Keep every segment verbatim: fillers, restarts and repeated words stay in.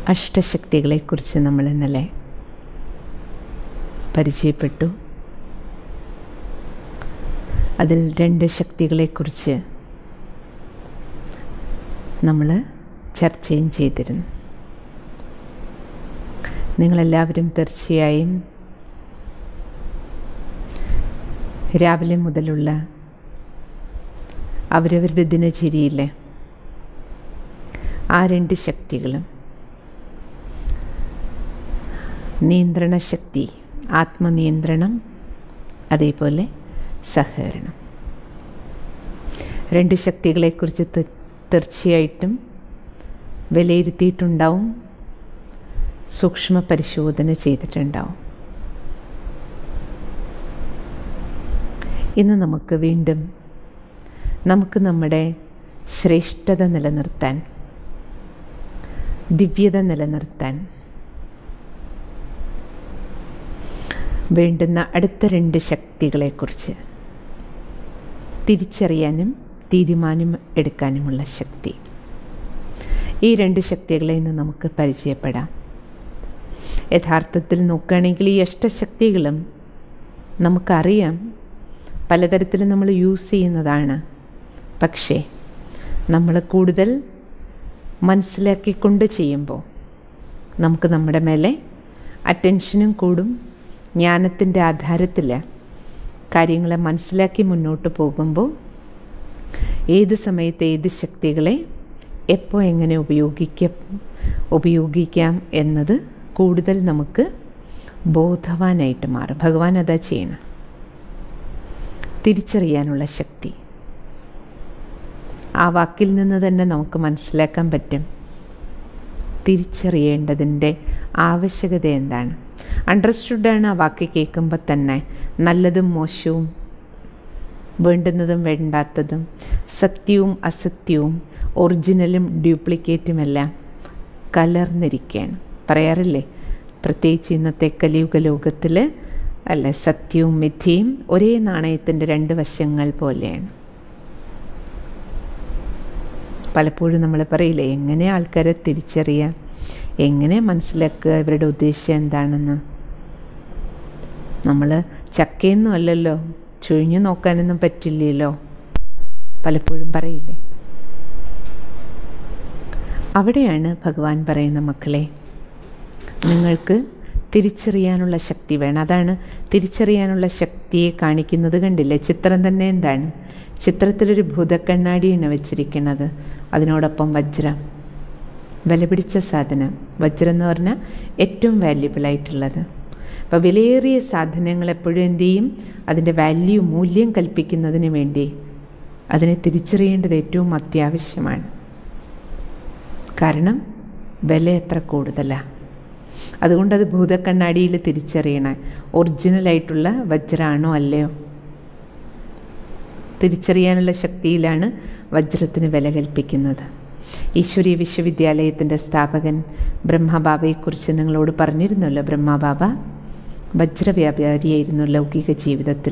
അഷ്ടശക്തികളെക്കുറിച്ച് നമ്മൾ ഇന്നലെ പരിചയപ്പെട്ടു. അതിൽ രണ്ട് ശക്തികളെക്കുറിച്ച് നമ്മൾ ചർച്ചയും ചെയ്തിരുന്നു. നിങ്ങളെല്ലാവരും തീർച്ചയായും രാവിലെ മുതലുള്ള അവരവരുടെ ദിനചര്യയിൽ ആ രണ്ട് ശക്തികളും, നിയന്ത്രണശക്തി, ആത്മനിയന്ത്രണം, അതേപോലെ സഹകരണം, രണ്ട് ശക്തികളെക്കുറിച്ച് തീർച്ചയായിട്ടും വിലയിരുത്തിയിട്ടുണ്ടാവും, സൂക്ഷ്മ പരിശോധന ചെയ്തിട്ടുണ്ടാവും. ഇന്ന് നമുക്ക് വീണ്ടും നമുക്ക് നമ്മുടെ ശ്രേഷ്ഠത നിലനിർത്താൻ, ദിവ്യത നിലനിർത്താൻ വേണ്ടുന്ന അടുത്ത രണ്ട് ശക്തികളെക്കുറിച്ച് തിരിച്ചറിയാനും തീരുമാനം എടുക്കാനുമുള്ള ശക്തി, ഈ രണ്ട് ശക്തികളെ ഇന്ന് നമുക്ക് പരിചയപ്പെടാം. യഥാർത്ഥത്തിൽ നോക്കുകയാണെങ്കിൽ ഈ അഷ്ടശക്തികളും നമുക്കറിയാം, പലതരത്തിലും നമ്മൾ യൂസ് ചെയ്യുന്നതാണ്. പക്ഷേ നമ്മൾ കൂടുതൽ മനസ്സിലാക്കിക്കൊണ്ട് ചെയ്യുമ്പോൾ നമുക്ക് നമ്മുടെ മേലെ അറ്റൻഷനും കൂടും. ജ്ഞാനത്തിൻ്റെ ആധാരത്തിൽ കാര്യങ്ങളെ മനസ്സിലാക്കി മുന്നോട്ട് പോകുമ്പോൾ ഏത് സമയത്ത് ഏത് ശക്തികളെ എപ്പോൾ എങ്ങനെ ഉപയോഗിക്കാം ഉപയോഗിക്കാം എന്നത് കൂടുതൽ നമുക്ക് ബോധവാനായിട്ട് മാറും. ഭഗവാൻ അതാ ചെയ്യണം. തിരിച്ചറിയാനുള്ള ശക്തി, ആ വാക്കിൽ നിന്ന് തന്നെ നമുക്ക് മനസ്സിലാക്കാൻ പറ്റും തിരിച്ചറിയേണ്ടതിൻ്റെ ആവശ്യകത എന്താണ്. അണ്ടർസ്റ്റുഡാണ് ആ വാക്ക് കേൾക്കുമ്പോൾ തന്നെ നല്ലതും മോശവും, വേണ്ടുന്നതും വേണ്ടാത്തതും, സത്യവും അസത്യവും, ഒറിജിനലും ഡ്യൂപ്ലിക്കേറ്റുമെല്ലാം കലർന്നിരിക്കുകയാണ്. പറയാറില്ലേ, പ്രത്യേകിച്ച് ഇന്നത്തെ കലിയുഗ ലോകത്തിൽ അല്ല, സത്യവും മിഥ്യയും ഒരേ നാണയത്തിൻ്റെ രണ്ട് വശങ്ങൾ പോലെയാണ്. പലപ്പോഴും നമ്മൾ പറയില്ലേ, എങ്ങനെ ആൾക്കാരെ തിരിച്ചറിയാം, എങ്ങനെ മനസ്സിലാക്കുക ഇവരുടെ ഉദ്ദേശം എന്താണെന്ന്. നമ്മൾ ചക്കയൊന്നും അല്ലല്ലോ, ചുഴിഞ്ഞു നോക്കാനൊന്നും പറ്റില്ലല്ലോ, പലപ്പോഴും പറയില്ലേ. അവിടെയാണ് ഭഗവാൻ പറയുന്ന, മക്കളെ, നിങ്ങൾക്ക് തിരിച്ചറിയാനുള്ള ശക്തി വേണം. അതാണ് തിരിച്ചറിയാനുള്ള ശക്തിയെ കാണിക്കുന്നത്. കണ്ടില്ലേ, ചിത്രം തന്നെ എന്താണ്? ചിത്രത്തിലൊരു ഭൂതക്കണ്ണാടിയാണ് വെച്ചിരിക്കുന്നത്, അതിനോടൊപ്പം വജ്രം, വിലപിടിച്ച സാധനം. വജ്രം എന്ന് പറഞ്ഞാൽ ഏറ്റവും വാല്യുബിളായിട്ടുള്ളത്. അപ്പോൾ വിലയേറിയ സാധനങ്ങൾ എപ്പോഴും എന്തു ചെയ്യും? അതിൻ്റെ വാല്യൂ, മൂല്യം കൽപ്പിക്കുന്നതിന് വേണ്ടി അതിനെ തിരിച്ചറിയേണ്ടത് ഏറ്റവും അത്യാവശ്യമാണ്. കാരണം വില എത്ര കൂടുതലാണ്. അതുകൊണ്ടത് ഭൂതക്കണ്ണാടിയിൽ തിരിച്ചറിയണം, ഒറിജിനലായിട്ടുള്ള വജ്രമാണോ അല്ലയോ. തിരിച്ചറിയാനുള്ള ശക്തിയിലാണ് വജ്രത്തിന് വില കൽപ്പിക്കുന്നത്. ഈശ്വരീയ വിശ്വവിദ്യാലയത്തിൻ്റെ സ്ഥാപകൻ ബ്രഹ്മബാബയെക്കുറിച്ച് നിങ്ങളോട് പറഞ്ഞിരുന്നല്ലോ. ബ്രഹ്മബാബ വജ്രവ്യാപാരിയായിരുന്നു ലൗകിക ജീവിതത്തിൽ.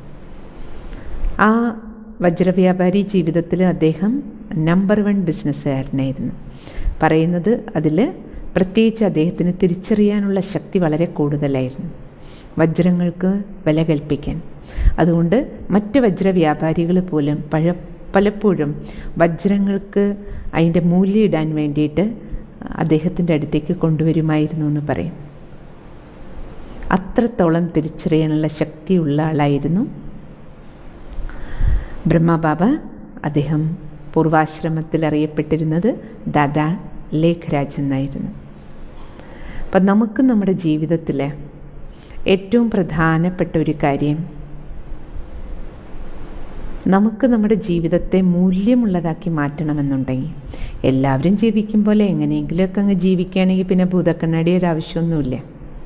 ആ വജ്രവ്യാപാരി ജീവിതത്തിൽ അദ്ദേഹം നമ്പർ വൺ ബിസിനസ്സുകാരനായിരുന്നു. പറയുന്നത് അതിൽ പ്രത്യേകിച്ച് അദ്ദേഹത്തിന് തിരിച്ചറിയാനുള്ള ശക്തി വളരെ കൂടുതലായിരുന്നു, വജ്രങ്ങൾക്ക് വില കൽപ്പിക്കാൻ. അതുകൊണ്ട് മറ്റ് വജ്രവ്യാപാരികൾ പോലും പഴ പലപ്പോഴും വജ്രങ്ങൾക്ക് അതിൻ്റെ മൂല്യം ഇടാൻ വേണ്ടിയിട്ട് അദ്ദേഹത്തിൻ്റെ അടുത്തേക്ക് കൊണ്ടുവരുമായിരുന്നു എന്ന് പറയും. അത്രത്തോളം തിരിച്ചറിയാനുള്ള ശക്തിയുള്ള ആളായിരുന്നു ബ്രഹ്മബാബ. അദ്ദേഹം പൂർവാശ്രമത്തിൽ അറിയപ്പെട്ടിരുന്നത് ദാദാ ലേഖരാജ് എന്നായിരുന്നു. അപ്പം നമുക്ക് നമ്മുടെ ജീവിതത്തിൽ ഏറ്റവും പ്രധാനപ്പെട്ട ഒരു കാര്യം, നമുക്ക് നമ്മുടെ ജീവിതത്തെ മൂല്യമുള്ളതാക്കി മാറ്റണമെന്നുണ്ടെങ്കിൽ, എല്ലാവരും ജീവിക്കും പോലെ എങ്ങനെയെങ്കിലുമൊക്കെ അങ്ങ് ജീവിക്കുകയാണെങ്കിൽ പിന്നെ ഭൂതക്കണ്ണാടി ഒരാവശ്യമൊന്നുമില്ല.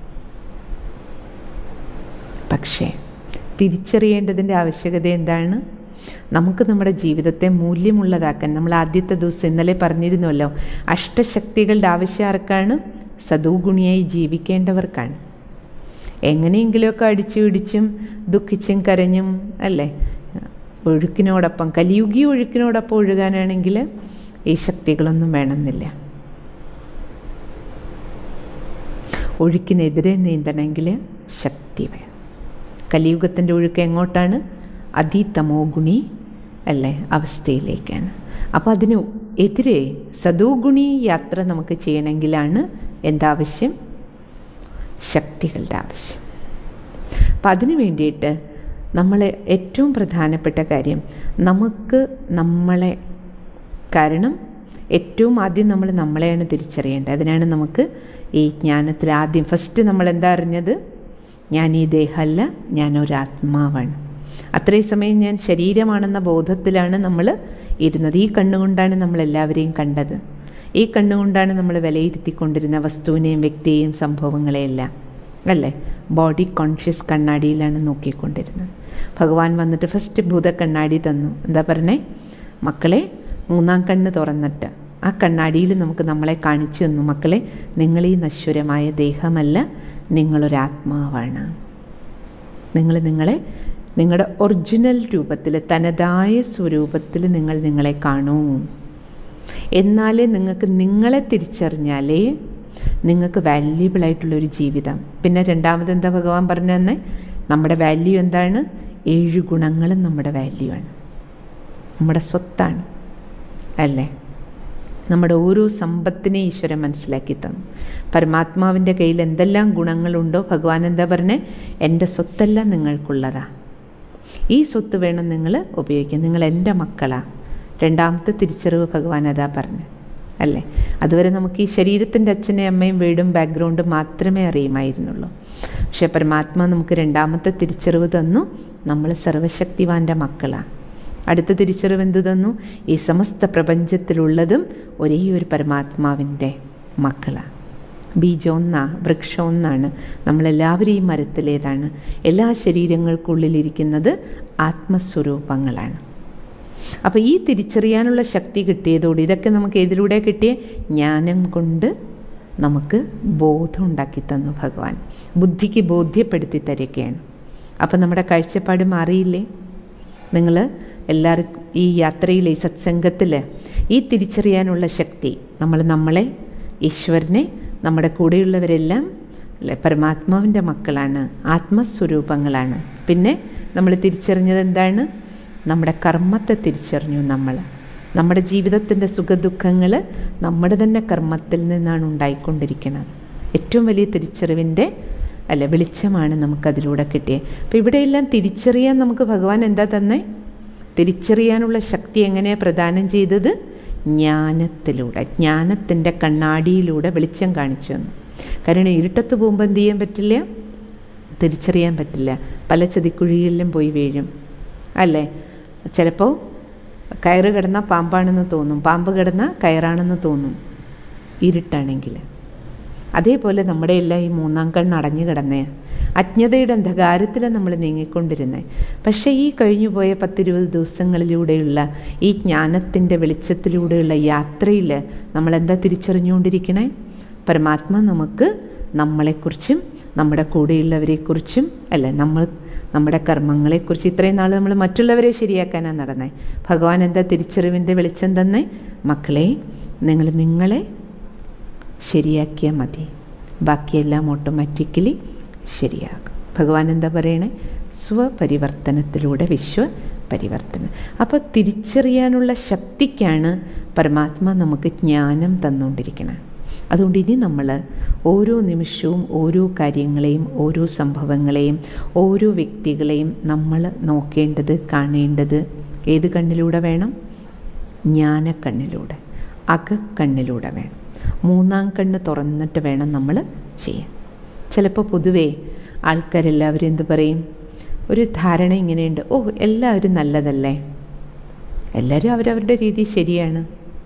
പക്ഷേ തിരിച്ചറിയേണ്ടതിൻ്റെ ആവശ്യകത എന്താണ്? നമുക്ക് നമ്മുടെ ജീവിതത്തെ മൂല്യമുള്ളതാക്കാൻ, നമ്മൾ ആദ്യത്തെ ദിവസം ഇന്നലെ പറഞ്ഞിരുന്നല്ലോ, അഷ്ടശക്തികളുടെ ആവശ്യം ആർക്കാണ്? സദോഗുണിയായി ജീവിക്കേണ്ടവർക്കാണ്. എങ്ങനെയെങ്കിലുമൊക്കെ അടിച്ചു പിടിച്ചും ദുഃഖിച്ചും കരഞ്ഞും അല്ലേ ഒഴുക്കിനോടൊപ്പം, കലിയുഗി ഒഴുക്കിനോടൊപ്പം ഒഴുകാനാണെങ്കിൽ ഈ ശക്തികളൊന്നും വേണമെന്നില്ല. ഒഴുക്കിനെതിരെ നീന്തണമെങ്കിൽ ശക്തി വേണം. കലിയുഗത്തിൻ്റെ ഒഴുക്ക് എങ്ങോട്ടാണ്? അതിതമോ ഗുണി അല്ലേ അവസ്ഥയിലേക്കാണ്. അപ്പോൾ അതിന് എതിരെ സദോഗുണി യാത്ര നമുക്ക് ചെയ്യണമെങ്കിലാണ് എന്താവശ്യം? ശക്തികളുടെ ആവശ്യം. അപ്പം അതിന് വേണ്ടിയിട്ട് നമ്മൾ ഏറ്റവും പ്രധാനപ്പെട്ട കാര്യം നമുക്ക് നമ്മളെ, കാരണം ഏറ്റവും ആദ്യം നമ്മൾ നമ്മളെയാണ് തിരിച്ചറിയേണ്ടത്. അതിനാണ് നമുക്ക് ഈ ജ്ഞാനത്തിൽ ആദ്യം ഫസ്റ്റ് നമ്മൾ എന്താ അറിഞ്ഞത്? ഞാൻ ഈ ദേഹമല്ല, ഞാനൊരാത്മാവാണ്. അത്രയും സമയം ഞാൻ ശരീരമാണെന്ന ബോധത്തിലാണ് നമ്മൾ ഇരുന്നത്. ഈ കണ്ണുകൊണ്ടാണ് നമ്മളെല്ലാവരെയും കണ്ടത്. ഈ കണ്ണുകൊണ്ടാണ് നമ്മൾ വിലയിരുത്തിക്കൊണ്ടിരുന്ന വസ്തുവിനെയും വ്യക്തിയെയും സംഭവങ്ങളെയെല്ലാം അല്ലേ. ബോഡി കോൺഷ്യസ് കണ്ണാടിയിലാണ് നോക്കിക്കൊണ്ടിരുന്നത്. ഭഗവാൻ വന്നിട്ട് ഫസ്റ്റ് ഭൂത കണ്ണാടി തന്നു. എന്താ പറഞ്ഞേ? മക്കളെ, മൂന്നാം കണ്ണ് തുറന്നിട്ട് ആ കണ്ണാടിയിൽ നമുക്ക് നമ്മളെ കാണിച്ചു തന്നു. മക്കളെ, നിങ്ങൾ ഈ നശ്വരമായ ദേഹമല്ല, നിങ്ങളൊരാത്മാവാണ്. നിങ്ങൾ നിങ്ങളെ നിങ്ങളുടെ ഒറിജിനൽ രൂപത്തിൽ, തനതായ സ്വരൂപത്തിൽ നിങ്ങൾ നിങ്ങളെ കാണൂ. എന്നാലേ നിങ്ങൾക്ക് നിങ്ങളെ തിരിച്ചറിഞ്ഞാലേ നിങ്ങൾക്ക് വാല്യുബിളായിട്ടുള്ളൊരു ജീവിതം. പിന്നെ രണ്ടാമത് എന്താ ഭഗവാൻ പറഞ്ഞു തന്നെ? നമ്മുടെ വാല്യൂ എന്താണ്? ഏഴ് ഗുണങ്ങളും നമ്മുടെ വാല്യൂ ആണ്, നമ്മുടെ സ്വത്താണ് അല്ലേ. നമ്മുടെ ഓരോ സമ്പത്തിനെ ഈശ്വരൻ മനസ്സിലാക്കി തന്നു. പരമാത്മാവിൻ്റെ കയ്യിൽ എന്തെല്ലാം ഗുണങ്ങളുണ്ടോ ഭഗവാൻ എന്താ പറഞ്ഞേ? എൻ്റെ സ്വത്തെല്ലാം നിങ്ങൾക്കുള്ളതാണ്. ഈ സ്വത്ത് വേണം നിങ്ങൾ ഉപയോഗിക്കാൻ. നിങ്ങൾ എൻ്റെ മക്കളാണ്. രണ്ടാമത്തെ തിരിച്ചറിവ് ഭഗവാൻ അതാ പറഞ്ഞു അല്ലേ. അതുവരെ നമുക്ക് ഈ ശരീരത്തിൻ്റെ അച്ഛനെയും അമ്മയും വീടും ബാക്ക്ഗ്രൗണ്ടും മാത്രമേ അറിയുമായിരുന്നുള്ളൂ. പക്ഷേ പരമാത്മാ നമുക്ക് രണ്ടാമത്തെ തിരിച്ചറിവ് തന്നു, നമ്മൾ സർവശക്തിവാൻ്റെ മക്കളാണ്. അടുത്ത തിരിച്ചറിവ് എന്ത് തന്നു? ഈ സമസ്ത പ്രപഞ്ചത്തിലുള്ളതും ഒരേ ഒരു പരമാത്മാവിൻ്റെ മക്കളാണ്. ബീജം ഒന്നാണ്, വൃക്ഷം ഒന്നാണ്, നമ്മളെല്ലാവരും ഈ മരത്തിലേതാണ്. എല്ലാ ശരീരങ്ങൾക്കുള്ളിലിരിക്കുന്നത് ആത്മസ്വരൂപങ്ങളാണ്. അപ്പോൾ ഈ തിരിച്ചറിയാനുള്ള ശക്തി കിട്ടിയതോടെ ഇതൊക്കെ നമുക്ക് ഏതിലൂടെ കിട്ടിയ? ജ്ഞാനം കൊണ്ട് നമുക്ക് ബോധം ഉണ്ടാക്കി തന്നു ഭഗവാൻ. ബുദ്ധിക്ക് ബോധ്യപ്പെടുത്തി തരികയാണ്. അപ്പം നമ്മുടെ കാഴ്ചപ്പാട് മാറിയില്ലേ? നിങ്ങൾ എല്ലാവർക്കും ഈ യാത്രയിൽ, ഈ സത്സംഗത്തിൽ ഈ തിരിച്ചറിയാനുള്ള ശക്തി, നമ്മൾ നമ്മളെ, ഈശ്വരനെ, നമ്മുടെ കൂടെയുള്ളവരെല്ലാം അല്ലേ പരമാത്മാവിൻ്റെ മക്കളാണ്, ആത്മസ്വരൂപങ്ങളാണ്. പിന്നെ നമ്മൾ തിരിച്ചറിഞ്ഞത് എന്താണ്? നമ്മുടെ കർമ്മത്തെ തിരിച്ചറിഞ്ഞു. നമ്മൾ നമ്മുടെ ജീവിതത്തിൻ്റെ സുഖദുഃഖങ്ങൾ നമ്മുടെ തന്നെ കർമ്മത്തിൽ നിന്നാണ് ഉണ്ടായിക്കൊണ്ടിരിക്കുന്നത്. ഏറ്റവും വലിയ തിരിച്ചറിവിൻ്റെ അല്ല വെളിച്ചമാണ് നമുക്കതിലൂടെ കിട്ടിയത്. അപ്പോൾ ഇവിടെയെല്ലാം തിരിച്ചറിയാൻ നമുക്ക് ഭഗവാൻ എന്താ തന്നെ? തിരിച്ചറിയാനുള്ള ശക്തി എങ്ങനെയാണ് പ്രദാനം ചെയ്തത്? ജ്ഞാനത്തിലൂടെ, ജ്ഞാനത്തിൻ്റെ കണ്ണാടിയിലൂടെ വെളിച്ചം കാണിച്ചു തന്നു. കാരണം ഇരുട്ടത്ത് പോകുമ്പോൾ എന്ത് ചെയ്യാൻ പറ്റില്ല? തിരിച്ചറിയാൻ പറ്റില്ല. പല ചതിക്കുഴികളിലും പോയി വീഴും അല്ലേ. ചിലപ്പോൾ കയറ് കിടന്നാൽ പാമ്പാണെന്ന് തോന്നും, പാമ്പ് കിടന്നാൽ കയറാണെന്ന് തോന്നും ഇരുട്ടാണെങ്കിൽ. അതേപോലെ നമ്മുടെ എല്ലാം ഈ മൂന്നാം കണ്ണ് അടഞ്ഞു കിടന്നേ അജ്ഞതയുടെ അന്ധകാരത്തിലാണ് നമ്മൾ നീങ്ങിക്കൊണ്ടിരുന്നത്. പക്ഷേ ഈ കഴിഞ്ഞുപോയ പത്തിരുപത് ദിവസങ്ങളിലൂടെയുള്ള ഈ ജ്ഞാനത്തിൻ്റെ വെളിച്ചത്തിലൂടെയുള്ള യാത്രയിൽ നമ്മളെന്താ തിരിച്ചറിഞ്ഞുകൊണ്ടിരിക്കണേ? പരമാത്മാ നമുക്ക് നമ്മളെക്കുറിച്ചും നമ്മുടെ കൂടെയുള്ളവരെക്കുറിച്ചും അല്ലേ, നമ്മൾ നമ്മുടെ കർമ്മങ്ങളെക്കുറിച്ച് ഇത്രയും നാൾ നമ്മൾ മറ്റുള്ളവരെ ശരിയാക്കാനാണ് നടന്നത്. ഭഗവാൻ എന്താ തിരിച്ചറിവിൻ്റെ വെളിച്ചം തന്നെ? മക്കളെ, നിങ്ങൾ നിങ്ങളെ ശരിയാക്കിയാൽ മതി, ബാക്കിയെല്ലാം ഓട്ടോമാറ്റിക്കലി ശരിയാകും. ഭഗവാൻ എന്താ പറയണേ? സ്വപരിവർത്തനത്തിലൂടെ വിശ്വപരിവർത്തനം. അപ്പോൾ തിരിച്ചറിയാനുള്ള ശക്തിക്കാണ് പരമാത്മാ നമുക്ക് ജ്ഞാനം തന്നുകൊണ്ടിരിക്കണം. അതുകൊണ്ട് ഇനി നമ്മൾ ഓരോ നിമിഷവും ഓരോ കാര്യങ്ങളെയും, ഓരോ സംഭവങ്ങളെയും, ഓരോ വ്യക്തികളെയും നമ്മൾ നോക്കേണ്ടത്, കാണേണ്ടത് ഏത് കണ്ണിലൂടെ വേണം? ജ്ഞാനക്കണ്ണിലൂടെ, അകക്കണ്ണിലൂടെ വേണം. മൂന്നാം കണ്ണ് തുറന്നിട്ട് വേണം നമ്മൾ ചെയ്യാൻ. ചിലപ്പോൾ പൊതുവേ ആൾക്കാരെല്ലാവരും എന്ത് പറയും? ഒരു ധാരണ ഇങ്ങനെയുണ്ട്, ഓ എല്ലാവരും നല്ലതല്ലേ, എല്ലാവരും അവരവരുടെ രീതി ശരിയാണ്,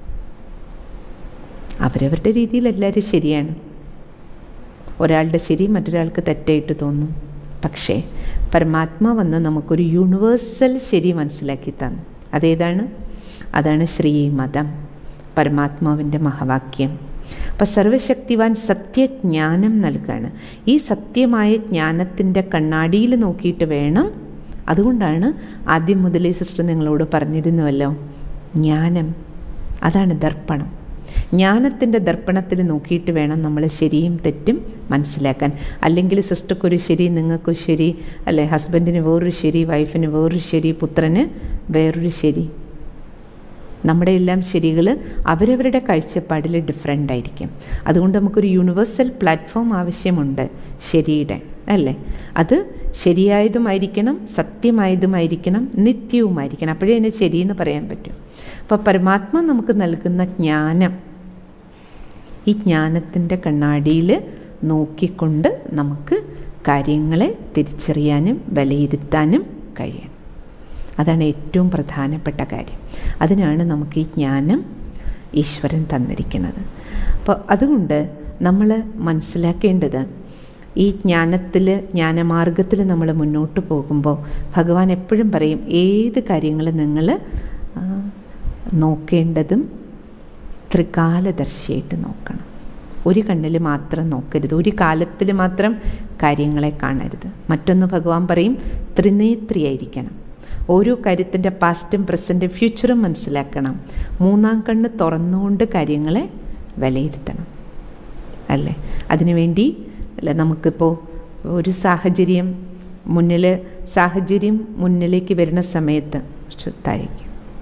അവരവരുടെ രീതിയിൽ എല്ലാവരും ശരിയാണ്. ഒരാളുടെ ശരി മറ്റൊരാൾക്ക് തെറ്റായിട്ട് തോന്നും. പക്ഷേ പരമാത്മാ വന്ന് നമുക്കൊരു യൂണിവേഴ്സൽ ശരി മനസ്സിലാക്കി തന്നു. അതേതാണ്? അതാണ് ശ്രീമതം, പരമാത്മാവിൻ്റെ മഹാവാക്യം. അപ്പം സർവശക്തിവാൻ സത്യജ്ഞാനം നൽകുകയാണ്. ഈ സത്യമായ ജ്ഞാനത്തിൻ്റെ കണ്ണാടിയിൽ നോക്കിയിട്ട് വേണം. അതുകൊണ്ടാണ് ആദ്യം മുതലേ സിസ്റ്റർ നിങ്ങളോട് പറഞ്ഞിരുന്നുവല്ലോ, ജ്ഞാനം അതാണ് ദർപ്പണം. ജ്ഞാനത്തിൻ്റെ ദർപ്പണത്തിൽ നോക്കിയിട്ട് വേണം നമ്മൾ ശരിയും തെറ്റും മനസ്സിലാക്കാൻ. അല്ലെങ്കിൽ സിസ്റ്റർക്കൊരു ശരി, നിങ്ങൾക്കൊരു ശരി, അല്ലെ ഹസ്ബൻഡിന് വേറൊരു ശരി, വൈഫിന് വേറൊരു ശരി, പുത്രന് വേറൊരു ശരി. നമ്മുടെ എല്ലാം ശരികൾ അവരവരുടെ കാഴ്ചപ്പാടിൽ ഡിഫറെൻ്റ് ആയിരിക്കും. അതുകൊണ്ട് നമുക്കൊരു യൂണിവേഴ്സൽ പ്ലാറ്റ്ഫോം ആവശ്യമുണ്ട് ശരിയുടെ, അല്ലേ? അത് ശരിയായതുമായിരിക്കണം, സത്യമായതുമായിരിക്കണം, നിത്യവുമായിരിക്കണം. അപ്പോഴേ അതിനെ ശരിയെന്ന് പറയാൻ പറ്റും. അപ്പോൾ പരമാത്മ നമുക്ക് നൽകുന്ന ജ്ഞാനം, ഈ ജ്ഞാനത്തിൻ്റെ കണ്ണാടിയിൽ നോക്കിക്കൊണ്ട് നമുക്ക് കാര്യങ്ങളെ തിരിച്ചറിയാനും വിലയിരുത്താനും കഴിയണം. അതാണ് ഏറ്റവും പ്രധാനപ്പെട്ട കാര്യം. അതിനാണ് നമുക്ക് ഈ ജ്ഞാനം ഈശ്വരൻ തന്നിരിക്കുന്നത്. അപ്പോൾ അതുകൊണ്ട് നമ്മൾ മനസ്സിലാക്കേണ്ടത്, ഈ ജ്ഞാനത്തിൽ, ജ്ഞാനമാർഗത്തിൽ നമ്മൾ മുന്നോട്ട് പോകുമ്പോൾ ഭഗവാൻ എപ്പോഴും പറയും, ഏത് കാര്യങ്ങൾ നിങ്ങൾ നോക്കേണ്ടതും ത്രികാലദർശിയായിട്ട് നോക്കണം. ഒരു കണ്ണിൽ മാത്രം നോക്കരുത്, ഒരു കാലത്തിൽ മാത്രം കാര്യങ്ങളെ കാണരുത്. മറ്റൊന്ന് ഭഗവാൻ പറയും, ത്രിനേത്രിയായിരിക്കണം. ഓരോ കാര്യത്തിൻ്റെ പാസ്റ്റും പ്രസൻറ്റും ഫ്യൂച്ചറും മനസ്സിലാക്കണം. മൂന്നാം കണ്ണ് തുറന്നുകൊണ്ട് കാര്യങ്ങളെ വിലയിരുത്തണം, അല്ലേ? അതിനുവേണ്ടി അല്ല, നമുക്കിപ്പോൾ ഒരു സാഹചര്യം മുന്നിൽ സാഹചര്യം മുന്നിലേക്ക് വരുന്ന സമയത്ത് താഴേക്ക്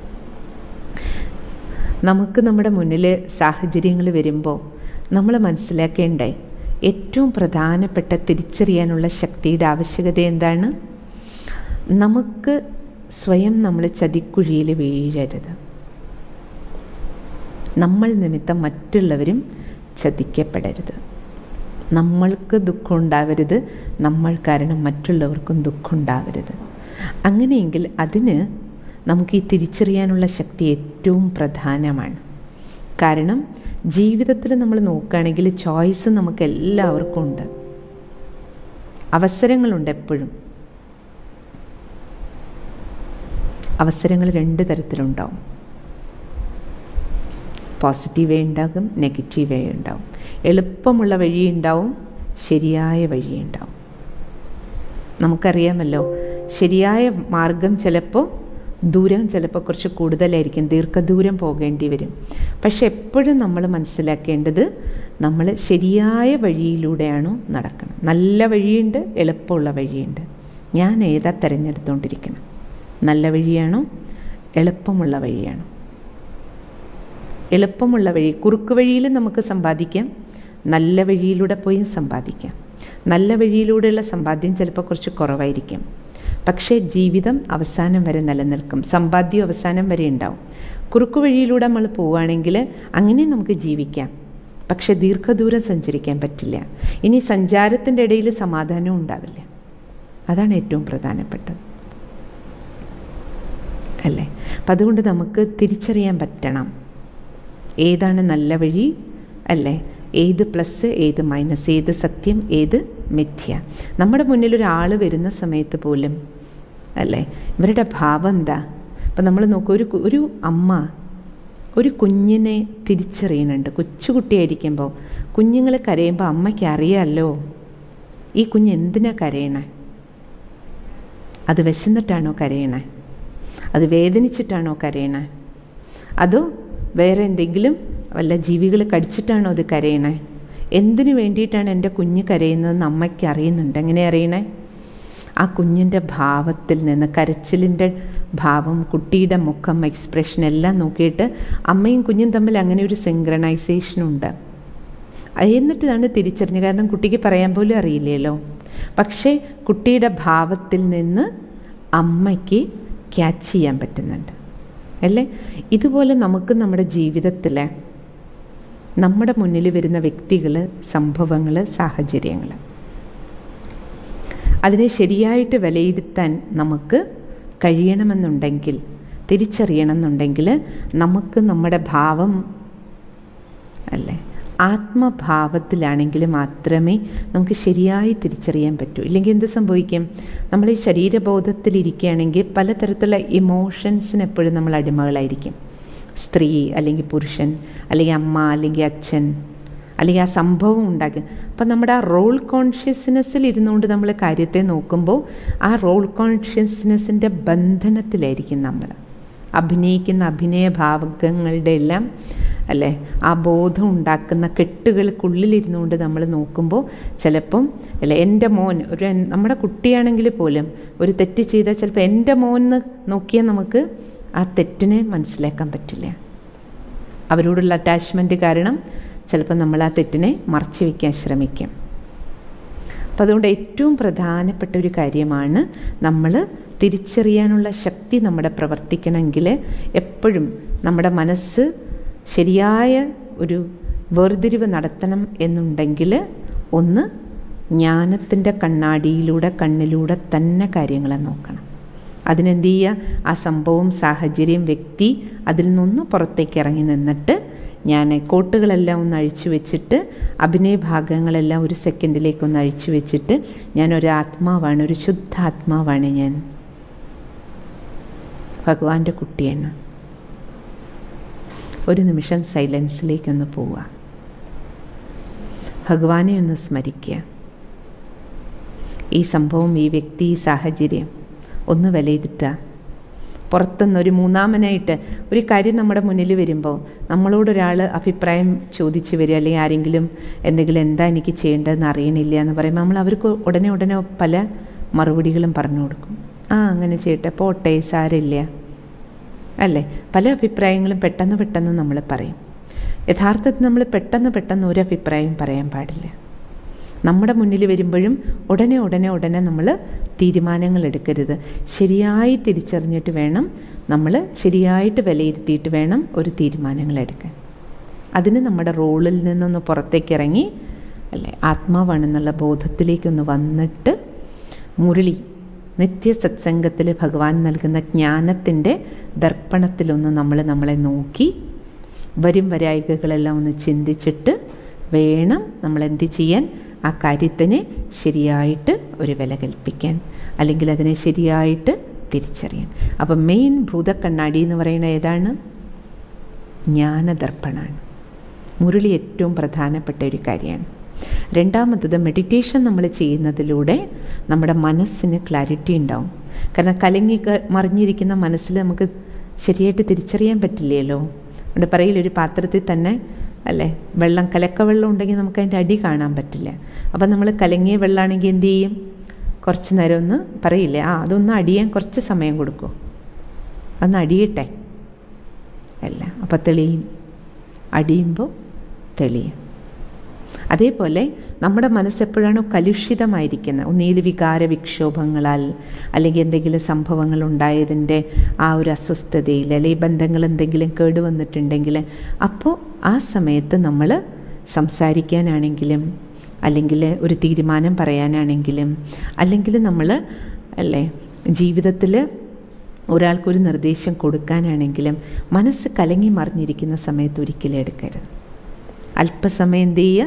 നമുക്ക് നമ്മുടെ മുന്നിൽ സാഹചര്യങ്ങൾ വരുമ്പോൾ നമ്മൾ മനസ്സിലാക്കേണ്ടേ ഏറ്റവും പ്രധാനപ്പെട്ട തിരിച്ചറിയാനുള്ള ശക്തിയുടെ ആവശ്യകത എന്താണ്? നമുക്ക് സ്വയം നമ്മൾ ചതിക്കുഴിയിൽ വീഴരുത്. നമ്മൾ നിമിത്തം മറ്റുള്ളവരും ചതിക്കപ്പെടരുത്. നമ്മൾക്ക് ദുഃഖം ഉണ്ടാവരുത്, നമ്മൾ കാരണം മറ്റുള്ളവർക്കും ദുഃഖം ഉണ്ടാവരുത്. അങ്ങനെയെങ്കിൽ അതിന് നമുക്ക് ഈ തിരിച്ചറിയാനുള്ള ശക്തി ഏറ്റവും പ്രധാനമാണ്. കാരണം ജീവിതത്തിൽ നമ്മൾ നോക്കുകയാണെങ്കിൽ ചോയ്സ് നമുക്ക് എല്ലാവർക്കും ഉണ്ട്, അവസരങ്ങളുണ്ട്. എപ്പോഴും അവസരങ്ങൾ രണ്ട് തരത്തിലുണ്ടാവും. പോസിറ്റീവ് വേ ഉണ്ടാകും, നെഗറ്റീവ് വേ ഉണ്ടാവും. എളുപ്പമുള്ള വഴിയുണ്ടാവും, ശരിയായ വഴിയുണ്ടാവും. നമുക്കറിയാമല്ലോ, ശരിയായ മാർഗം ചിലപ്പോൾ ദൂരം ചിലപ്പോൾ കുറച്ച് കൂടുതലായിരിക്കും, ദീർഘദൂരം പോകേണ്ടി വരും. പക്ഷെ എപ്പോഴും നമ്മൾ മനസ്സിലാക്കേണ്ടത്, നമ്മൾ ശരിയായ വഴിയിലൂടെയാണോ നടക്കണം. നല്ല വഴിയുണ്ട്, എളുപ്പമുള്ള വഴിയുണ്ട്. ഞാൻ ഏതാ തിരഞ്ഞെടുത്തുകൊണ്ടിരിക്കണം? നല്ല വഴിയാണോ, എളുപ്പമുള്ള വഴിയാണോ? എളുപ്പമുള്ള വഴി, കുറുക്ക് വഴിയിൽ നമുക്ക് സമ്പാദിക്കാം, നല്ല വഴിയിലൂടെ പോയി സമ്പാദിക്കാം. നല്ല വഴിയിലൂടെയുള്ള സമ്പാദ്യം ചിലപ്പോൾ കുറച്ച് കുറവായിരിക്കും, പക്ഷേ ജീവിതം അവസാനം വരെ നിലനിൽക്കും, സമ്പാദ്യം അവസാനം വരെ ഉണ്ടാവും. കുറുക്കു വഴിയിലൂടെ നമ്മൾ പോവുകയാണെങ്കിൽ അങ്ങനെ നമുക്ക് ജീവിക്കാം, പക്ഷെ ദീർഘദൂരം സഞ്ചരിക്കാൻ പറ്റില്ല. ഇനി സഞ്ചാരത്തിൻ്റെ ഇടയിൽ സമാധാനവും ഉണ്ടാവില്ല. അതാണ് ഏറ്റവും പ്രധാനപ്പെട്ടത്, അല്ലേ? അപ്പം അതുകൊണ്ട് നമുക്ക് തിരിച്ചറിയാൻ പറ്റണം ഏതാണ് നല്ല വഴി, അല്ലേ? ഏത് പ്ലസ്, ഏത് മൈനസ്, ഏത് സത്യം, ഏത് മിഥ്യ. നമ്മുടെ മുന്നിലൊരാൾ വരുന്ന സമയത്ത് പോലും, അല്ലേ, ഇവരുടെ ഭാവം എന്താ? അപ്പം നമ്മൾ നോക്കുക, ഒരു ഒരു അമ്മ ഒരു കുഞ്ഞിനെ തിരിച്ചറിയുന്നുണ്ട്. കൊച്ചുകുട്ടിയായിരിക്കുമ്പോൾ കുഞ്ഞുങ്ങൾ കരയുമ്പോൾ അമ്മയ്ക്ക് അറിയാമല്ലോ ഈ കുഞ്ഞ് എന്തിനാ കരയണേ. അത് വിശന്നിട്ടാണോ കരയണേ? അത് വേദനിച്ചിട്ടാണോ കരയണേ? അതോ വേറെ എന്തെങ്കിലും വല്ല ജീവികൾ കടിച്ചിട്ടാണോ അത് കരയണേ? എന്തിനു വേണ്ടിയിട്ടാണ് എൻ്റെ കുഞ്ഞ് കരയുന്നതെന്ന് അമ്മയ്ക്ക് അറിയുന്നുണ്ട്. എങ്ങനെ അറിയണേ? ആ കുഞ്ഞിൻ്റെ ഭാവത്തിൽ നിന്ന്, കരച്ചിലിൻ്റെ ഭാവം, കുട്ടിയുടെ മുഖം, എക്സ്പ്രഷൻ എല്ലാം നോക്കിയിട്ട് അമ്മയും കുഞ്ഞും തമ്മിൽ അങ്ങനെ ഒരു സിങ്ക്രണൈസേഷനുണ്ട്. എന്നിട്ടാണ് തിരിച്ചറിഞ്ഞ്, കാരണം കുട്ടിക്ക് പറയാൻ പോലും അറിയില്ലല്ലോ. പക്ഷേ കുട്ടിയുടെ ഭാവത്തിൽ നിന്ന് അമ്മയ്ക്ക് ക്യാച്ച് ചെയ്യാൻ പറ്റുന്നുണ്ട്, അല്ലേ? ഇതുപോലെ നമുക്ക് നമ്മുടെ ജീവിതത്തിൽ നമ്മുടെ മുന്നിൽ വരുന്ന വ്യക്തികൾ, സംഭവങ്ങൾ, സാഹചര്യങ്ങൾ, അതിനെ ശരിയായിട്ട് വിലയിരുത്താൻ നമുക്ക് കഴിയണമെന്നുണ്ടെങ്കിൽ, തിരിച്ചറിയണമെന്നുണ്ടെങ്കിൽ നമുക്ക് നമ്മുടെ ഭാവം, അല്ലേ, ആത്മഭാവത്തിലാണെങ്കിൽ മാത്രമേ നമുക്ക് ശരിയായി തിരിച്ചറിയാൻ പറ്റൂ. ഇല്ലെങ്കിൽ എന്ത് സംഭവിക്കും? നമ്മൾ ഈ ശരീരബോധത്തിലിരിക്കുകയാണെങ്കിൽ പലതരത്തിലുള്ള ഇമോഷൻസിന് എപ്പോഴും നമ്മൾ അടിമകളായിരിക്കും. സ്ത്രീ അല്ലെങ്കിൽ പുരുഷൻ, അല്ലെങ്കിൽ അമ്മ അല്ലെങ്കിൽ അച്ഛൻ, അല്ലെങ്കിൽ ആ സംഭവം ഉണ്ടാക്കി. അപ്പം നമ്മുടെ ആ റോൾ കോൺഷ്യസ്നെസ്സിൽ ഇരുന്നുകൊണ്ട് നമ്മൾ കാര്യത്തെ നോക്കുമ്പോൾ ആ റോൾ കോൺഷ്യസ്നെസ്സിൻ്റെ ബന്ധനത്തിലായിരിക്കും നമ്മൾ. അഭിനയിക്കുന്ന അഭിനയ ഭാവങ്ങളുടെ എല്ലാം, അല്ലേ ആ ബോധം ഉണ്ടാക്കുന്ന കെട്ടുകൾക്കുള്ളിലിരുന്നുകൊണ്ട് നമ്മൾ നോക്കുമ്പോൾ ചിലപ്പം അല്ലേ എൻ്റെ മോൻ ഒരു നമ്മുടെ കുട്ടിയാണെങ്കിൽ പോലും ഒരു തെറ്റ് ചെയ്താൽ ചിലപ്പോൾ എൻ്റെ മോൻ എന്ന് നോക്കിയാൽ നമുക്ക് ആ തെറ്റിനെ മനസ്സിലാക്കാൻ പറ്റില്ല. അവരോടുള്ള അറ്റാച്ച്മെൻറ്റ് കാരണം ചിലപ്പോൾ നമ്മൾ ആ തെറ്റിനെ മറച്ചു വയ്ക്കാൻ ശ്രമിക്കും. അപ്പം അതുകൊണ്ട് ഏറ്റവും പ്രധാനപ്പെട്ട ഒരു കാര്യമാണ് നമ്മൾ തിരിച്ചറിയാനുള്ള ശക്തി നമ്മുടെ പ്രവർത്തിക്കണമെങ്കിൽ എപ്പോഴും നമ്മുടെ മനസ്സ് ശരിയായ ഒരു വേർതിരിവ് നടത്തണം എന്നുണ്ടെങ്കിൽ ഒന്ന് ജ്ഞാനത്തിൻ്റെ കണ്ണാടിയിലൂടെ കണ്ണിലൂടെ തന്നെ കാര്യങ്ങളെ നോക്കണം. അതിനെന്ത് ചെയ്യുക? ആ സംഭവം, സാഹചര്യം, വ്യക്തി അതിൽ നിന്ന് പുറത്തേക്ക് ഇറങ്ങി നിന്നിട്ട് ഞാൻ കോട്ടുകളെല്ലാം ഒന്ന് അഴിച്ചു വെച്ചിട്ട് അഭിനയ ഭാഗങ്ങളെല്ലാം ഒരു സെക്കൻഡിലേക്കൊന്ന് അഴിച്ചു വെച്ചിട്ട് ഞാനൊരു ആത്മാവാണ്, ഒരു ശുദ്ധ ആത്മാവാണ്, ഞാൻ ഭഗവാന്റെ കുട്ടിയാണ്. ഒരു നിമിഷം സൈലൻസിലേക്കൊന്ന് പോവുക, ഭഗവാനെ ഒന്ന് സ്മരിക്കുക. ഈ സംഭവം, ഈ വ്യക്തി, ഈ സാഹചര്യം ഒന്ന് വിലയിരുത്തുക. പുറത്തുനിന്നൊരു മൂന്നാമനായിട്ട് ഒരു കാര്യം നമ്മുടെ മുന്നിൽ വരുമ്പോൾ നമ്മളോടൊരാൾ അഭിപ്രായം ചോദിച്ചു വരിക, അല്ലെങ്കിൽ ആരെങ്കിലും എന്തെങ്കിലും എന്താ എനിക്ക് ചെയ്യേണ്ടതെന്ന് അറിയണില്ല എന്ന് പറയുമ്പോൾ നമ്മൾ അവർക്ക് ഉടനെ ഉടനെ പല മറുപടികളും പറഞ്ഞു കൊടുക്കും. ആ അങ്ങനെ ചെയ്യട്ടെ, പോട്ടെ, സാരമില്ല, അല്ലേ? പല അഭിപ്രായങ്ങളും പെട്ടെന്ന് പെട്ടെന്ന് നമ്മൾ പറയും. യഥാർത്ഥത്തിൽ നമ്മൾ പെട്ടെന്ന് പെട്ടെന്ന് ഒരു അഭിപ്രായം പറയാൻ പാടില്ല. നമ്മുടെ മുന്നിൽ വരുമ്പോഴും ഉടനെ ഉടനെ ഉടനെ നമ്മൾ തീരുമാനങ്ങൾ എടുക്കരുത്. ശരിയായി തിരിച്ചറിഞ്ഞിട്ട് വേണം നമ്മൾ, ശരിയായിട്ട് വിലയിരുത്തിയിട്ട് വേണം ഒരു തീരുമാനങ്ങൾ എടുക്കാൻ. അതിന് നമ്മുടെ റോളിൽ നിന്നൊന്ന് പുറത്തേക്ക് ഇറങ്ങി, അല്ലേ, ആത്മാവാണെന്നുള്ള ബോധത്തിലേക്കൊന്ന് വന്നിട്ട് മുരളി നിത്യ സത്സംഗത്തിൽ ഭഗവാൻ നൽകുന്ന ജ്ഞാനത്തിൻ്റെ ദർപ്പണത്തിലൊന്ന് നമ്മൾ നമ്മളെ നോക്കി വരും വരായികകളെല്ലാം ഒന്ന് ചിന്തിച്ചിട്ട് വേണം നമ്മൾ എന്ത് ചെയ്യാൻ? ആ കാര്യത്തിന് ശരിയായിട്ട് ഒരു വില കൽപ്പിക്കാൻ, അല്ലെങ്കിൽ അതിനെ ശരിയായിട്ട് തിരിച്ചറിയാൻ. അപ്പം മെയിൻ ഭൂതക്കണ്ണാടി എന്ന് പറയുന്നത് ഏതാണ്? ജ്ഞാനദർപ്പണമാണ്. മുരളി ഏറ്റവും പ്രധാനപ്പെട്ട ഒരു കാര്യമാണ്. രണ്ടാമത്തത്, മെഡിറ്റേഷൻ നമ്മൾ ചെയ്യുന്നതിലൂടെ നമ്മുടെ മനസ്സിന് ക്ലാരിറ്റി ഉണ്ടാവും. കാരണം കലങ്ങി മറിഞ്ഞിരിക്കുന്ന മനസ്സിൽ നമുക്ക് ശരിയായിട്ട് തിരിച്ചറിയാൻ പറ്റില്ലല്ലോ. നമ്മുടെ പറയിലൊരു പാത്രത്തിൽ തന്നെ, അല്ലേ, വെള്ളം, കലക്കവെള്ളം ഉണ്ടെങ്കിൽ നമുക്ക് അതിൻ്റെ അടി കാണാൻ പറ്റില്ല. അപ്പം നമ്മൾ കലങ്ങിയ വെള്ളമാണെങ്കിൽ എന്ത് ചെയ്യും? കുറച്ച് നേരം ഒന്ന് പറയില്ലേ, ആ അതൊന്ന് അടിയാൻ കുറച്ച് സമയം കൊടുക്കും, ഒന്ന് അടിയട്ടെ, അല്ല, അപ്പം തെളിയും, അടിയുമ്പോൾ തെളിയും. അതേപോലെ നമ്മുടെ മനസ്സെപ്പോഴാണോ കലുഷിതമായിരിക്കുന്നത്, ഒന്നിയിൽ വികാര വിക്ഷോഭങ്ങളാൽ അല്ലെങ്കിൽ എന്തെങ്കിലും സംഭവങ്ങൾ ഉണ്ടായതിൻ്റെ ആ ഒരു അസ്വസ്ഥതയിൽ, അല്ലെങ്കിൽ ബന്ധങ്ങൾ എന്തെങ്കിലും കേടുവന്നിട്ടുണ്ടെങ്കിൽ, അപ്പോൾ ആ സമയത്ത് നമ്മൾ സംസാരിക്കാനാണെങ്കിലും അല്ലെങ്കിൽ ഒരു തീരുമാനം പറയാനാണെങ്കിലും അല്ലെങ്കിൽ നമ്മൾ, അല്ലേ, ജീവിതത്തിൽ ഒരാൾക്കൊരു നിർദ്ദേശം കൊടുക്കാനാണെങ്കിലും മനസ്സ് കലങ്ങി മറിഞ്ഞിരിക്കുന്ന സമയത്ത് ഒരിക്കലും എടുക്കരുത്. അല്പസമയം എന്ത് ചെയ്യുക?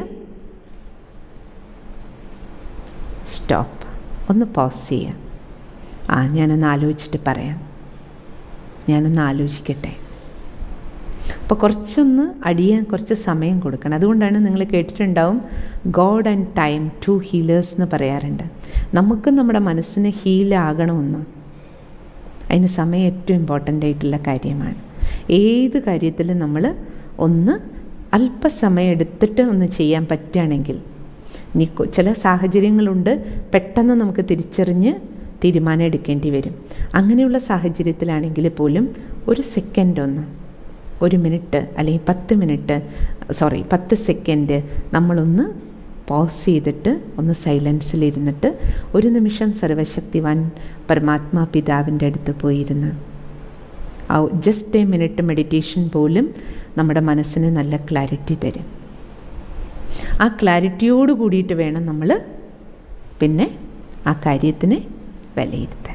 സ്റ്റോപ്പ്, ഒന്ന് പോസ് ചെയ്യുക. ആ ഞാനൊന്ന് ആലോചിച്ചിട്ട് പറയാം, ഞാനൊന്ന് ആലോചിക്കട്ടെ. അപ്പോൾ കുറച്ചൊന്ന് അടിയാൻ കുറച്ച് സമയം കൊടുക്കണം. അതുകൊണ്ടാണ് നിങ്ങൾ കേട്ടിട്ടുണ്ടാവും God and time two healers എന്ന് പറയാറുണ്ട്. നമുക്ക് നമ്മുടെ മനസ്സിന് ഹീലാകണമെന്ന്, അതിന് സമയം ഏറ്റവും ഇമ്പോർട്ടൻ്റ് ആയിട്ടുള്ള കാര്യമാണ്. ഏത് കാര്യത്തിലും നമ്മൾ ഒന്ന് അല്പസമയം എടുത്തിട്ട് ഒന്ന് ചെയ്യാൻ പറ്റുകയാണെങ്കിൽ, ഇനി ചില സാഹചര്യങ്ങളുണ്ട് പെട്ടെന്ന് നമുക്ക് തിരിച്ചറിഞ്ഞ് തീരുമാനം എടുക്കേണ്ടി വരും. അങ്ങനെയുള്ള സാഹചര്യത്തിലാണെങ്കിൽ പോലും ഒരു സെക്കൻഡ്, ഒന്ന് ഒരു മിനിറ്റ് അല്ലെങ്കിൽ പത്ത് മിനിറ്റ് സോറി പത്ത് സെക്കൻഡ് നമ്മളൊന്ന് പോസ് ചെയ്തിട്ട് ഒന്ന് സൈലൻസിലിരുന്നിട്ട് ഒരു നിമിഷം സർവശക്തിവാൻ പരമാത്മാ പിതാവിൻ്റെ അടുത്ത് പോയിരുന്ന് ആ ജസ്റ്റ് എ മിനിറ്റ് മെഡിറ്റേഷൻ പോലും നമ്മുടെ മനസ്സിന് നല്ല ക്ലാരിറ്റി തരും. ആ ക്ലാരിറ്റിയോട് കൂടിയിട്ട് വേണം നമ്മൾ പിന്നെ ആ കാര്യത്തിന് വിലയിരുത്താൻ.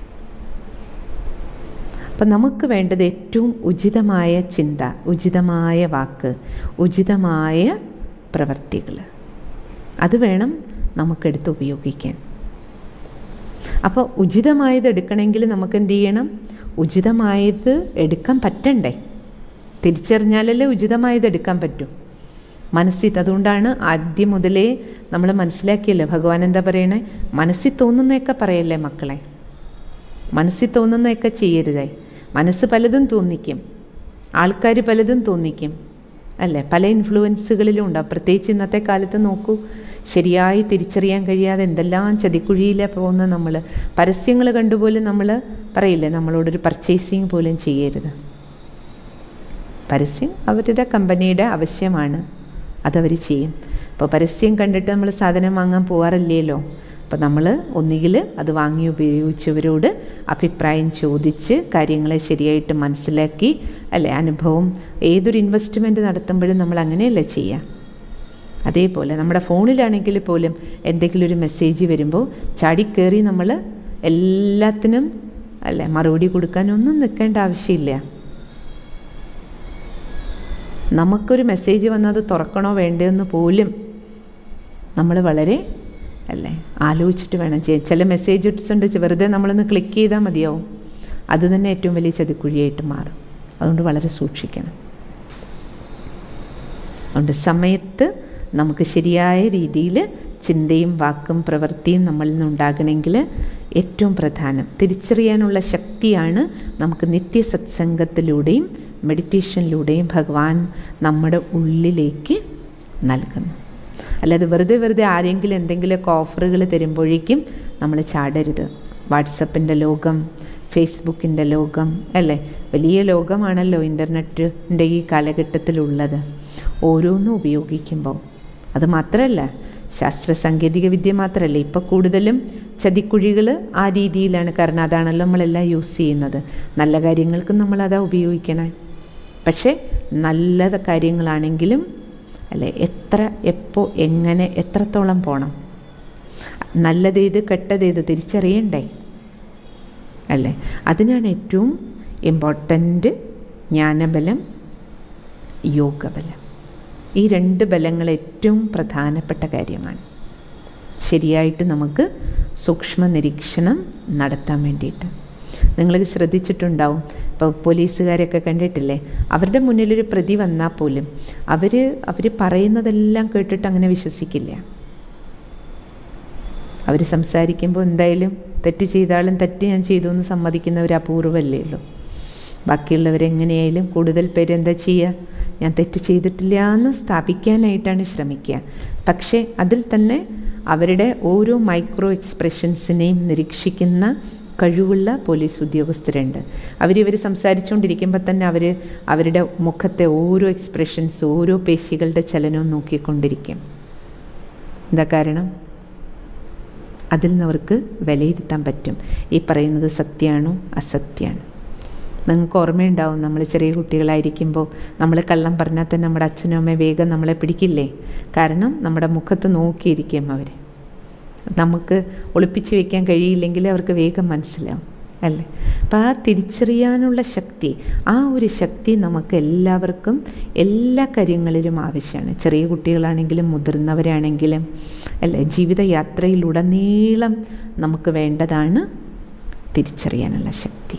അപ്പം നമുക്ക് വേണ്ടത് ഏറ്റവും ഉചിതമായ ചിന്ത, ഉചിതമായ വാക്ക്, ഉചിതമായ പ്രവൃത്തികൾ, അത് വേണം നമുക്കെടുത്ത് ഉപയോഗിക്കാൻ. അപ്പോൾ ഉചിതമായത് എടുക്കണമെങ്കിൽ നമുക്ക് എന്ത് ചെയ്യണം? ഉചിതമായത് എടുക്കാൻ പറ്റണ്ടേ? തിരിച്ചറിഞ്ഞാലല്ലേ ഉചിതമായത് എടുക്കാൻ പറ്റും. മനസ്സിൽ, അതുകൊണ്ടാണ് ആദ്യം മുതലേ നമ്മൾ മനസ്സിലാക്കിയല്ലോ ഭഗവാൻ എന്താ പറയണേ? മനസ്സിൽ തോന്നുന്നതൊക്കെ പറയല്ലേ മക്കളെ, മനസ്സിൽ തോന്നുന്നതൊക്കെ ചെയ്യരുതേ. മനസ്സ് പലതും തോന്നിക്കും, ആൾക്കാർ പലതും തോന്നിക്കും, അല്ലേ, പല ഇൻഫ്ലുവൻസുകളിലും ഉണ്ടാവും. പ്രത്യേകിച്ച് ഇന്നത്തെ കാലത്ത് നോക്കൂ, ശരിയായി തിരിച്ചറിയാൻ കഴിയാതെ എന്തെല്ലാം ചതിക്കുഴിയിലാണ് പോകുന്നത്. നമ്മൾ പരസ്യങ്ങൾ കണ്ടുപോലും നമ്മൾ പറയില്ലേ, നമ്മളോടൊരു പർച്ചേസിങ് പോലും ചെയ്യരുത്. പരസ്യം അവരുടെ കമ്പനിയുടെ ആവശ്യമാണ്, അതവർ ചെയ്യും. അപ്പോൾ പരസ്യം കണ്ടിട്ട് നമ്മൾ സാധനം വാങ്ങാൻ പോകാറില്ലല്ലോ. അപ്പോൾ നമ്മൾ ഒന്നുകിൽ അത് വാങ്ങി ഉപയോഗിച്ചവരോട് അഭിപ്രായം ചോദിച്ച് കാര്യങ്ങളെ ശരിയായിട്ട് മനസ്സിലാക്കി, അല്ലേ, അനുഭവം. ഏതൊരു ഇൻവെസ്റ്റ്മെൻറ്റ് നടത്തുമ്പോഴും നമ്മൾ അങ്ങനെയല്ലേ ചെയ്യുക. അതേപോലെ നമ്മുടെ ഫോണിലാണെങ്കിൽ പോലും എന്തെങ്കിലും ഒരു മെസ്സേജ് വരുമ്പോൾ ചാടിക്കേറി നമ്മൾ എല്ലാത്തിനും, അല്ലേ, മറുപടി കൊടുക്കാനൊന്നും നിൽക്കേണ്ട ആവശ്യമില്ല. നമുക്കൊരു മെസ്സേജ് വന്നത് തുറക്കണോ വേണ്ടതെന്ന് പോലും നമ്മൾ വളരെ, അല്ലേ, ആലോചിച്ചിട്ട് വേണം ചെയ്യാൻ. ചില മെസ്സേജസ് ഉണ്ട്, വെറുതെ നമ്മളൊന്ന് ക്ലിക്ക് ചെയ്താൽ മതിയാവും, അത് തന്നെ ഏറ്റവും വലിയ ചതിക്കുഴിയായിട്ട് മാറും. അതുകൊണ്ട് വളരെ സൂക്ഷിക്കണം. അതുകൊണ്ട് സമയത്ത് നമുക്ക് ശരിയായ രീതിയിൽ ചിന്തയും വാക്കും പ്രവൃത്തിയും നമ്മളിൽ നിന്നുണ്ടാകണമെങ്കിൽ ഏറ്റവും പ്രധാനം തിരിച്ചറിയാനുള്ള ശക്തിയാണ് നമുക്ക് നിത്യസത്സംഗത്തിലൂടെയും മെഡിറ്റേഷനിലൂടെയും ഭഗവാൻ നമ്മുടെ ഉള്ളിലേക്ക് നൽകുന്നു. അല്ലാതെ വെറുതെ വെറുതെ ആരെങ്കിലും എന്തെങ്കിലുമൊക്കെ ഓഫറുകൾ തരുമ്പോഴേക്കും നമ്മൾ ചാടരുത്. വാട്സപ്പിൻ്റെ ലോകം, ഫേസ്ബുക്കിൻ്റെ ലോകം, അല്ലേ, വലിയ ലോകമാണല്ലോ ഇൻ്റർനെറ്റിൻ്റെ ഈ കാലഘട്ടത്തിലുള്ളത്. ഓരോന്നും ഉപയോഗിക്കുമ്പോൾ അത് മാത്രമല്ല, ശാസ്ത്ര സാങ്കേതിക വിദ്യ മാത്രമല്ല, ഇപ്പോൾ കൂടുതലും ചതിക്കുഴികൾ ആ രീതിയിലാണ്. കാരണം അതാണല്ലോ നമ്മളെല്ലാം യൂസ് ചെയ്യുന്നത്. നല്ല കാര്യങ്ങൾക്ക് നമ്മളതാ ഉപയോഗിക്കണം. പക്ഷേ നല്ല കാര്യങ്ങളാണെങ്കിലും, അല്ലേ, എത്ര, എപ്പോൾ, എങ്ങനെ, എത്രത്തോളം പോകണം, നല്ലതേത് കെട്ടതേത് തിരിച്ചറിയണ്ടേ, അല്ലേ. അതിനാണ് ഏറ്റവും ഇമ്പോർട്ടൻ്റ് ജ്ഞാനബലം, യോഗബലം. ഈ രണ്ട് ബലങ്ങൾ ഏറ്റവും പ്രധാനപ്പെട്ട കാര്യമാണ്. ശരിയായിട്ട് നമുക്ക് സൂക്ഷ്മ നിരീക്ഷണം നടത്താൻ വേണ്ടിയിട്ട്. നിങ്ങൾ ശ്രദ്ധിച്ചിട്ടുണ്ടാവും, ഇപ്പോൾ പോലീസുകാരൊക്കെ കണ്ടിട്ടില്ലേ, അവരുടെ മുന്നിലൊരു പ്രതി വന്നാൽ പോലും അവർ അവർ പറയുന്നതെല്ലാം കേട്ടിട്ട് അങ്ങനെ വിശ്വസിക്കില്ല. അവർ സംസാരിക്കുമ്പോൾ എന്തായാലും തെറ്റ് ചെയ്താലും തെറ്റ് ഞാൻ ചെയ്തു എന്ന് സമ്മതിക്കുന്നവർ അപൂർവമല്ലേ ഉള്ളൂ. ബാക്കിയുള്ളവരെങ്ങനെയായാലും കൂടുതൽ പേര് എന്താ ചെയ്യുക, ഞാൻ തെറ്റ് ചെയ്തിട്ടില്ല എന്ന് സ്ഥാപിക്കാനായിട്ടാണ് ശ്രമിക്കുക. പക്ഷേ അതിൽ തന്നെ അവരുടെ ഓരോ മൈക്രോ എക്സ്പ്രഷൻസിനെയും നിരീക്ഷിക്കുന്ന കഴിവുള്ള പോലീസ് ഉദ്യോഗസ്ഥരുണ്ട്. അവരിവർ സംസാരിച്ചുകൊണ്ടിരിക്കുമ്പോൾ തന്നെ അവർ അവരുടെ മുഖത്തെ ഓരോ എക്സ്പ്രഷൻസ്, ഓരോ പേശികളുടെ ചലനവും നോക്കിക്കൊണ്ടിരിക്കും. എന്താ കാരണം? അതിൽ നിന്ന് അവർക്ക് വിലയിരുത്താൻ പറ്റും ഈ പറയുന്നത് സത്യമാണോ അസത്യമാണോ. നിങ്ങൾക്ക് ഓർമ്മയുണ്ടാവും, നമ്മൾ ചെറിയ കുട്ടികളായിരിക്കുമ്പോൾ നമ്മൾ കള്ളം പറഞ്ഞാൽ തന്നെ നമ്മുടെ അച്ഛനും അമ്മയും വേഗം നമ്മളെ പിടിക്കില്ലേ? കാരണം നമ്മുടെ മുഖത്ത് നോക്കിയിരിക്കും അവർ. നമുക്ക് ഒളിപ്പിച്ച് വയ്ക്കാൻ കഴിയില്ലെങ്കിൽ അവർക്ക് വേഗം മനസ്സിലാവും, അല്ലേ. അപ്പം ആ തിരിച്ചറിയാനുള്ള ശക്തി, ആ ഒരു ശക്തി നമുക്ക് എല്ലാവർക്കും എല്ലാ കാര്യങ്ങളിലും ആവശ്യമാണ്. ചെറിയ കുട്ടികളാണെങ്കിലും മുതിർന്നവരാണെങ്കിലും, അല്ലേ, ജീവിതയാത്രയിലുടനീളം നമുക്ക് വേണ്ടതാണ് തിരിച്ചറിയാനുള്ള ശക്തി.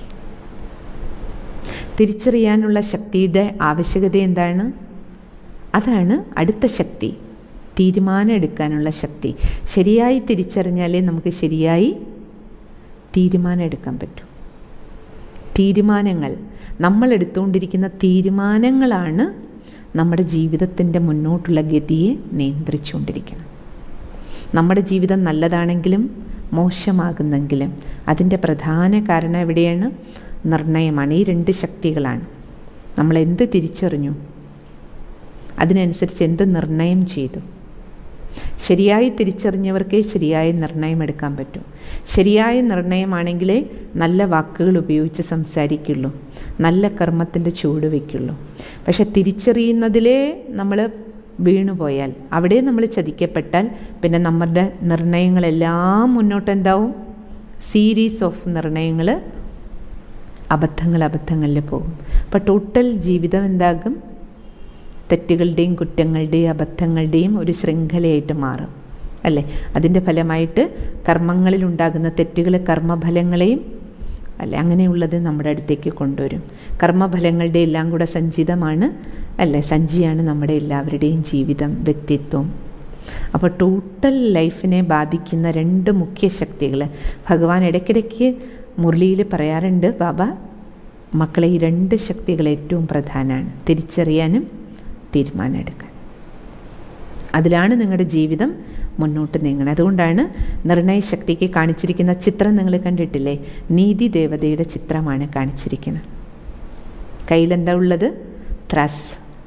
തിരിച്ചറിയാനുള്ള ശക്തിയുടെ ആവശ്യകത എന്താണ്? അതാണ് അടുത്ത ശക്തി, തീരുമാനം എടുക്കാനുള്ള ശക്തി. ശരിയായി തിരിച്ചറിഞ്ഞാലേ നമുക്ക് ശരിയായി തീരുമാനം എടുക്കാൻ പറ്റൂ. തീരുമാനങ്ങൾ, നമ്മൾ എടുത്തുകൊണ്ടിരിക്കുന്ന തീരുമാനങ്ങളാണ് നമ്മുടെ ജീവിതത്തിൻ്റെ മുന്നോട്ടുള്ള ഗതിയെ നിയന്ത്രിച്ചുകൊണ്ടിരിക്കണം. നമ്മുടെ ജീവിതം നല്ലതാണെങ്കിലും മോശമാകുന്നെങ്കിലും അതിൻ്റെ പ്രധാന കാരണം എവിടെയാണ്? നിർണയമാണ്. ഈ രണ്ട് ശക്തികളാണ്. നമ്മൾ എന്ത് തിരിച്ചറിഞ്ഞു, അതിനനുസരിച്ച് എന്ത് നിർണയം ചെയ്തു. ശരിയായി തിരിച്ചറിഞ്ഞവർക്കേ ശരിയായ നിർണയം എടുക്കാൻ പറ്റൂ. ശരിയായ നിർണയമാണെങ്കിലേ നല്ല വാക്കുകൾ ഉപയോഗിച്ച് സംസാരിക്കുള്ളൂ, നല്ല കർമ്മത്തിൻ്റെ ചുവട് വയ്ക്കുള്ളൂ. പക്ഷെ തിരിച്ചറിയുന്നതിലേ നമ്മൾ വീണുപോയാൽ, അവിടെ നമ്മൾ ചതിക്കപ്പെട്ടാൽ പിന്നെ നമ്മുടെ നിർണയങ്ങളെല്ലാം മുന്നോട്ട് എന്താവും? സീരീസ് ഓഫ് നിർണയങ്ങൾ അബദ്ധങ്ങൾ അബദ്ധങ്ങളിൽ പോകും. അപ്പോൾ ടോട്ടൽ ജീവിതം എന്താകും? തെറ്റുകളുടെയും കുറ്റങ്ങളുടെയും അബദ്ധങ്ങളുടെയും ഒരു ശൃംഖലയായിട്ട് മാറും, അല്ലേ. അതിൻ്റെ ഫലമായിട്ട് കർമ്മങ്ങളിലുണ്ടാകുന്ന തെറ്റുകൾ കർമ്മഫലങ്ങളെയും, അല്ലേ, അങ്ങനെയുള്ളത് നമ്മുടെ അടുത്തേക്ക് കൊണ്ടുവരും. കർമ്മഫലങ്ങളുടെ എല്ലാം കൂടെ സഞ്ചിതമാണ്, അല്ലേ, സഞ്ചിയാണ് നമ്മുടെ എല്ലാവരുടെയും ജീവിതം, വ്യക്തിത്വം. അപ്പോൾ ടോട്ടൽ ലൈഫിനെ ബാധിക്കുന്ന രണ്ട് മുഖ്യ ശക്തികൾ ഭഗവാൻ ഇടയ്ക്കിടയ്ക്ക് മുരളിയിൽ പറയാറുണ്ട്. ബാബ, മക്കളെ, ഈ രണ്ട് ശക്തികൾ ഏറ്റവും പ്രധാനമാണ്. തിരിച്ചറിയാനും തീരുമാനം എടുക്കാൻ. അതിലാണ് നിങ്ങളുടെ ജീവിതം മുന്നോട്ട് നീങ്ങുന്നത്. അതുകൊണ്ടാണ് നിർണയശക്തിക്ക് കാണിച്ചിരിക്കുന്ന ചിത്രം നിങ്ങൾ കണ്ടിട്ടില്ലേ? നീതി ദേവതയുടെ ചിത്രമാണ് കാണിച്ചിരിക്കുന്നത്. കയ്യിലെന്താ ഉള്ളത്? ത്രാസ്,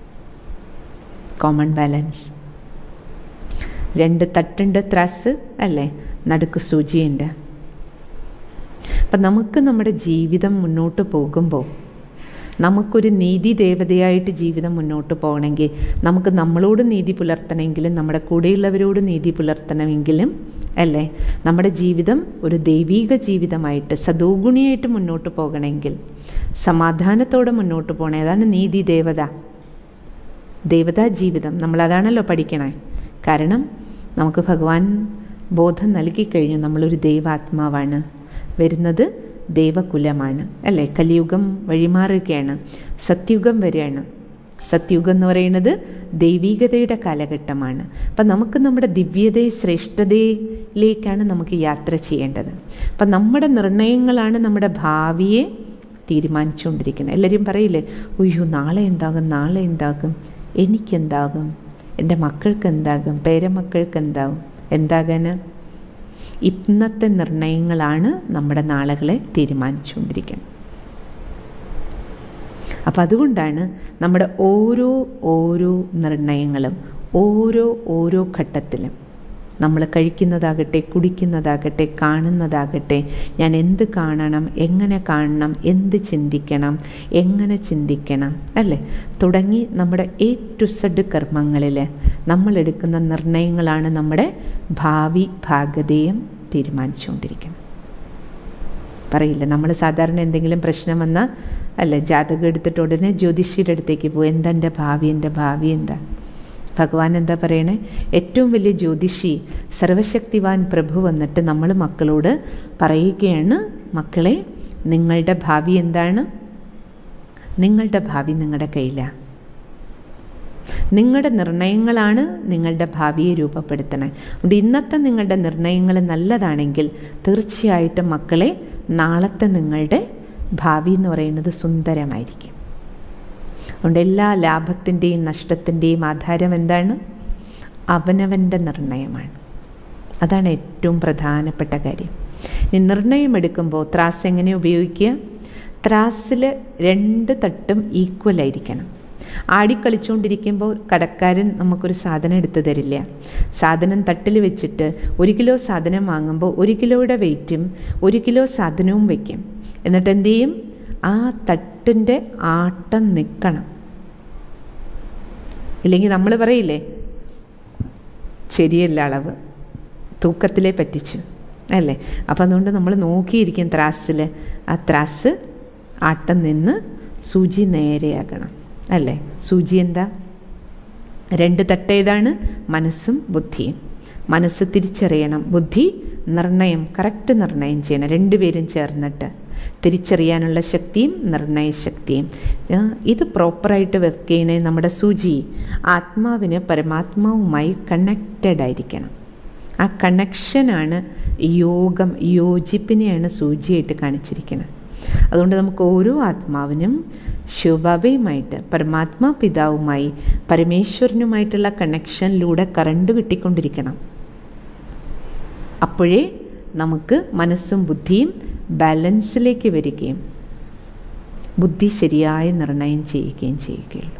കോമൺ ബാലൻസ്. രണ്ട് തട്ടുണ്ട് ത്രാസ് അല്ലേ, നടുക്ക് സൂചിയുണ്ട്. അപ്പം നമുക്ക് നമ്മുടെ ജീവിതം മുന്നോട്ട് പോകുമ്പോൾ നമുക്കൊരു നീതി ദേവതയായിട്ട് ജീവിതം മുന്നോട്ട് പോകണമെങ്കിൽ, നമുക്ക് നമ്മളോട് നീതി പുലർത്തണമെങ്കിലും നമ്മുടെ കൂടെയുള്ളവരോട് നീതി പുലർത്തണമെങ്കിലും അല്ലേ, നമ്മുടെ ജീവിതം ഒരു ദൈവീക ജീവിതമായിട്ട് സദോഗുണിയായിട്ട് മുന്നോട്ട് പോകണമെങ്കിൽ, സമാധാനത്തോടെ മുന്നോട്ട് പോകണേ. അതാണ് നീതി ദേവത, ദേവതാ ജീവിതം. നമ്മളതാണല്ലോ പഠിക്കണേ. കാരണം നമുക്ക് ഭഗവാൻ ബോധം നൽകിക്കഴിഞ്ഞു, നമ്മളൊരു ദൈവാത്മാവാണ്, വരുന്നത് ദേവകുലമാണ് അല്ലേ. കലിയുഗം വഴിമാറുകയാണ്, സത്യുഗം വരികയാണ്. സത്യുഗം എന്ന് പറയുന്നത് ദൈവീകതയുടെ കാലഘട്ടമാണ്. അപ്പം നമുക്ക് നമ്മുടെ ദിവ്യതയെ ശ്രേഷ്ഠതയിലേക്കാണ് നമുക്ക് യാത്ര ചെയ്യേണ്ടത്. അപ്പം നമ്മുടെ നിർണയങ്ങളാണ് നമ്മുടെ ഭാവിയെ തീരുമാനിച്ചുകൊണ്ടിരിക്കുന്നത്. എല്ലാവരും പറയില്ലേ, ഉയ്യോ നാളെ എന്താകും, നാളെ എന്താകും, എനിക്കെന്താകും, എൻ്റെ മക്കൾക്ക് എന്താകും, പേരമക്കൾക്ക് എന്താകും. എന്താകാന്? ഇന്നത്തെ നിർണയങ്ങളാണ് നമ്മുടെ നാളുകളെ തീരുമാനിച്ചുകൊണ്ടിരിക്കുന്നത്. അപ്പം അതുകൊണ്ടാണ് നമ്മുടെ ഓരോ ഓരോ നിർണയങ്ങളും ഓരോ ഓരോ ഘട്ടത്തിലും, നമ്മൾ കഴിക്കുന്നതാകട്ടെ, കുടിക്കുന്നതാകട്ടെ, കാണുന്നതാകട്ടെ, ഞാൻ എന്ത് കാണണം, എങ്ങനെ കാണണം, എന്ത് ചിന്തിക്കണം, എങ്ങനെ ചിന്തിക്കണം അല്ലേ, തുടങ്ങി നമ്മുടെ എ ടു സെഡ് കർമ്മങ്ങളിൽ നമ്മളെടുക്കുന്ന നിർണയങ്ങളാണ് നമ്മുടെ ഭാവി ഭാഗതയും തീരുമാനിച്ചുകൊണ്ടിരിക്കുന്നത്. പറയില്ല, നമ്മൾ സാധാരണ എന്തെങ്കിലും പ്രശ്നം വന്നാൽ അല്ലേ, ജാതകം എടുത്തിട്ട് ഉടനെ ജ്യോതിഷിയുടെ അടുത്തേക്ക് പോകും. എന്താ എൻ്റെ ഭാവി, എൻ്റെ ഭാവി എന്താ? ഭഗവാൻ എന്താ പറയണേ? ഏറ്റവും വലിയ ജ്യോതിഷി സർവശക്തിവാൻ പ്രഭു വന്നിട്ട് നമ്മൾ മക്കളോട് പറയുകയാണ്, മക്കളെ നിങ്ങളുടെ ഭാവി എന്താണ്? നിങ്ങളുടെ ഭാവി നിങ്ങളുടെ കയ്യിലാണ്. നിങ്ങളുടെ നിർണയങ്ങളാണ് നിങ്ങളുടെ ഭാവിയെ രൂപപ്പെടുത്തണേ. അതുകൊണ്ട് ഇന്നത്തെ നിങ്ങളുടെ നിർണയങ്ങൾ നല്ലതാണെങ്കിൽ തീർച്ചയായിട്ടും മക്കളെ നാളത്തെ നിങ്ങളുടെ ഭാവി എന്ന് പറയുന്നത് സുന്ദരമായിരിക്കും. അതുകൊണ്ട് എല്ലാ ലാഭത്തിൻ്റെയും നഷ്ടത്തിൻ്റെയും ആധാരം എന്താണ്? അവനവൻ്റെ നിർണയമാണ്. അതാണ് ഏറ്റവും പ്രധാനപ്പെട്ട കാര്യം. ഈ നിർണയമെടുക്കുമ്പോൾ ത്രാസ് എങ്ങനെ ഉപയോഗിക്കുക? ത്രാസിൽ രണ്ട് തട്ടും ഈക്വലായിരിക്കണം. ആടിക്കളിച്ചുകൊണ്ടിരിക്കുമ്പോൾ കടക്കാരൻ നമുക്കൊരു സാധനം എടുത്തു തരില്ല. സാധനം തട്ടിൽ വെച്ചിട്ട് ഒരു കിലോ സാധനം വാങ്ങുമ്പോൾ ഒരു കിലോയുടെ വെയിറ്റും ഒരു കിലോ സാധനവും വയ്ക്കും. എന്നിട്ട് എന്തു ചെയ്യും? ആ തട്ടിൻ്റെ ആട്ടം നിൽക്കണം. ഇല്ലെങ്കിൽ നമ്മൾ പറയില്ലേ, ശരിയല്ല അളവ്, തൂക്കത്തിലേ പറ്റിച്ചു അല്ലേ. അപ്പം അതുകൊണ്ട് നമ്മൾ നോക്കിയിരിക്കും ത്രാസിൽ, ആ ത്രാസ് ആട്ടം നിന്ന് സൂചി നേരെയാകണം അല്ലേ. സൂചി എന്താ? രണ്ട് തട്ട് ഏതാണ്? മനസ്സും ബുദ്ധിയും. മനസ്സ് തിരിച്ചറിയണം, ബുദ്ധി നിർണയം, കറക്റ്റ് നിർണയം ചെയ്യണം. രണ്ടുപേരും ചേർന്നിട്ട് തിരിച്ചറിയാനുള്ള ശക്തിയും നിർണയശക്തിയും. ഇത് പ്രോപ്പറായിട്ട് വർക്ക് ചെയ്യണേ. നമ്മുടെ സൂചി ആത്മാവിന് പരമാത്മാവുമായി കണക്റ്റഡ് ആയിരിക്കണം. ആ കണക്ഷനാണ് യോഗം, യോജിപ്പിനെയാണ് സൂചിയായിട്ട് കാണിച്ചിരിക്കുന്നത്. അതുകൊണ്ട് നമുക്ക് ഓരോ ആത്മാവിനും ശിവബാബയുമായിട്ട്, പരമാത്മാ പിതാവുമായി, പരമേശ്വരനുമായിട്ടുള്ള കണക്ഷനിലൂടെ കറണ്ട് കിട്ടിക്കൊണ്ടിരിക്കണം. അപ്പോഴേ നമുക്ക് മനസ്സും ബുദ്ധിയും ബാലൻസിലേക്ക് വരികയും ബുദ്ധി ശരിയായ നിർണയം ചെയ്യുകയും ചെയ്യുകയുള്ളൂ.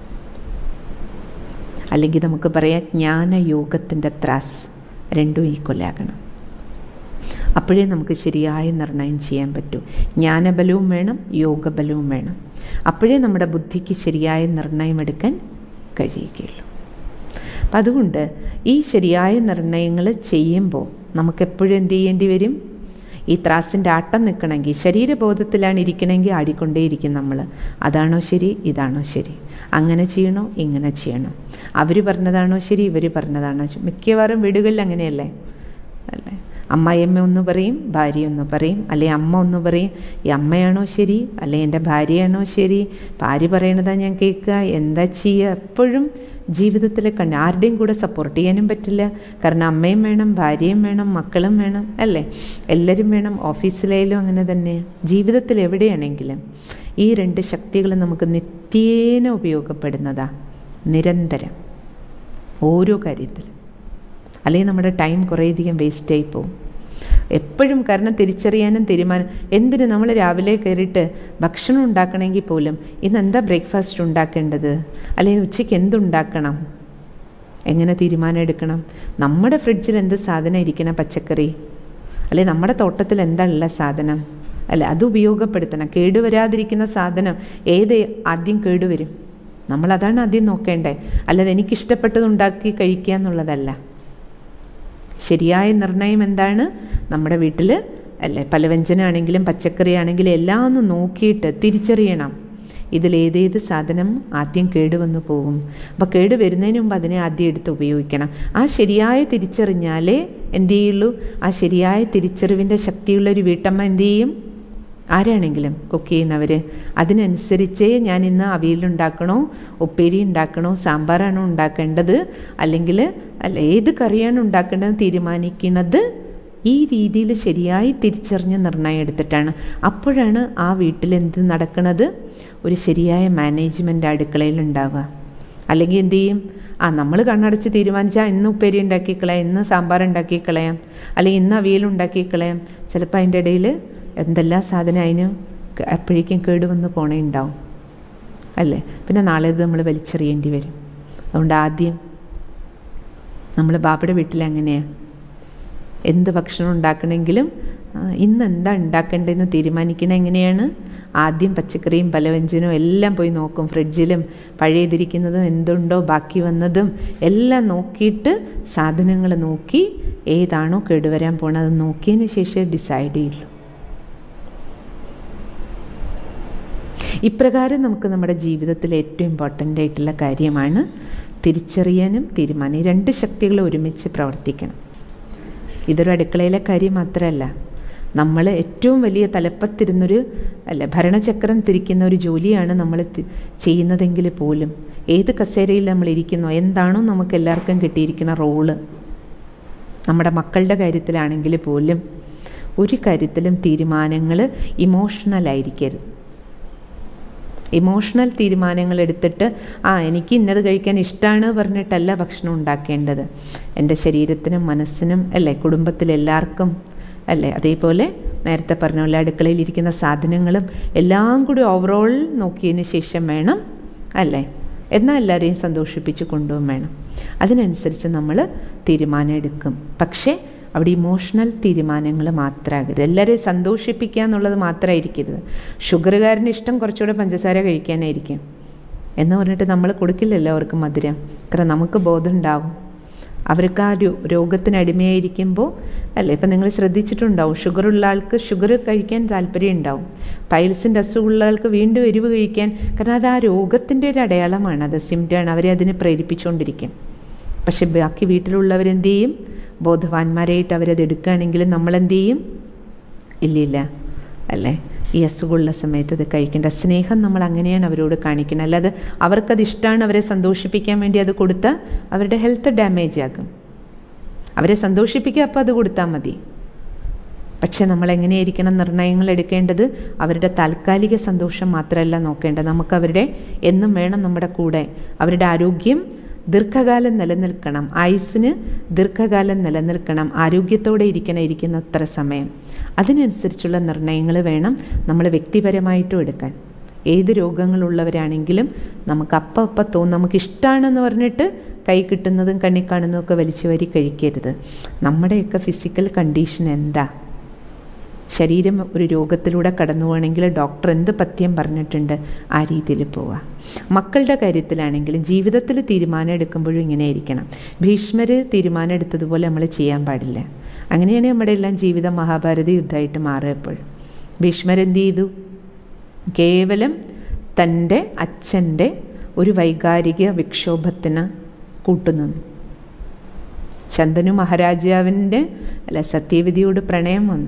അല്ലെങ്കിൽ നമുക്ക് പറയാം ജ്ഞാനയോഗത്തിൻ്റെ ത്രാസ് രണ്ടും ഈക്വലാകണം. അപ്പോഴേ നമുക്ക് ശരിയായ നിർണയം ചെയ്യാൻ പറ്റൂ. ജ്ഞാനബലവും വേണം, യോഗബലവും വേണം. അപ്പോഴേ നമ്മുടെ ബുദ്ധിക്ക് ശരിയായ നിർണയം എടുക്കാൻ കഴിയുകയുള്ളൂ. അപ്പം അതുകൊണ്ട് ഈ ശരിയായ നിർണയങ്ങൾ ചെയ്യുമ്പോൾ നമുക്കെപ്പോഴും എന്ത് ചെയ്യേണ്ടി വരും? ഈ ത്രാസിൻ്റെ ആട്ടം നിൽക്കണമെങ്കിൽ, ശരീരബോധത്തിലാണ് ഇരിക്കണമെങ്കിൽ ആടിക്കൊണ്ടേയിരിക്കും നമ്മൾ. അതാണോ ശരി, ഇതാണോ ശരി, അങ്ങനെ ചെയ്യണോ, ഇങ്ങനെ ചെയ്യണോ, അവർ പറഞ്ഞതാണോ ശരി, ഇവർ പറഞ്ഞതാണോ ശരി. മിക്കവാറും വീടുകളിൽ അങ്ങനെയല്ലേ അല്ലേ. അമ്മായിയമ്മ ഒന്ന് പറയും, ഭാര്യ ഒന്ന് പറയും, അല്ലെ അമ്മ ഒന്ന് പറയും, ഈ അമ്മയാണോ ശരി, അല്ലെ എൻ്റെ ഭാര്യയാണോ ശരി, ഭാര്യ പറയണതാണ് ഞാൻ കേൾക്കുക, എന്താ ചെയ്യുക. എപ്പോഴും ജീവിതത്തിൽ കണ്ട് ആരുടെയും കൂടെ സപ്പോർട്ട് ചെയ്യാനും പറ്റില്ല. കാരണം അമ്മയും വേണം, ഭാര്യയും വേണം, മക്കളും വേണം അല്ലേ, എല്ലാവരും വേണം. ഓഫീസിലായാലും അങ്ങനെ തന്നെ, ജീവിതത്തിൽ എവിടെയാണെങ്കിലും ഈ രണ്ട് ശക്തികൾ നമുക്ക് നിത്യേന ഉപയോഗപ്പെടുന്നതാണ്. നിരന്തരം ഓരോ കാര്യത്തിൽ. അല്ലെങ്കിൽ നമ്മുടെ ടൈം കുറേയധികം വേസ്റ്റായി പോകും എപ്പോഴും. കാരണം തിരിച്ചറിയാനും തീരുമാനം എന്തിന് നമ്മൾ രാവിലെ കയറിയിട്ട് ഭക്ഷണം ഉണ്ടാക്കണമെങ്കിൽ പോലും ഇന്ന് എന്താ ബ്രേക്ക്ഫാസ്റ്റ് ഉണ്ടാക്കേണ്ടത്, അല്ലെങ്കിൽ ഉച്ചയ്ക്ക് എന്തുണ്ടാക്കണം, എങ്ങനെ തീരുമാനം എടുക്കണം? നമ്മുടെ ഫ്രിഡ്ജിൽ എന്ത് സാധനം ഇരിക്കണം, പച്ചക്കറി, അല്ലെങ്കിൽ നമ്മുടെ തോട്ടത്തിൽ എന്താ ഉള്ള സാധനം, അല്ല അത് ഉപയോഗപ്പെടുത്തണം. കേടുവരാതിരിക്കുന്ന സാധനം ഏത് ആദ്യം കേടുവരും, നമ്മളതാണ് ആദ്യം നോക്കേണ്ടത്. അല്ലാതെ എനിക്കിഷ്ടപ്പെട്ടത് ഉണ്ടാക്കി കഴിക്കുക എന്നുള്ളതല്ല. ശരിയായ നിർണയം എന്താണ്? നമ്മുടെ വീട്ടിൽ അല്ലേ പലവ്യഞ്ജനമാണെങ്കിലും പച്ചക്കറി ആണെങ്കിലും എല്ലാം ഒന്ന് നോക്കിയിട്ട് തിരിച്ചറിയണം ഇതിലേതേത് സാധനം ആദ്യം കേടുവന്നു പോകും. അപ്പോൾ കേട് വരുന്നതിന് മുമ്പ് അതിനെ ആദ്യം എടുത്ത് ഉപയോഗിക്കണം. ആ ശരിയായ തിരിച്ചറിഞ്ഞാലേ എന്ത് ചെയ്യുള്ളൂ? ആ ശരിയായ തിരിച്ചറിവിൻ്റെ ശക്തിയുള്ളൊരു വീട്ടമ്മ എന്തു ചെയ്യും? ആരാണെങ്കിലും കുക്ക് ചെയ്യുന്നവർ അതിനനുസരിച്ചേ ഞാൻ ഇന്ന് അവിയലുണ്ടാക്കണോ, ഉപ്പേരി ഉണ്ടാക്കണോ, സാമ്പാറാണോ ഉണ്ടാക്കേണ്ടത്, അല്ലെങ്കിൽ അല്ല ഏത് കറിയാണ് ഉണ്ടാക്കേണ്ടത് തീരുമാനിക്കുന്നത് ഈ രീതിയിൽ ശരിയായി തിരിച്ചറിഞ്ഞ് നിർണയം എടുത്തിട്ടാണ്. അപ്പോഴാണ് ആ വീട്ടിൽ എന്ത് നടക്കുന്നത്? ഒരു ശരിയായ മാനേജ്മെൻറ്റ് അടുക്കളയിൽ ഉണ്ടാവുക. അല്ലെങ്കിൽ എന്തു ചെയ്യും? ആ നമ്മൾ കണ്ണടച്ച് തീരുമാനിച്ചാൽ ഇന്ന് ഉപ്പേരി ഉണ്ടാക്കിക്കളയാം, ഇന്ന് സാമ്പാർ ഉണ്ടാക്കിക്കളയാം, അല്ലെങ്കിൽ ഇന്ന് അവിയലുണ്ടാക്കിക്കളയാം. ചിലപ്പോൾ അതിൻ്റെ ഇടയിൽ എന്തെല്ലാം സാധനം അതിന് എപ്പോഴേക്കും കേടുവന്ന് പോണേ ഉണ്ടാവും അല്ലേ? പിന്നെ നാളെ ഇത് നമ്മൾ വലിച്ചെറിയേണ്ടി വരും. അതുകൊണ്ട് ആദ്യം നമ്മൾ ബാബയുടെ വീട്ടിൽ അങ്ങനെയാണ്. എന്ത് ഭക്ഷണം ഉണ്ടാക്കണമെങ്കിലും ഇന്ന് എന്താ ഉണ്ടാക്കേണ്ടതെന്ന് തീരുമാനിക്കണത് എങ്ങനെയാണ്? ആദ്യം പച്ചക്കറിയും പലവ്യഞ്ജനവും എല്ലാം പോയി നോക്കും. ഫ്രിഡ്ജിലും പഴയതിരിക്കുന്നതും എന്തുണ്ടോ ബാക്കി വന്നതും എല്ലാം നോക്കിയിട്ട് സാധനങ്ങൾ നോക്കി ഏതാണോ കേടുവരാൻ പോണത് നോക്കിയതിന് ശേഷം ഡിസൈഡ് ചെയ്യുള്ളൂ. ഇപ്രകാരം നമുക്ക് നമ്മുടെ ജീവിതത്തിൽ ഏറ്റവും ഇമ്പോർട്ടൻ്റ് ആയിട്ടുള്ള കാര്യമാണ് തിരിച്ചറിയാനും തീരുമാനം. ഈ രണ്ട് ശക്തികൾ ഒരുമിച്ച് പ്രവർത്തിക്കണം. ഇതൊരു അടുക്കളയിലെ കാര്യം മാത്രമല്ല, നമ്മൾ ഏറ്റവും വലിയ തലപ്പത്തിരുന്നൊരു അല്ല ഭരണചക്രം തിരിക്കുന്ന ഒരു ജോലിയാണ് നമ്മൾ ചെയ്യുന്നതെങ്കിൽ പോലും ഏത് കസേരയിൽ നമ്മൾ ഇരിക്കുന്നോ, എന്താണോ നമുക്ക് എല്ലാവർക്കും കിട്ടിയിരിക്കുന്ന റോള്, നമ്മുടെ മക്കളുടെ കാര്യത്തിലാണെങ്കിൽ പോലും ഒരു കാര്യത്തിലും തീരുമാനങ്ങൾ ഇമോഷണലായിരിക്കരുത്. ഇമോഷണൽ തീരുമാനങ്ങൾ എടുത്തിട്ട് ആ എനിക്ക് ഇന്നത് കഴിക്കാൻ ഇഷ്ടമാണ് പറഞ്ഞിട്ടല്ല ഭക്ഷണം ഉണ്ടാക്കേണ്ടത്. എൻ്റെ ശരീരത്തിനും മനസ്സിനും അല്ലേ, കുടുംബത്തിലെല്ലാവർക്കും അല്ലേ, അതേപോലെ നേരത്തെ പറഞ്ഞ പോലെ അടുക്കളയിലിരിക്കുന്ന സാധനങ്ങളും എല്ലാം കൂടി ഓവറോൾ നോക്കിയതിന് ശേഷം വേണം അല്ലേ, എന്നാൽ എല്ലാവരെയും സന്തോഷിപ്പിച്ച് കൊണ്ടുപോകും വേണം. അതിനനുസരിച്ച് നമ്മൾ തീരുമാനം എടുക്കും. പക്ഷേ അവിടെ ഇമോഷണൽ തീരുമാനങ്ങൾ മാത്രമാകരുത്. എല്ലാവരെയും സന്തോഷിപ്പിക്കുക എന്നുള്ളത് മാത്രമായിരിക്കരുത്. ഷുഗറുകാരന് ഇഷ്ടം കുറച്ചുകൂടെ പഞ്ചസാര കഴിക്കാനായിരിക്കും എന്ന് പറഞ്ഞിട്ട് നമ്മൾ കൊടുക്കില്ലല്ലോ അവർക്ക് മധുരം. കാരണം നമുക്ക് ബോധം ഉണ്ടാവും. അവർക്ക് ആ രോഗത്തിന് അടിമയായിരിക്കുമ്പോൾ അല്ലേ, ഇപ്പം നിങ്ങൾ ശ്രദ്ധിച്ചിട്ടുണ്ടാവും, ഷുഗറുള്ള ആൾക്ക് ഷുഗർ കഴിക്കാൻ താല്പര്യം ഉണ്ടാവും, പൈൽസിൻ്റെ അസുഖമുള്ള ആൾക്ക് വീണ്ടും എരിവ് കഴിക്കാൻ. കാരണം അത് ആ രോഗത്തിൻ്റെ ഒരു അടയാളമാണ്, അത് സിംറ്റമാണ്. അവരെ അതിനെ പ്രേരിപ്പിച്ചുകൊണ്ടിരിക്കും. പക്ഷെ ബാക്കി വീട്ടിലുള്ളവരെന്ത് ചെയ്യും? ബോധവാന്മാരായിട്ട് അവരത് എടുക്കുകയാണെങ്കിൽ നമ്മളെന്ത് ചെയ്യും? ഇല്ലില്ല അല്ലേ, ഈ അസുഖമുള്ള സമയത്ത് ഇത് കഴിക്കേണ്ട. സ്നേഹം നമ്മൾ അങ്ങനെയാണ് അവരോട് കാണിക്കുന്നത്. അല്ലാതെ അവർക്കത് ഇഷ്ടമാണ്, അവരെ സന്തോഷിപ്പിക്കാൻ വേണ്ടി അത് കൊടുത്താൽ അവരുടെ ഹെൽത്ത് ഡാമേജ് ആകും. അവരെ സന്തോഷിപ്പിക്കുക, അപ്പോൾ അത് കൊടുത്താൽ മതി. പക്ഷെ നമ്മളെങ്ങനെയായിരിക്കണം നിർണയങ്ങൾ എടുക്കേണ്ടത്? അവരുടെ താൽക്കാലിക സന്തോഷം മാത്രമല്ല നോക്കേണ്ടത്, നമുക്ക് അവരുടെ എന്നും വേണം നമ്മുടെ കൂടെ. അവരുടെ ആരോഗ്യം ദീർഘകാലം നിലനിൽക്കണം, ആയുസ്സിന് ദീർഘകാലം നിലനിൽക്കണം, ആരോഗ്യത്തോടെ ഇരിക്കണം ഇരിക്കുന്ന അത്ര സമയം. അതിനനുസരിച്ചുള്ള നിർണയങ്ങൾ വേണം നമ്മൾ വ്യക്തിപരമായിട്ടും എടുക്കാൻ. ഏത് രോഗങ്ങളുള്ളവരാണെങ്കിലും നമുക്ക് അപ്പം അപ്പം തോന്നും, നമുക്കിഷ്ടമാണെന്ന് പറഞ്ഞിട്ട് കൈ കിട്ടുന്നതും കണ്ണി കാണുന്നതൊക്കെ വലിച്ചു വരി കഴിക്കരുത്. നമ്മുടെയൊക്കെ ഫിസിക്കൽ കണ്ടീഷൻ എന്താ? ശരീരം ഒരു രോഗത്തിലൂടെ കടന്നു പോകണമെങ്കിൽ ഡോക്ടർ എന്ത് പഥ്യം പറഞ്ഞിട്ടുണ്ട് ആ രീതിയിൽ പോവുക. മക്കളുടെ കാര്യത്തിലാണെങ്കിലും ജീവിതത്തിൽ തീരുമാനം എടുക്കുമ്പോഴും ഇങ്ങനെ ആയിരിക്കണം. ഭീഷ്മർ തീരുമാനം എടുത്തതുപോലെ നമ്മൾ ചെയ്യാൻ പാടില്ല. അങ്ങനെയാണ് നമ്മുടെ എല്ലാം ജീവിതം മഹാഭാരത യുദ്ധമായിട്ട് മാറിയപ്പോൾ. ഭീഷ്മർ എന്ത് ചെയ്തു? കേവലം തൻ്റെ അച്ഛൻ്റെ ഒരു വൈകാരിക വിക്ഷോഭത്തിന് കൂട്ടുനിന്നു. ശന്തനു മഹാരാജാവിൻ്റെ അല്ല സത്യവതിയോട് പ്രണയം വന്നു.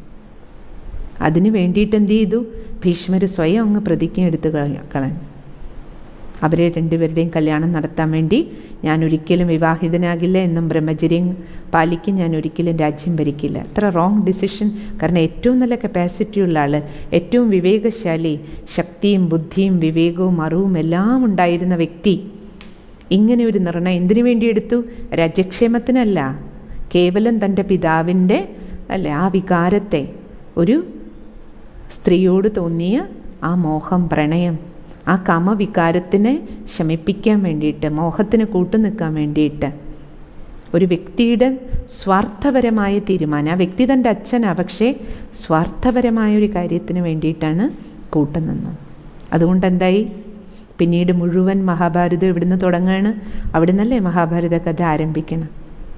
അതിന് വേണ്ടിയിട്ട് എന്ത് ചെയ്തു? ഭീഷ്മർ സ്വയം അങ്ങ് പ്രതിജ്ഞ എടുത്ത് കളഞ്ഞു. അവരെ രണ്ടുപേരുടെയും കല്യാണം നടത്താൻ വേണ്ടി ഞാൻ ഒരിക്കലും വിവാഹിതനാകില്ല എന്നും ബ്രഹ്മചര്യം പാലിക്കും, ഞാൻ ഒരിക്കലും രാജ്യം ഭരിക്കില്ല. അത്ര റോങ് ഡിസിഷൻ. കാരണം ഏറ്റവും നല്ല കപ്പാസിറ്റിയുള്ള ആൾ, ഏറ്റവും വിവേകശാലി, ശക്തിയും ബുദ്ധിയും വിവേകവും അറിവും എല്ലാം ഉണ്ടായിരുന്ന വ്യക്തി ഇങ്ങനെ ഒരു നിർണയം എന്തിനു വേണ്ടി എടുത്തു? രാജ്യക്ഷേമത്തിനല്ല, കേവലം തൻ്റെ പിതാവിൻ്റെ അല്ലേ ആ വികാരത്തെ, ഒരു സ്ത്രീയോട് തോന്നിയ ആ മോഹം, പ്രണയം, ആ കാമവികാരത്തിനെ ശമിപ്പിക്കാൻ വേണ്ടിയിട്ട്, മോഹത്തിന് കൂട്ടു നിൽക്കാൻ വേണ്ടിയിട്ട് ഒരു വ്യക്തിയുടെ സ്വാർത്ഥപരമായ തീരുമാനം, ആ വ്യക്തി തൻ്റെ അച്ഛനാണ്, പക്ഷേ സ്വാർത്ഥപരമായൊരു കാര്യത്തിന് വേണ്ടിയിട്ടാണ് കൂട്ടുനിന്നത്. അതുകൊണ്ട് എന്തായി? പിന്നീട് മുഴുവൻ മഹാഭാരതം ഇവിടുന്ന് തുടങ്ങുകയാണ്. അവിടെ നിന്നല്ലേ മഹാഭാരത കഥ ആരംഭിക്കണം.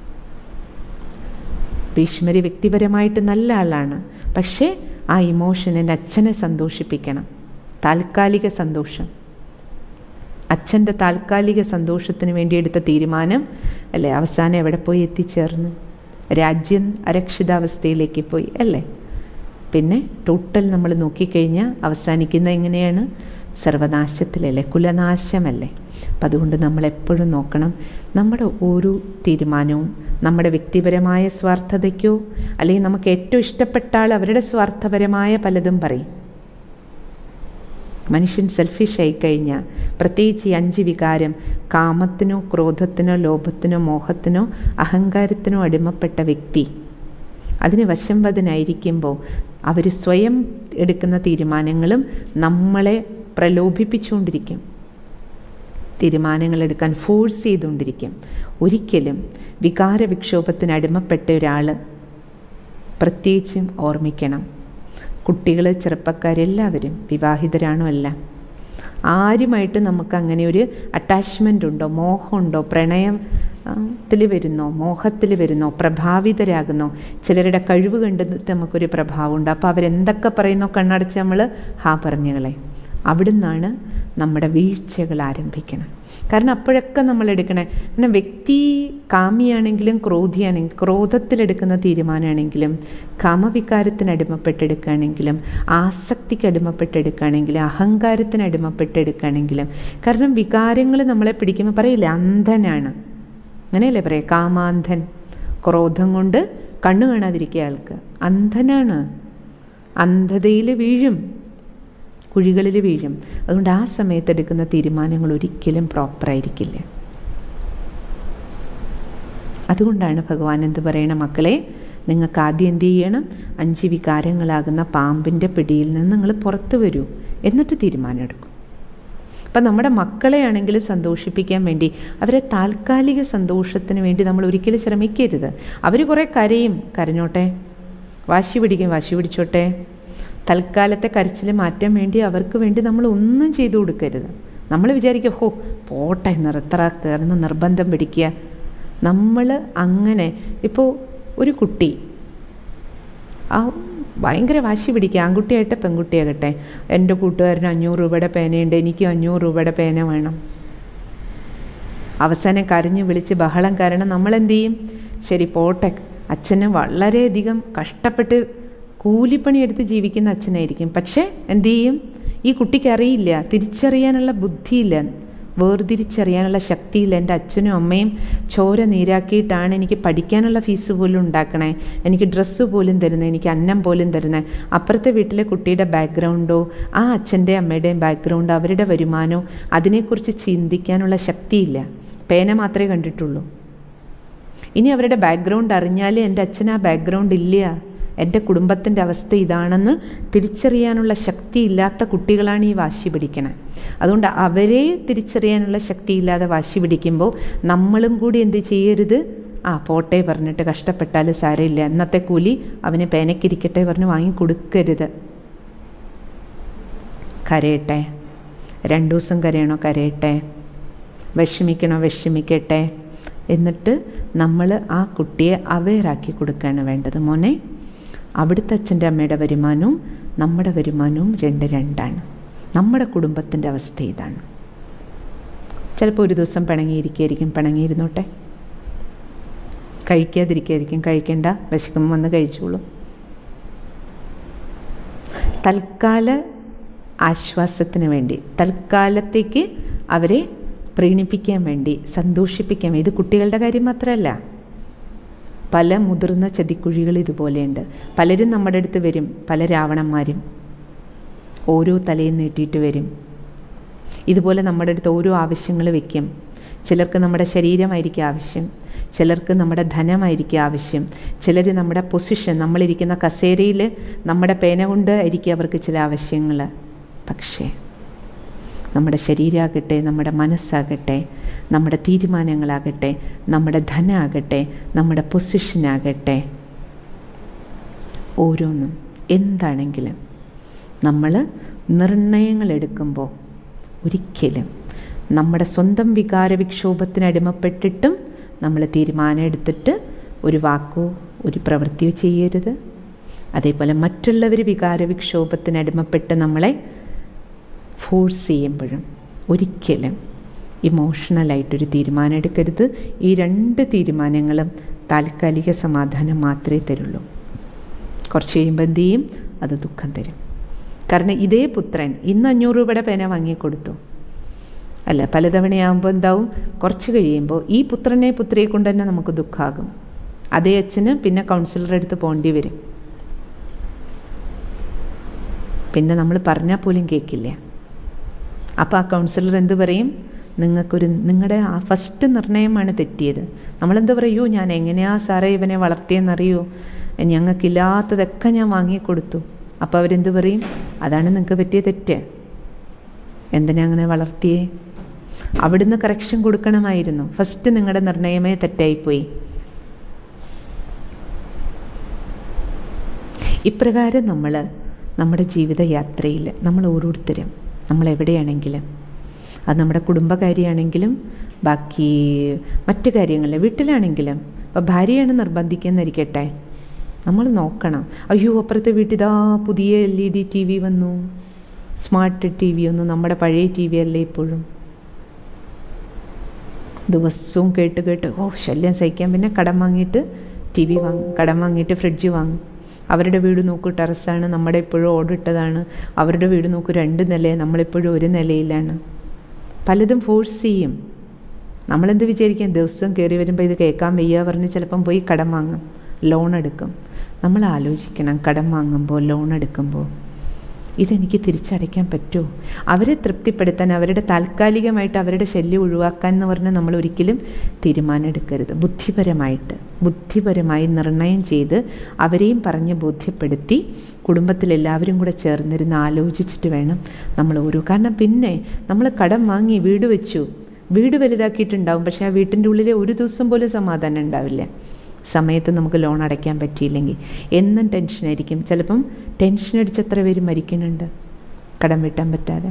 ഭീഷ്മര് വ്യക്തിപരമായിട്ട് നല്ല ആളാണ്, പക്ഷേ ആ ഇമോഷൻ എൻ്റെ അച്ഛനെ സന്തോഷിപ്പിക്കണം, താൽക്കാലിക സന്തോഷം, അച്ഛൻ്റെ താൽക്കാലിക സന്തോഷത്തിന് വേണ്ടി എടുത്ത തീരുമാനം അല്ലേ അവസാനം എവിടെ പോയി എത്തിച്ചേർന്നു? രാജ്യം അരക്ഷിതാവസ്ഥയിലേക്ക് പോയി അല്ലേ. പിന്നെ ടോട്ടൽ നമ്മൾ നോക്കിക്കഴിഞ്ഞാൽ അവസാനിക്കുന്ന എങ്ങനെയാണ്? സർവനാശത്തിലല്ലേ, കുലനാശമല്ലേ. അപ്പം അതുകൊണ്ട് നമ്മളെപ്പോഴും നോക്കണം, നമ്മുടെ ഓരോ തീരുമാനവും നമ്മുടെ വ്യക്തിപരമായ സ്വാർത്ഥതയ്ക്കോ അല്ലെങ്കിൽ നമുക്ക് ഏറ്റവും ഇഷ്ടപ്പെട്ട ആൾ അവരുടെ സ്വാർത്ഥപരമായ പലതും പറയും. മനുഷ്യൻ സെൽഫിഷ് ആയിക്കഴിഞ്ഞാൽ, പ്രത്യേകിച്ച് ഈ അഞ്ച് വികാരം, കാമത്തിനോ ക്രോധത്തിനോ ലോഭത്തിനോ മോഹത്തിനോ അഹങ്കാരത്തിനോ അടിമപ്പെട്ട വ്യക്തി അതിന് വശംവദനായിരിക്കുമ്പോൾ അവർ സ്വയം എടുക്കുന്ന തീരുമാനങ്ങളും നമ്മളെ പ്രലോഭിപ്പിച്ചുകൊണ്ടിരിക്കും, തീരുമാനങ്ങളെടുക്കാൻ ഫോഴ്സ് ചെയ്തുകൊണ്ടിരിക്കും. ഒരിക്കലും വികാരവിക്ഷോഭത്തിന് അടിമപ്പെട്ട ഒരാൾ പ്രത്യേകിച്ചും ഓർമ്മിക്കണം, കുട്ടികൾ, ചെറുപ്പക്കാരെല്ലാവരും, വിവാഹിതരാണോ അല്ല, ആരുമായിട്ട് നമുക്ക് അങ്ങനെ ഒരു അറ്റാച്ച്മെൻ്റ് ഉണ്ടോ, മോഹമുണ്ടോ, പ്രണയത്തിൽ വരുന്നോ, മോഹത്തിൽ വരുന്നോ, പ്രഭാവിതരാകുന്നോ? ചിലരുടെ കഴിവ് കണ്ടിട്ട് നമുക്കൊരു പ്രഭാവമുണ്ട്. അപ്പോൾ അവരെന്തൊക്കെ പറയുന്നോ കണ്ണടച്ച് നമ്മൾ ഹാ പറഞ്ഞുകളെ. അവിടുന്നാണ് നമ്മുടെ വീഴ്ചകൾ ആരംഭിക്കണം. കാരണം അപ്പോഴൊക്കെ നമ്മൾ എടുക്കണേ, കാരണം വ്യക്തി കാമിയാണെങ്കിലും ക്രോധിയാണെങ്കിലും, ക്രോധത്തിലെടുക്കുന്ന തീരുമാനമാണെങ്കിലും, കാമവികാരത്തിന് അടിമപ്പെട്ടെടുക്കുകയാണെങ്കിലും, ആസക്തിക്ക് അടിമപ്പെട്ടെടുക്കുകയാണെങ്കിലും, അഹങ്കാരത്തിന് അടിമപ്പെട്ടെടുക്കുകയാണെങ്കിലും, കാരണം വികാരങ്ങൾ നമ്മളെ പിടിക്കുമ്പോൾ പറയില്ല അന്ധനാണ്, അങ്ങനെയല്ലേ പറയാം, കാമാന്ധൻ, ക്രോധം കൊണ്ട് കണ്ണു കാണാതിരിക്കുക ആൾക്ക് അന്ധനാണ്, അന്ധതയിൽ വീഴും, കുഴികളിൽ വീഴും. അതുകൊണ്ട് ആ സമയത്ത് എടുക്കുന്ന തീരുമാനങ്ങൾ ഒരിക്കലും പ്രോപ്പറായിരിക്കില്ല. അതുകൊണ്ടാണ് ഭഗവാൻ എന്ത് പറയണ, മക്കളെ നിങ്ങൾക്ക് ആദ്യം എന്ത് ചെയ്യണം? അഞ്ച് വികാരങ്ങളാകുന്ന പാമ്പിൻ്റെ പിടിയിൽ നിന്ന് നിങ്ങൾ പുറത്തു വരൂ, എന്നിട്ട് തീരുമാനം എടുക്കും. അപ്പം നമ്മുടെ മക്കളെ ആണെങ്കിൽ സന്തോഷിപ്പിക്കാൻ വേണ്ടി, അവരെ താൽക്കാലിക സന്തോഷത്തിന് വേണ്ടി നമ്മൾ ഒരിക്കലും ശ്രമിക്കരുത്. അവർ കുറേ കരയും, കരഞ്ഞോട്ടെ, വാശി പിടിക്കും, വാശി പിടിച്ചോട്ടെ. തൽക്കാലത്തെ കരച്ചിൽ മാറ്റാൻ വേണ്ടി അവർക്ക് വേണ്ടി നമ്മൾ ഒന്നും ചെയ്തു കൊടുക്കരുത്. നമ്മൾ വിചാരിക്കുക ഹോ പോട്ടെ നിർത്തറാക്കുക എന്ന് നിർബന്ധം പിടിക്കുക. നമ്മൾ അങ്ങനെ ഇപ്പോൾ ഒരു കുട്ടി ആ ഭയങ്കര വാശി പിടിക്കുക, ആൺകുട്ടിയാകട്ടെ പെൺകുട്ടിയാകട്ടെ, എൻ്റെ കൂട്ടുകാരന് അഞ്ഞൂറ് രൂപയുടെ പേനയുണ്ട്, എനിക്ക് അഞ്ഞൂറ് രൂപയുടെ പേന വേണം. അവസാനം കരഞ്ഞു വിളിച്ച് ബഹളം കാരണം നമ്മളെന്ത് ചെയ്യും? ശരി പോട്ടെ. അച്ഛന് വളരെയധികം കഷ്ടപ്പെട്ട് കൂലിപ്പണിയെടുത്ത് ജീവിക്കുന്ന അച്ഛനായിരിക്കും, പക്ഷേ എന്തു ചെയ്യും? ഈ കുട്ടിക്ക് അറിയില്ല, തിരിച്ചറിയാനുള്ള ബുദ്ധിയില്ല, വേർതിരിച്ചറിയാനുള്ള ശക്തിയില്ല. എൻ്റെ അച്ഛനും അമ്മയും ചോര നീരാക്കിയിട്ടാണ് എനിക്ക് പഠിക്കാനുള്ള ഫീസ് പോലും ഉണ്ടാക്കണേ, എനിക്ക് ഡ്രസ്സ് പോലും തരുന്നത്, എനിക്ക് അന്നം പോലും തരുന്നത്. അപ്പുറത്തെ വീട്ടിലെ കുട്ടിയുടെ ബാക്ക്ഗ്രൗണ്ടോ ആ അച്ഛൻ്റെ അമ്മയുടെയും ബാക്ക്ഗ്രൗണ്ടോ അവരുടെ വരുമാനമോ അതിനെക്കുറിച്ച് ചിന്തിക്കാനുള്ള ശക്തിയില്ല. പേന മാത്രമേ കണ്ടിട്ടുള്ളൂ. ഇനി അവരുടെ ബാക്ക്ഗ്രൗണ്ട് അറിഞ്ഞാൽ എൻ്റെ അച്ഛന് ആ ബാക്ക്ഗ്രൗണ്ട് ഇല്ല, എൻ്റെ കുടുംബത്തിൻ്റെ അവസ്ഥ ഇതാണെന്ന് തിരിച്ചറിയാനുള്ള ശക്തി ഇല്ലാത്ത കുട്ടികളാണ് ഈ വാശി പിടിക്കണേ. അതുകൊണ്ട് അവരെ തിരിച്ചറിയാനുള്ള ശക്തിയില്ലാതെ വാശി പിടിക്കുമ്പോൾ നമ്മളും കൂടി എന്ത് ചെയ്യരുത്? ആ പോട്ടെ പറഞ്ഞിട്ട് കഷ്ടപ്പെട്ടാൽ സാരമില്ല, ഇന്നത്തെ കൂലി അവന് പേനയ്ക്കിരിക്കട്ടെ പറഞ്ഞ് വാങ്ങി കൊടുക്കരുത്. കരയട്ടെ, രണ്ടു ദിവസം കരയണോ കരയട്ടെ, വിഷമിക്കണോ വിഷമിക്കട്ടെ, എന്നിട്ട് നമ്മൾ ആ കുട്ടിയെ അവെയറാക്കി കൊടുക്കുകയാണ് വേണ്ടത്. മോനെ, അവിടുത്തെ അച്ഛൻ്റെ അമ്മയുടെ വരുമാനവും നമ്മുടെ വരുമാനവും രണ്ട് രണ്ടാണ്, നമ്മുടെ കുടുംബത്തിൻ്റെ അവസ്ഥ ഇതാണ്. ചിലപ്പോൾ ഒരു ദിവസം പിണങ്ങിയിരിക്കുകയായിരിക്കും, പിണങ്ങിയിരുന്നോട്ടെ, കഴിക്കാതിരിക്കുകയായിരിക്കും, കഴിക്കേണ്ട, വിശക്കുമ്പോൾ വന്ന് കഴിച്ചോളൂ. തൽക്കാല ആശ്വാസത്തിന് വേണ്ടി, തൽക്കാലത്തേക്ക് അവരെ പ്രീണിപ്പിക്കാൻ വേണ്ടി, സന്തോഷിപ്പിക്കാൻ വേണ്ടി. ഇത് കുട്ടികളുടെ കാര്യം മാത്രമല്ല, പല മുതിർന്ന ചതിക്കുഴികൾ ഇതുപോലെയുണ്ട്. പലരും നമ്മുടെ അടുത്ത് വരും, പല രാവണന്മാരും ഓരോ തലയും നീട്ടിയിട്ട് വരും. ഇതുപോലെ നമ്മുടെ അടുത്ത് ഓരോ ആവശ്യങ്ങൾ വയ്ക്കും. ചിലർക്ക് നമ്മുടെ ശരീരമായിരിക്കും ആവശ്യം, ചിലർക്ക് നമ്മുടെ ധനമായിരിക്കും ആവശ്യം, ചിലർ നമ്മുടെ പൊസിഷൻ, നമ്മളിരിക്കുന്ന കസേരയിൽ നമ്മുടെ പേന കൊണ്ട് ആയിരിക്കും അവർക്ക് ചില ആവശ്യങ്ങൾ. പക്ഷേ നമ്മുടെ ശരീരമാകട്ടെ, നമ്മുടെ മനസ്സാകട്ടെ, നമ്മുടെ തീരുമാനങ്ങളാകട്ടെ, നമ്മുടെ ധനമാകട്ടെ, നമ്മുടെ പൊസിഷനാകട്ടെ, ഓരോന്നും എന്താണെങ്കിലും നമ്മൾ നിർണയങ്ങൾ എടുക്കുമ്പോൾ ഒരിക്കലും നമ്മുടെ സ്വന്തം വികാര വിക്ഷോഭത്തിന് അടിമപ്പെട്ടിട്ടും നമ്മൾ തീരുമാനം എടുത്തിട്ട് ഒരു വാക്കോ ഒരു പ്രവൃത്തിയോ ചെയ്യരുത്. അതേപോലെ മറ്റുള്ളവർ വികാര വിക്ഷോഭത്തിന് അടിമപ്പെട്ട് നമ്മളെ ഫോഴ്സ് ചെയ്യുമ്പോഴും ഒരിക്കലും ഇമോഷണലായിട്ടൊരു തീരുമാനം എടുക്കരുത്. ഈ രണ്ട് തീരുമാനങ്ങളും താൽക്കാലിക സമാധാനം മാത്രമേ തരുള്ളൂ. കുറച്ച് കഴിയുമ്പോൾ എന്ത് ചെയ്യും? അത് ദുഃഖം തരും. കാരണം ഇതേ പുത്രൻ ഇന്ന് അഞ്ഞൂറ് രൂപയുടെ പേന വാങ്ങിക്കൊടുത്തു അല്ല, പലതവണയാകുമ്പോൾ എന്താവും? കുറച്ച് കഴിയുമ്പോൾ ഈ പുത്രനെ പുത്രിയെ കൊണ്ട് തന്നെ നമുക്ക് ദുഃഖമാകും. അതേ അച്ഛന് പിന്നെ കൗൺസിലറുടെ അടുത്ത് പോകേണ്ടി വരും. പിന്നെ നമ്മൾ പറഞ്ഞാൽ പോലും കേൾക്കില്ല. അപ്പോൾ ആ കൗൺസിലർ എന്ത് പറയും? നിങ്ങൾക്കൊരു നിങ്ങളുടെ ആ ഫസ്റ്റ് നിർണയമാണ് തെറ്റിയത്. നമ്മളെന്താ പറയൂ, ഞാൻ എങ്ങനെയാ സാറേ ഇവനെ വളർത്തിയെന്നറിയോ, ഞങ്ങൾക്കില്ലാത്തതൊക്കെ ഞാൻ വാങ്ങിക്കൊടുത്തു. അപ്പോൾ അവരെന്ത് പറയും? അതാണ് നിങ്ങൾക്ക് പറ്റിയ തെറ്റ്. എന്തിനാ അങ്ങനെ വളർത്തിയേ? അവിടുന്ന് കറക്ഷൻ കൊടുക്കണമായിരുന്നു. ഫസ്റ്റ് നിങ്ങളുടെ നിർണയമേ തെറ്റായിപ്പോയി. ഇപ്രകാരം നമ്മൾ നമ്മുടെ ജീവിതയാത്രയിൽ നമ്മൾ ഓരോരുത്തരും നമ്മളെവിടെയാണെങ്കിലും, അത് നമ്മുടെ കുടുംബകാര്യമാണെങ്കിലും ബാക്കി മറ്റു കാര്യങ്ങളിൽ വീട്ടിലാണെങ്കിലും, ഇപ്പോൾ ഭാര്യയാണ് നിർബന്ധിക്കുന്നതിരിക്കട്ടെ, നമ്മൾ നോക്കണം. അയ്യോ അപ്പുറത്തെ വീട്ടിൽ ആ പുതിയ L E D T V വന്നു, സ്മാർട്ട് ടി വി ഒന്നും നമ്മുടെ പഴയ ടി വി അല്ലേ ഇപ്പോഴും. ദിവസവും കേട്ട് കേട്ട് ഓ ശല്യം സഹിക്കാൻ, പിന്നെ കടം വാങ്ങിയിട്ട് ടി വി വാങ്ങും, കടം വാങ്ങിയിട്ട് ഫ്രിഡ്ജ് വാങ്ങും. അവരുടെ വീട് നോക്കൂ ടെറസാണ്, നമ്മുടെ ഇപ്പോഴും ഓടിട്ടതാണ്. അവരുടെ വീട് നോക്കൂ രണ്ട് നില, നമ്മളിപ്പോഴും ഒരു നിലയിലാണ്. പലതും ഫോഴ്സ് ചെയ്യും. നമ്മളെന്ത് വിചാരിക്കാം? ദിവസവും കയറി വരുമ്പോൾ ഇത് കേൾക്കാൻ വയ്യ പറഞ്ഞ് ചിലപ്പം പോയി കടം വാങ്ങും, ലോൺ എടുക്കും. നമ്മൾ ആലോചിക്കണം, കടം വാങ്ങുമ്പോൾ ലോൺ എടുക്കുമ്പോൾ ഇതെനിക്ക് തിരിച്ചടയ്ക്കാൻ പറ്റുമോ? അവരെ തൃപ്തിപ്പെടുത്താൻ, അവരുടെ താൽക്കാലികമായിട്ട് അവരുടെ ശല്യം ഒഴിവാക്കാൻ എന്ന് പറഞ്ഞാൽ നമ്മൾ ഒരിക്കലും തീരുമാനം എടുക്കരുത്. ബുദ്ധിപരമായിട്ട് ബുദ്ധിപരമായി നിർണയം ചെയ്ത് അവരെയും പറഞ്ഞ് ബോധ്യപ്പെടുത്തി കുടുംബത്തിലെല്ലാവരും കൂടെ ചേർന്നിരുന്ന് ആലോചിച്ചിട്ട് വേണം നമ്മൾ ഓരോ. കാരണം പിന്നെ നമ്മൾ കടം വാങ്ങി വീട് വെച്ചു, വീട് വലുതാക്കിയിട്ടുണ്ടാവും, പക്ഷേ ആ വീട്ടിൻ്റെ ഉള്ളിലെ ഒരു ദിവസം പോലും സമാധാനം ഉണ്ടാവില്ല. സമയത്ത് നമുക്ക് ലോൺ അടയ്ക്കാൻ പറ്റിയില്ലെങ്കിൽ എന്നും ടെൻഷനായിരിക്കും. ചിലപ്പം ടെൻഷൻ അടിച്ച് എത്ര പേര് മരിക്കുന്നുണ്ട് കടം വീട്ടാൻ പറ്റാതെ.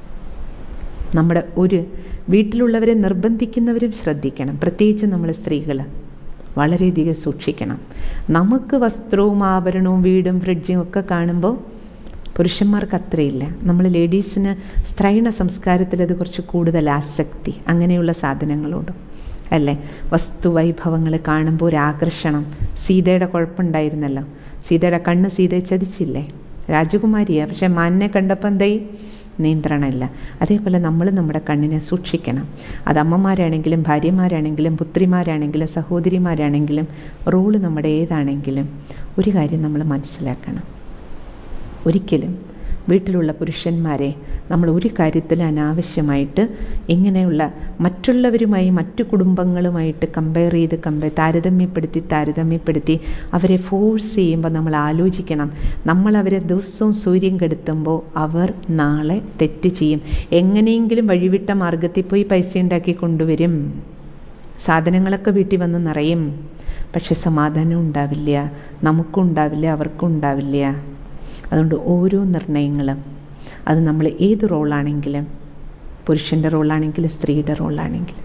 നമ്മുടെ ഒരു വീട്ടിലുള്ളവരെ നിർബന്ധിക്കുന്നവരും ശ്രദ്ധിക്കണം. പ്രത്യേകിച്ച് നമ്മൾ സ്ത്രീകൾ വളരെയധികം സൂക്ഷിക്കണം. നമുക്ക് വസ്ത്രവും ആഭരണവും വീടും ഫ്രിഡ്ജും ഒക്കെ കാണുമ്പോൾ പുരുഷന്മാർക്ക് അത്രയില്ല. നമ്മൾ ലേഡീസിന് സ്ത്രൈണ സംസ്കാരത്തിൽ അത് കുറച്ച് കൂടുതൽ ആസക്തി അങ്ങനെയുള്ള സാധനങ്ങളോട് അല്ലേ. വസ്തുവൈഭവങ്ങൾ കാണുമ്പോൾ ഒരു ആകർഷണം. സീതയുടെ കുഴപ്പമുണ്ടായിരുന്നല്ലോ, സീതയുടെ കണ്ണ് സീതയെ ചതിച്ചില്ലേ, രാജകുമാരിയാണ്, പക്ഷേ മാനിനെ കണ്ടപ്പോൾ എന്തായി? നിയന്ത്രണമില്ല. അതേപോലെ നമ്മൾ നമ്മുടെ കണ്ണിനെ സൂക്ഷിക്കണം. അത് അമ്മമാരാണെങ്കിലും ഭാര്യമാരാണെങ്കിലും പുത്രിമാരാണെങ്കിലും സഹോദരിമാരാണെങ്കിലും റോള് നമ്മുടെ ഏതാണെങ്കിലും ഒരു കാര്യം നമ്മൾ മനസ്സിലാക്കണം. ഒരിക്കലും വീട്ടിലുള്ള പുരുഷന്മാരെ നമ്മൾ ഒരു കാര്യത്തിൽ അനാവശ്യമായിട്ട് ഇങ്ങനെയുള്ള മറ്റുള്ളവരുമായി മറ്റു കുടുംബങ്ങളുമായിട്ട് കമ്പയർ ചെയ്ത് കമ്പയർ താരതമ്യപ്പെടുത്തി താരതമ്യപ്പെടുത്തി അവരെ ഫോഴ്സ് ചെയ്യുമ്പോൾ നമ്മൾ ആലോചിക്കണം. നമ്മളവരെ ദിവസവും സൂര്യൻ കെടുത്തുമ്പോൾ അവർ നാളെ തെറ്റ് ചെയ്യും. എങ്ങനെയെങ്കിലും വഴിവിട്ട മാർഗത്തിൽ പോയി പൈസ ഉണ്ടാക്കി കൊണ്ടുവരും, സാധനങ്ങളൊക്കെ വീട്ടിൽ വന്ന് നിറയും, പക്ഷെ സമാധാനം ഉണ്ടാവില്ല, നമുക്കും ഉണ്ടാവില്ല, അവർക്കും ഉണ്ടാവില്ല. അതുകൊണ്ട് ഓരോ നിർണയങ്ങളും അത് നമ്മൾ ഏത് റോളാണെങ്കിലും, പുരുഷൻ്റെ റോളാണെങ്കിലും സ്ത്രീയുടെ റോളാണെങ്കിലും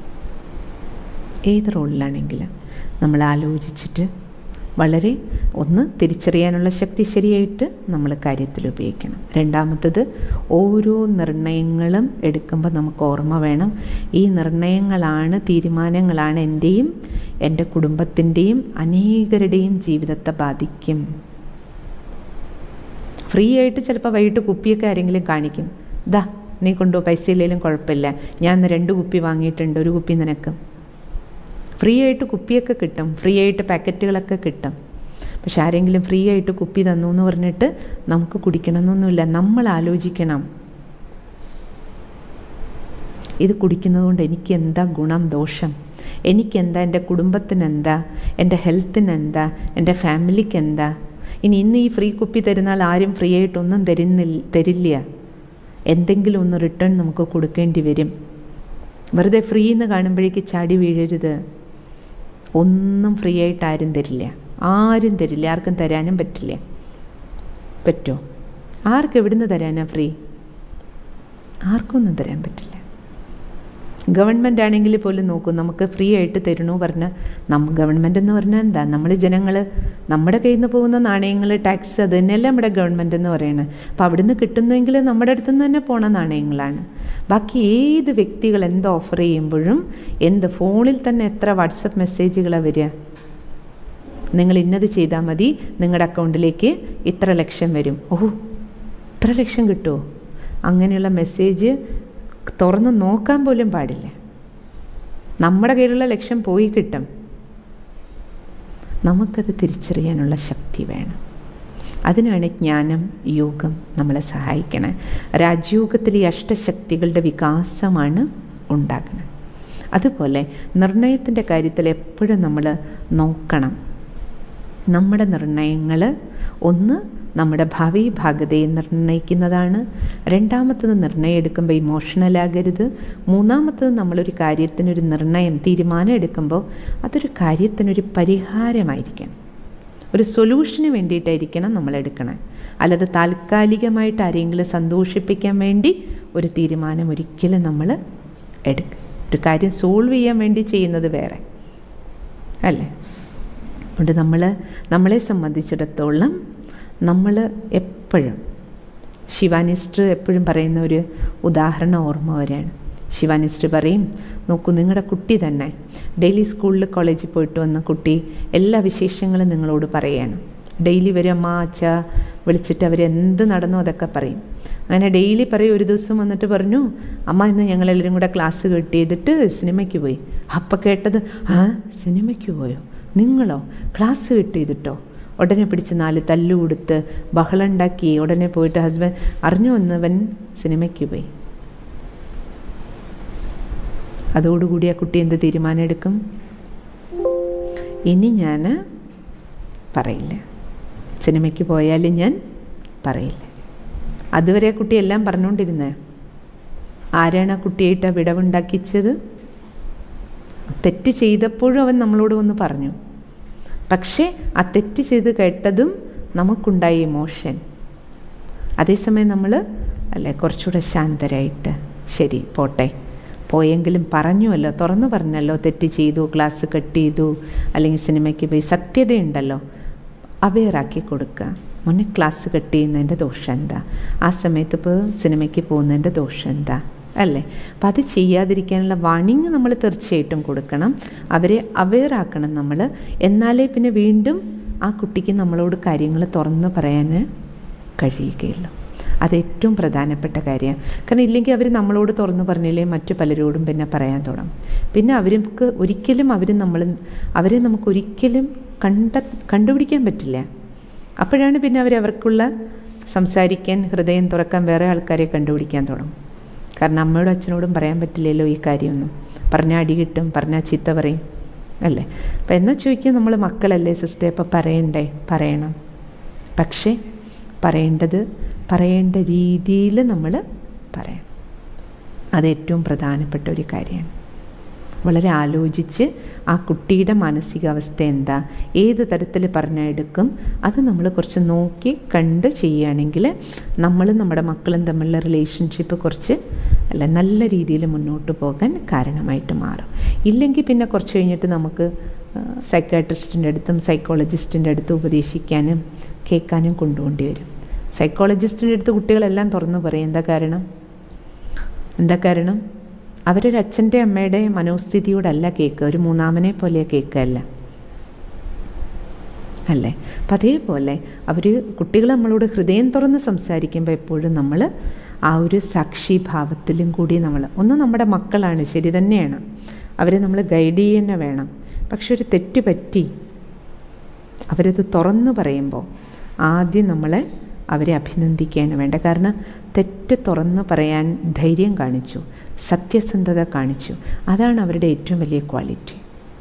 ഏത് റോളിലാണെങ്കിലും നമ്മൾ ആലോചിച്ചിട്ട് വളരെ ഒന്ന് തിരിച്ചറിയാനുള്ള ശക്തി ശരിയായിട്ട് നമ്മൾ കാര്യത്തിൽ ഉപയോഗിക്കണം. രണ്ടാമത്തത്, ഓരോ നിർണയങ്ങളും എടുക്കുമ്പോൾ നമുക്ക് ഓർമ്മ വേണം, ഈ നിർണയങ്ങളാണ്, തീരുമാനങ്ങളാണ് എൻ്റെയും എൻ്റെ കുടുംബത്തിൻ്റെയും അനേകരുടെയും ജീവിതത്തെ ബാധിക്കും. ഫ്രീ ആയിട്ട് ചിലപ്പോൾ വൈകിട്ട് കുപ്പിയൊക്കെ ആരെങ്കിലും കാണിക്കും, ദാ നീ കൊണ്ടു പൈസ ഇല്ലെങ്കിലും കുഴപ്പമില്ല, ഞാൻ രണ്ട് കുപ്പി വാങ്ങിയിട്ടുണ്ട്, ഒരു കുപ്പി നിനക്ക്. ഫ്രീ ആയിട്ട് കുപ്പിയൊക്കെ കിട്ടും, ഫ്രീ ആയിട്ട് പാക്കറ്റുകളൊക്കെ കിട്ടും. പക്ഷെ ആരെങ്കിലും ഫ്രീ ആയിട്ട് കുപ്പി തന്നു എന്ന് പറഞ്ഞിട്ട് നമുക്ക് കുടിക്കണമെന്നൊന്നുമില്ല. നമ്മൾ ആലോചിക്കണം, ഇത് കുടിക്കുന്നത് കൊണ്ട് എനിക്ക് എന്താ ഗുണം ദോഷം, എനിക്കെന്താ, എൻ്റെ കുടുംബത്തിനെന്താ, എൻ്റെ ഹെൽത്തിനെന്താ, എൻ്റെ ഫാമിലിക്ക് എന്താ. ഇനി ഇന്ന് ഈ ഫ്രീ കുപ്പി തരുന്നാൽ ആരും ഫ്രീ ആയിട്ടൊന്നും തരുന്നില്ല തരില്ല എന്തെങ്കിലും ഒന്ന് റിട്ടേൺ നമുക്ക് കൊടുക്കേണ്ടി വരും. വെറുതെ ഫ്രീ എന്ന് കാണുമ്പോഴേക്ക് ചാടി വീഴരുത്. ഒന്നും ഫ്രീ ആയിട്ട് ആരും തരില്ല, ആരും തരില്ല, ആർക്കും തരാനും പറ്റില്ല. പറ്റുമോ? ആർക്കും എവിടുന്ന് തരാനാ ഫ്രീ? ആർക്കും ഒന്നും തരാൻ പറ്റില്ല. ഗവൺമെൻറ് ആണെങ്കിൽ പോലും നോക്കൂ, നമുക്ക് ഫ്രീ ആയിട്ട് തരണു പറഞ്ഞാൽ നമ്മ ഗവൺമെൻറ് എന്ന് പറഞ്ഞാൽ എന്താ? നമ്മൾ ജനങ്ങൾ, നമ്മുടെ കയ്യിൽ നിന്ന് പോകുന്ന നാണയങ്ങൾ, ടാക്സ്, അത് തന്നെയല്ലേ നമ്മുടെ ഗവൺമെൻറ് എന്ന് പറയുന്നത്. അപ്പോൾ അവിടുന്ന് കിട്ടുന്നെങ്കിൽ നമ്മുടെ അടുത്ത് നിന്ന് തന്നെ പോണ നാണയങ്ങളാണ്. ബാക്കി ഏത് വ്യക്തികൾ എന്ത് ഓഫർ ചെയ്യുമ്പോഴും എന്ത് ഫോണിൽ തന്നെ എത്ര വാട്സപ്പ് മെസ്സേജുകളാണ് വരിക. നിങ്ങൾ ഇന്നത് ചെയ്താൽ മതി, നിങ്ങളുടെ അക്കൗണ്ടിലേക്ക് ഇത്ര ലക്ഷം വരും. ഓഹ്, ഇത്ര ലക്ഷം കിട്ടുമോ? അങ്ങനെയുള്ള മെസ്സേജ് തുറന്ന് നോക്കാൻ പോലും പാടില്ല. നമ്മുടെ കയ്യിലുള്ള ലക്ഷ്യം പോയി കിട്ടും. നമുക്കത് തിരിച്ചറിയാനുള്ള ശക്തി വേണം. അതിനാണ് ജ്ഞാനം, യോഗം നമ്മളെ സഹായിക്കണേ. രാജയോഗത്തിൽ ഈ അഷ്ടശക്തികളുടെ വികാസമാണ് ഉണ്ടാക്കുന്നത്. അതുപോലെ നിർണയത്തിൻ്റെ കാര്യത്തിൽ എപ്പോഴും നമ്മൾ നോക്കണം. നമ്മുടെ നിർണയങ്ങൾ ഒന്ന് നമ്മുടെ ഭാവി ഭാഗതയെ നിർണ്ണയിക്കുന്നതാണ്. രണ്ടാമത്തത് നിർണ്ണയം എടുക്കുമ്പോൾ ഇമോഷണലാകരുത്. മൂന്നാമത്തത് നമ്മളൊരു കാര്യത്തിനൊരു നിർണ്ണയം, തീരുമാനം എടുക്കുമ്പോൾ അതൊരു കാര്യത്തിനൊരു പരിഹാരമായിരിക്കണം, ഒരു സൊല്യൂഷന് വേണ്ടിയിട്ടായിരിക്കണം നമ്മൾ എടുക്കണം. അല്ലാതെ താൽക്കാലികമായിട്ട് ആരെങ്കിലും സന്തോഷിപ്പിക്കാൻ വേണ്ടി ഒരു തീരുമാനം ഒരിക്കലും നമ്മൾ എടുക്കുക. ഒരു കാര്യം സോൾവ് ചെയ്യാൻ വേണ്ടി ചെയ്യുന്നത് വേറെ അല്ലേ. അതുകൊണ്ട് നമ്മൾ നമ്മളെ സംബന്ധിച്ചിടത്തോളം നമ്മൾ എപ്പോഴും, ശിവാനിസ്റ്റർ എപ്പോഴും പറയുന്ന ഒരു ഉദാഹരണം ഓർമ്മ വരികയാണ്. ശിവാനിസ്റ്റർ പറയും, നോക്കൂ, നിങ്ങളുടെ കുട്ടി തന്നെ ഡെയിലി സ്കൂളിൽ കോളേജിൽ പോയിട്ട് വന്ന കുട്ടി എല്ലാ വിശേഷങ്ങളും നിങ്ങളോട് പറയുകയാണ്. ഡെയിലി വരും, അമ്മ അച്ഛ വിളിച്ചിട്ട് അവരെന്ത് നടന്നോ അതൊക്കെ പറയും. അങ്ങനെ ഡെയിലി പറയും. ഒരു ദിവസം വന്നിട്ട് പറഞ്ഞു, അമ്മ ഇന്ന് ഞങ്ങളെല്ലാവരും കൂടെ ക്ലാസ് കട്ട് ചെയ്തിട്ട് സിനിമയ്ക്ക് പോയി. അപ്പം കേട്ടത്, ആ സിനിമയ്ക്ക് പോയോ നിങ്ങളോ? ക്ലാസ് കട്ട് ചെയ്തിട്ടോ? ഉടനെ പിടിച്ച് നാല് തല്ലു കൊടുത്ത് ബഹളം ഉണ്ടാക്കി. ഉടനെ പോയിട്ട് ഹസ്ബൻഡ് അറിഞ്ഞു വന്നവൻ സിനിമയ്ക്ക് പോയി. അതോടുകൂടി ആ കുട്ടി എന്ത് തീരുമാനം എടുക്കും? ഇനി ഞാൻ പറയില്ല, സിനിമയ്ക്ക് പോയാലും ഞാൻ പറയില്ല. അതുവരെ ആ കുട്ടി എല്ലാം പറഞ്ഞുകൊണ്ടിരുന്നേ. ആരാണ് ആ കുട്ടിയായിട്ട് ആ വിടവുണ്ടാക്കിച്ചത്? തെറ്റ് ചെയ്തപ്പോഴും അവൻ നമ്മളോട് വന്ന് പറഞ്ഞു. പക്ഷേ ആ തെറ്റ് ചെയ്ത് കേട്ടതും നമുക്കുണ്ടായ ഇമോഷൻ. അതേസമയം നമ്മൾ അല്ലേ കുറച്ചുകൂടെ ശാന്തരായിട്ട്, ശരി പോട്ടെ, പോയെങ്കിലും പറഞ്ഞുവല്ലോ, തുറന്നു പറഞ്ഞല്ലോ, തെറ്റ് ചെയ്തു, ക്ലാസ് കട്ട് ചെയ്തു, അല്ലെങ്കിൽ സിനിമയ്ക്ക് പോയി, സത്യതയുണ്ടല്ലോ, അവെയറാക്കി കൊടുക്കുക. മുന്നേ ക്ലാസ് കട്ട് ചെയ്യുന്നതിൻ്റെ ദോഷം എന്താ, ആ സമയത്ത് ഇപ്പോൾ സിനിമയ്ക്ക് പോകുന്നതിൻ്റെ ദോഷം എന്താ അല്ലേ. അപ്പം അത് ചെയ്യാതിരിക്കാനുള്ള വാണിംഗ് നമ്മൾ തീർച്ചയായിട്ടും കൊടുക്കണം. അവരെ അവെയറാക്കണം നമ്മൾ. എന്നാലേ പിന്നെ വീണ്ടും ആ കുട്ടിക്ക് നമ്മളോട് കാര്യങ്ങൾ തുറന്ന് പറയാൻ കഴിയുകയുള്ളൂ. അത് ഏറ്റവും പ്രധാനപ്പെട്ട കാര്യമാണ്. കാരണം ഇല്ലെങ്കിൽ അവർ നമ്മളോട് തുറന്ന് പറഞ്ഞില്ലേ മറ്റു പലരോടും പിന്നെ പറയാൻ തുടങ്ങും. പിന്നെ അവർക്ക് ഒരിക്കലും അവർ നമ്മൾ അവരെ നമുക്കൊരിക്കലും കണ്ട കണ്ടുപിടിക്കാൻ പറ്റില്ല. അപ്പോഴാണ് പിന്നെ അവർ അവർക്കുള്ള സംസാരിക്കാൻ, ഹൃദയം തുറക്കാൻ വേറെ ആൾക്കാരെ കണ്ടുപിടിക്കാൻ തുടങ്ങും. കാരണം അമ്മയോടും അച്ഛനോടും പറയാൻ പറ്റില്ലല്ലോ ഈ കാര്യമൊന്നും. പറഞ്ഞാൽ അടി കിട്ടും, പറഞ്ഞാൽ ചീത്ത പറയും അല്ലേ. അപ്പം എന്നാൽ ചോദിക്കും, നമ്മൾ മക്കളല്ലേ സിസ്റ്റർ, ഇപ്പോൾ പറയണ്ടേ? പറയണം. പക്ഷേ പറയേണ്ടത് പറയേണ്ട രീതിയിൽ നമ്മൾ പറയണം. അത് ഏറ്റവും പ്രധാനപ്പെട്ട ഒരു കാര്യമാണ്. വളരെ ആലോചിച്ച് ആ കുട്ടിയുടെ മാനസികാവസ്ഥ എന്താ, ഏത് തരത്തിൽ പറഞ്ഞെടുക്കും, അത് നമ്മൾ കുറച്ച് നോക്കി കണ്ട് ചെയ്യുകയാണെങ്കിൽ നമ്മളും നമ്മുടെ മക്കളും തമ്മിലുള്ള റിലേഷൻഷിപ്പ് കുറച്ച് അല്ല നല്ല രീതിയിൽ മുന്നോട്ട് പോകാൻ കാരണമായിട്ട് മാറും. ഇല്ലെങ്കിൽ പിന്നെ കുറച്ച് കഴിഞ്ഞിട്ട് നമുക്ക് സൈക്കാട്രിസ്റ്റിൻ്റെ അടുത്തും സൈക്കോളജിസ്റ്റിൻ്റെ അടുത്തും ഉപദേശിക്കാനും കേൾക്കാനും കൊണ്ടുപോകേണ്ടി വരും. സൈക്കോളജിസ്റ്റിൻ്റെ അടുത്ത് കുട്ടികളെല്ലാം തുറന്നു പറയും. എന്താ കാരണം? എന്താ കാരണം? അവരൊരു അച്ഛൻ്റെ അമ്മയുടെ മനോസ്ഥിതിയോടല്ല കേൾക്കുക, ഒരു മൂന്നാമനെ പോലെ കേൾക്കുകയല്ല അല്ലേ. അപ്പം അതേപോലെ അവർ കുട്ടികൾ നമ്മളോട് ഹൃദയം തുറന്ന് സംസാരിക്കുമ്പോൾ എപ്പോഴും നമ്മൾ ആ ഒരു സാക്ഷിഭാവത്തിലും കൂടി നമ്മൾ ഒന്ന് നമ്മുടെ മക്കളാണ്, ശരി തന്നെയാണ്, അവരെ നമ്മൾ ഗൈഡ് ചെയ്യുക വേണം. പക്ഷെ ഒരു തെറ്റ് പറ്റി അവരത് തുറന്നു പറയുമ്പോൾ ആദ്യം നമ്മളെ അവരെ അഭിനന്ദിക്കുകയാണ് വേണ്ടത്. കാരണം തെറ്റ് തുറന്ന് പറയാൻ ധൈര്യം കാണിച്ചു, സത്യസന്ധത കാണിച്ചു. അതാണ് അവരുടെ ഏറ്റവും വലിയ ക്വാളിറ്റി.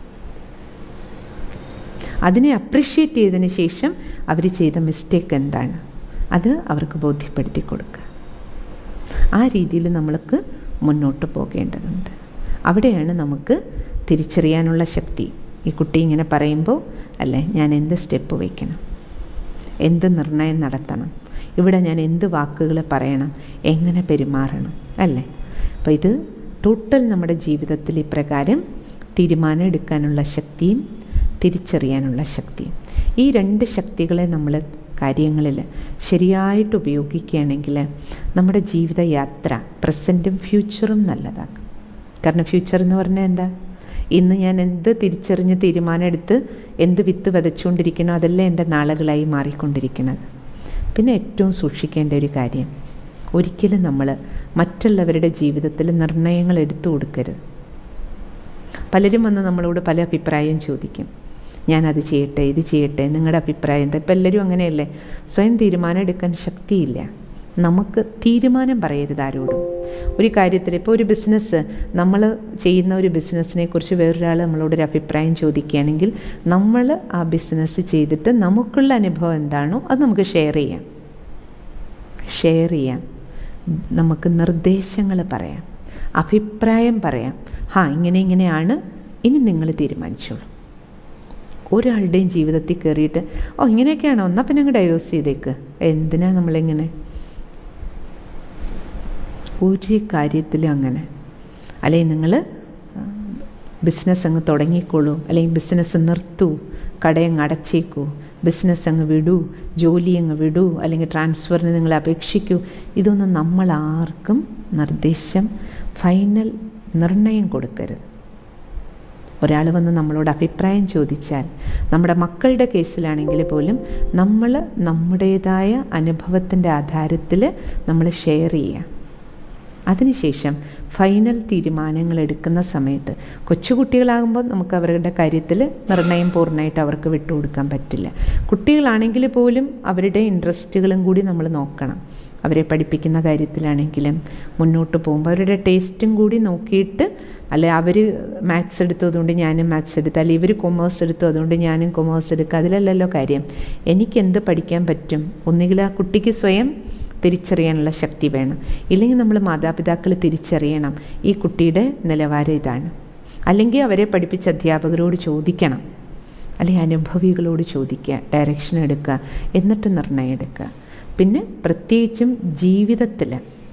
അതിനെ അപ്രിഷ്യേറ്റ് ചെയ്തതിന് ശേഷം അവർ ചെയ്ത മിസ്റ്റേക്ക് എന്താണ് അത് അവർക്ക് ബോധ്യപ്പെടുത്തി കൊടുക്കുക. ആ രീതിയിൽ നമ്മൾക്ക് മുന്നോട്ട് പോകേണ്ടതുണ്ട്. അവിടെയാണ് നമുക്ക് തിരിച്ചറിയാനുള്ള ശക്തി. ഈ കുട്ടി ഇങ്ങനെ പറയുമ്പോൾ അല്ലേ, ഞാൻ എന്ത് സ്റ്റെപ്പ് വയ്ക്കണം, എന്ത് നിർണയം നടത്തണം, ഇവിടെ ഞാൻ എന്ത് വാക്കുകൾ പറയണം, എങ്ങനെ പെരുമാറണം അല്ലേ. അപ്പോൾ ഇത് ടോട്ടൽ നമ്മുടെ ജീവിതത്തിൽ ഇപ്രകാരം തീരുമാനം എടുക്കാനുള്ള ശക്തിയും തിരിച്ചറിയാനുള്ള ശക്തിയും, ഈ രണ്ട് ശക്തികളെ നമ്മൾ കാര്യങ്ങളിൽ ശരിയായിട്ട് ഉപയോഗിക്കുകയാണെങ്കിൽ നമ്മുടെ ജീവിതയാത്ര പ്രസൻറ്റും ഫ്യൂച്ചറും നല്ലതാക്കും. കാരണം ഫ്യൂച്ചർ എന്ന് പറഞ്ഞാൽ എന്താ, ഇന്ന് ഞാൻ എന്ത് തിരിച്ചറിഞ്ഞ് തീരുമാനം എടുത്ത് എന്ത് വിത്ത് വിതച്ചുകൊണ്ടിരിക്കണോ അതെല്ലാം എൻ്റെ നാളുകളായി മാറിക്കൊണ്ടിരിക്കുന്നത്. പിന്നെ ഏറ്റവും സൂക്ഷിക്കേണ്ട ഒരു കാര്യം, ഒരിക്കലും നമ്മൾ മറ്റുള്ളവരുടെ ജീവിതത്തിൽ നിർണയങ്ങൾ എടുത്തു കൊടുക്കരുത്. പലരും വന്ന് നമ്മളോട് പല അഭിപ്രായം ചോദിക്കും. ഞാനത് ചെയ്യട്ടെ, ഇത് ചെയ്യട്ടെ, നിങ്ങളുടെ അഭിപ്രായം എന്താ? ഇപ്പം എല്ലാവരും അങ്ങനെയല്ലേ, സ്വയം തീരുമാനം എടുക്കാൻ ശക്തിയില്ല. നമുക്ക് തീരുമാനം പറയരുത് ആരോടും ഒരു കാര്യത്തിൽ. ഇപ്പോൾ ഒരു ബിസിനസ്, നമ്മൾ ചെയ്യുന്ന ഒരു ബിസിനസ്സിനെ കുറിച്ച് വേറൊരാൾ നമ്മളോടൊരു അഭിപ്രായം ചോദിക്കുകയാണെങ്കിൽ നമ്മൾ ആ ബിസിനസ് ചെയ്തിട്ട് നമുക്കുള്ള അനുഭവം എന്താണോ അത് നമുക്ക് ഷെയർ ചെയ്യാം ഷെയർ ചെയ്യാം നമുക്ക് നിർദ്ദേശങ്ങൾ പറയാം, അഭിപ്രായം പറയാം. ഹാ ഇങ്ങനെ ഇങ്ങനെയാണ്, ഇനി നിങ്ങൾ തീരുമാനിച്ചോളൂ. ഒരാളുടെയും ജീവിതത്തിൽ കയറിയിട്ട് ഓ ഇങ്ങനെയൊക്കെയാണോ, എന്നാൽ പിന്നെ അങ്ങ് ഡൈവേഴ്സ് ചെയ്തേക്ക്, എന്തിനാ നമ്മളിങ്ങനെ ഒരു കാര്യത്തിലും അങ്ങനെ. അല്ലെങ്കിൽ നിങ്ങൾ ബിസിനസ് അങ്ങ് തുടങ്ങിക്കോളൂ, അല്ലെങ്കിൽ ബിസിനസ് നിർത്തൂ, കടയങ്ങ് അടച്ചേക്കൂ, ബിസിനസ് അങ്ങ് വിടൂ, ജോലി അങ്ങ് വിടൂ, അല്ലെങ്കിൽ ട്രാൻസ്ഫറിന് നിങ്ങൾ അപേക്ഷിക്കൂ. ഇതൊന്നും നമ്മൾ ആർക്കും നിർദ്ദേശം, ഫൈനൽ നിർണയം കൊടുക്കരുത്. ഒരാൾ വന്ന് നമ്മളോട് അഭിപ്രായം ചോദിച്ചാൽ, നമ്മുടെ മക്കളുടെ കേസിലാണെങ്കിൽ പോലും നമ്മൾ നമ്മുടേതായ അനുഭവത്തിൻ്റെ ആധാരത്തിൽ നമ്മൾ ഷെയർ ചെയ്യുക. അതിനുശേഷം ഫൈനൽ തീരുമാനങ്ങൾ എടുക്കുന്ന സമയത്ത്, കൊച്ചുകുട്ടികളാകുമ്പോൾ നമുക്ക് അവരുടെ കാര്യത്തിൽ നിർണയം പൂർണ്ണമായിട്ട് അവർക്ക് വിട്ടുകൊടുക്കാൻ പറ്റില്ല. കുട്ടികളാണെങ്കിൽ പോലും അവരുടെ ഇൻട്രസ്റ്റുകളും കൂടി നമ്മൾ നോക്കണം. അവരെ പഠിപ്പിക്കുന്ന കാര്യത്തിലാണെങ്കിലും മുന്നോട്ട് പോകുമ്പോൾ അവരുടെ ടേസ്റ്റും കൂടി നോക്കിയിട്ട്, അല്ലെ അവർ മാത്സ് എടുത്തു അതുകൊണ്ട് ഞാനും മാത്സ് എടുത്തു, അല്ലെങ്കിൽ ഇവർ കൊമേഴ്സ് എടുത്തു അതുകൊണ്ട് ഞാനും കൊമേഴ്സ് എടുക്കുക, അതിലല്ലല്ലോ കാര്യം. എനിക്കെന്ത് പഠിക്കാൻ പറ്റും, ഒന്നുകിൽ ആ കുട്ടിക്ക് സ്വയം തിരിച്ചറിയാനുള്ള ശക്തി വേണം, ഇല്ലെങ്കിൽ നമ്മൾ മാതാപിതാക്കൾ തിരിച്ചറിയണം ഈ കുട്ടിയുടെ നിലവാരം ഇതാണ്. അല്ലെങ്കിൽ അവരെ പഠിപ്പിച്ച അധ്യാപകരോട് ചോദിക്കണം, അല്ലെങ്കിൽ അനുഭവികളോട് ചോദിക്കുക, ഡയറക്ഷൻ എടുക്കുക, എന്നിട്ട് നിർണയം എടുക്കുക. പിന്നെ പ്രത്യേകിച്ചും ജീവിതത്തിൽ